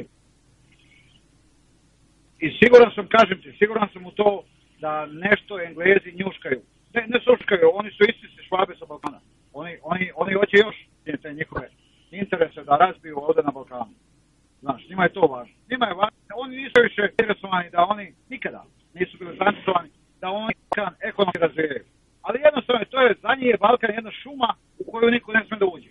I siguran sam, kažem ti, siguran sam u to da nešto Englezi njuškaju. Ne, ne sluškaju, oni su isti se švabe sa Balkana. Oni, oni, oni hoće još te njihove interese da razbiju ovdje na Balkanu. Znaš, njima je to važno. Njima je važno, oni nisu više interesovani da oni nikada nisu bili zainteresovani da oni Balkan ekonomski razvijaju. Ali jednostavno, to je, za njih je Balkan jedna šuma u koju niko ne smije da uđe.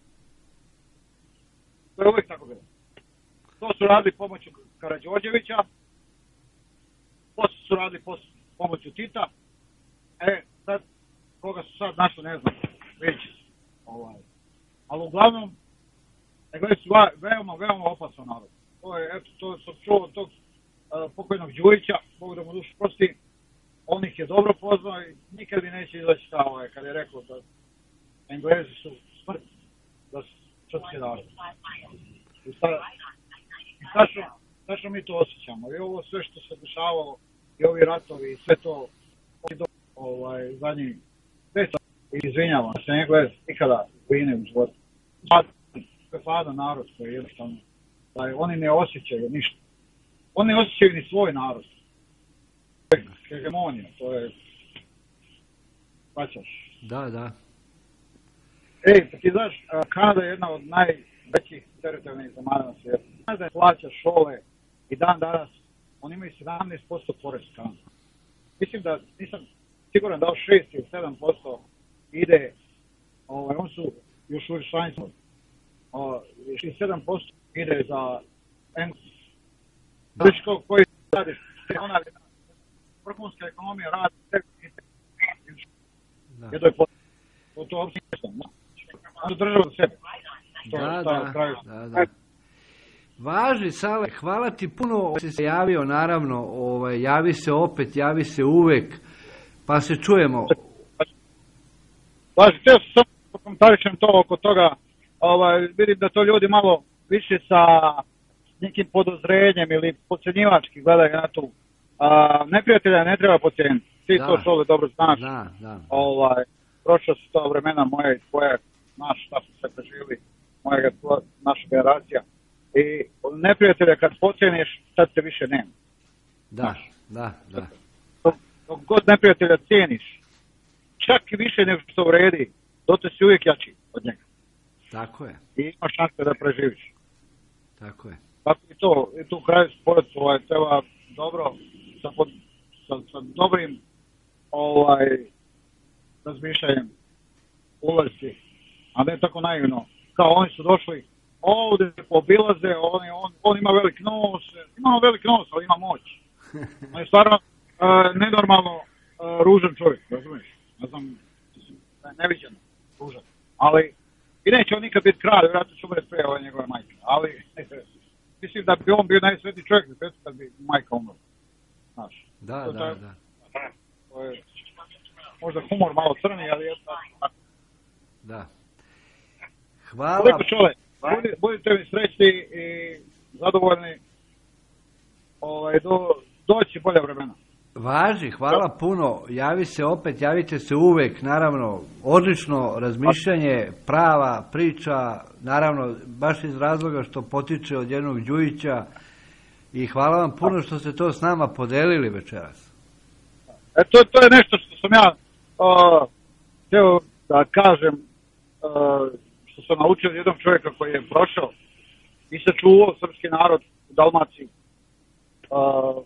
To je uvijek tako bilo. To su radili pomoću Karađorđevića, poslije su radili pomoću Tita, e, sad, koga su sad našli, ne znam, već, ovaj. Ali uglavnom, Englesi su veoma, veoma opasan narod. To je, eto, to sam čuo od tog uh, pokojnog Đujića, Bog da mu dušu prosti, on ih je dobro poznao i nikad mi neće izaći ta ovaj, kad je rekao da Englezi su smrt, da su srpski narod. I sad, i sad što, sad što mi to osjećamo, i ovo sve što se dešavalo, i ovi ratovi, i sve to, ovaj, zadnji, već izvinjavam se, Englez nikada vine u životu. To je hladan narod koji je jednostavno, da je, oni ne osjećaju ništa. Oni ne osjećaju ni svoj narod. To je hegemonija, to je, paćaš. Da, da. Ej, pa ti znaš, Kanada je jedna od najvećih teritorijalnih zemalja na svijetu. Kanada je plaća škole i dan danas, oni imaju sedamnaest posto porez Kanada. Mislim da, nisam siguran da šest ili sedam posto ide, ovaj, on su još uvijek članicom, šest sedam posto ide za Englesku. Znači koji radiš, ona vrhunska ekonomija radi, jedno je potrebno. To to uopće ne znam. Ono država za sebe. Da, da, da, da. Važi, Sale, hvala ti puno što si se javio, naravno, ovaj, javi se opet, javi se uvek, pa se čujemo. Važi, teo sam samo komentarišem to oko toga, ovaj, vidim da to ljudi malo više sa nekim podozrenjem ili podcjenjivački gledaju na tu. A, neprijatelja ne treba podcijeniti, ti da. To Šole dobro znaš. Da, da. Ovaj, prošla su to vremena moje i tvoje, naš, šta su se preživili, moja, naša generacija. I neprijatelja kad pocijeniš, sad te više nema. Da, znaš, da, da. Dok, dok god neprijatelja cijeniš, čak i više nego što uredi, dote si uvijek jači od njega. Tako je. I imaš šanse da preživiš. Tako je. Tako i to, i tu u kraju sport, ovaj, treba dobro, sa, pod, sa, sa dobrim ovaj, razmišljanjem ulaziti, a ne tako naivno. Kao oni su došli ovdje pobilaze, on, on, on ima velik nos, ima velik nos, ali ima moć. On je stvarno uh, nenormalno uh, ružan čovjek, razumiješ? Ne znam, neviđeno ružan. Ali, i neće on nikad biti kralj, vjerojatno će umret prije ove njegove majke. Ali, mislim da bi on bio najsvetiji čovjek na svijetu kad bi majka umrla. Znaš. Da, to, da, taj, da. To je možda humor malo crni, ali je tako. Da. Hvala. Koliko čovjek, budite mi srećni i zadovoljni, ovaj, do, doći bolje vremena. Važi, hvala puno, javi se opet, javite se uvek, naravno, odlično razmišljanje, prava priča, naravno, baš iz razloga što potiče od jednog Đujića i hvala vam puno što ste to s nama podelili večeras. E, to, to je nešto što sam ja uh, htio da kažem, uh, što sam naučio od jednog čovjeka koji je prošao i sačuvao srpski narod u Dalmaciji. Uh,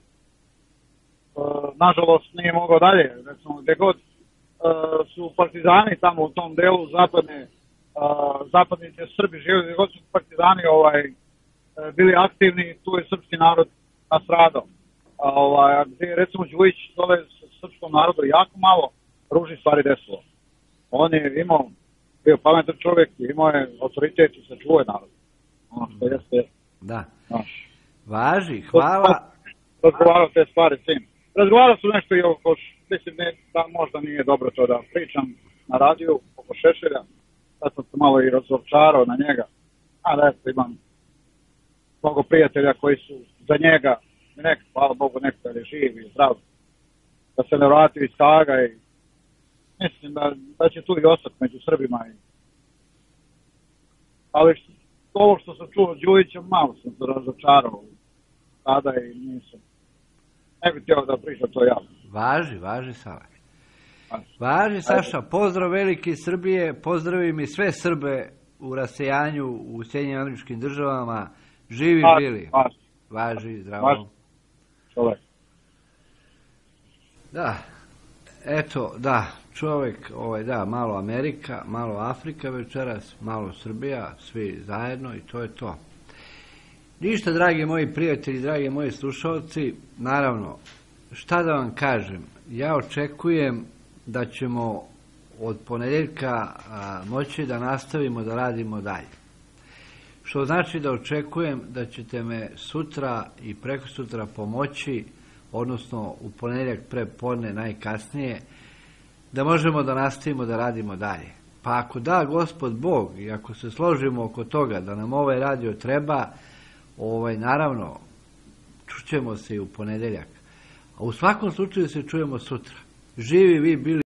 Uh, nažalost nije mogao dalje, recimo gdje god uh, su partizani tamo u tom delu zapadne, uh, zapadni gdje Srbi živjeli, gdje god su partizani ovaj, uh, bili aktivni, tu je srpski narod nastradao. Uh, ovaj, a gdje je recimo Đujić dole s srpskom narodu jako malo ružnih stvari desilo. On je imao, bio pametan čovjek, imao je autoritet i sačuvao je narod. Ono što jeste. Da. Naš. Važi, hvala. Razgovarao te stvari s njim. Razgovarao su nešto i oko, mislim ne, da možda nije dobro to da pričam na radiju oko Šešelja. Sad sam se malo i razočarao na njega. A da eto, imam mnogo prijatelja koji su za njega, nek, hvala Bogu, neko je živ i zdrav, da se ne vrati iz Haga i mislim da, da će tu i ostati među Srbima. I... Ali ovo što sam čuo Đujića, malo sam se razočarao tada i nisam. Ne bih htio da pričam to javno. Važi, važi Sava. Važi Saša, pozdrav veliki Srbije, pozdravi mi sve Srbe u rasejanju u Sjedinjenim Američkim Državama. Živi bili. Važi. Važi, zdravo. Važi. Čovjek. Da, eto, da, čovjek, ovaj, da, malo Amerika, malo Afrika večeras, malo Srbija, svi zajedno i to je to. Ništa, dragi moji prijatelji, dragi moji slušalci, naravno, šta da vam kažem, ja očekujem da ćemo od ponedjeljka moći da nastavimo da radimo dalje. Što znači da očekujem da ćete me sutra i preko sutra pomoći, odnosno u ponedjeljak pre podne najkasnije, da možemo da nastavimo da radimo dalje. Pa ako da Gospod Bog i ako se složimo oko toga da nam ovaj radio treba, ovaj, naravno, čućemo se i u ponedjeljak. A u svakom slučaju se čujemo sutra. Živi vi bili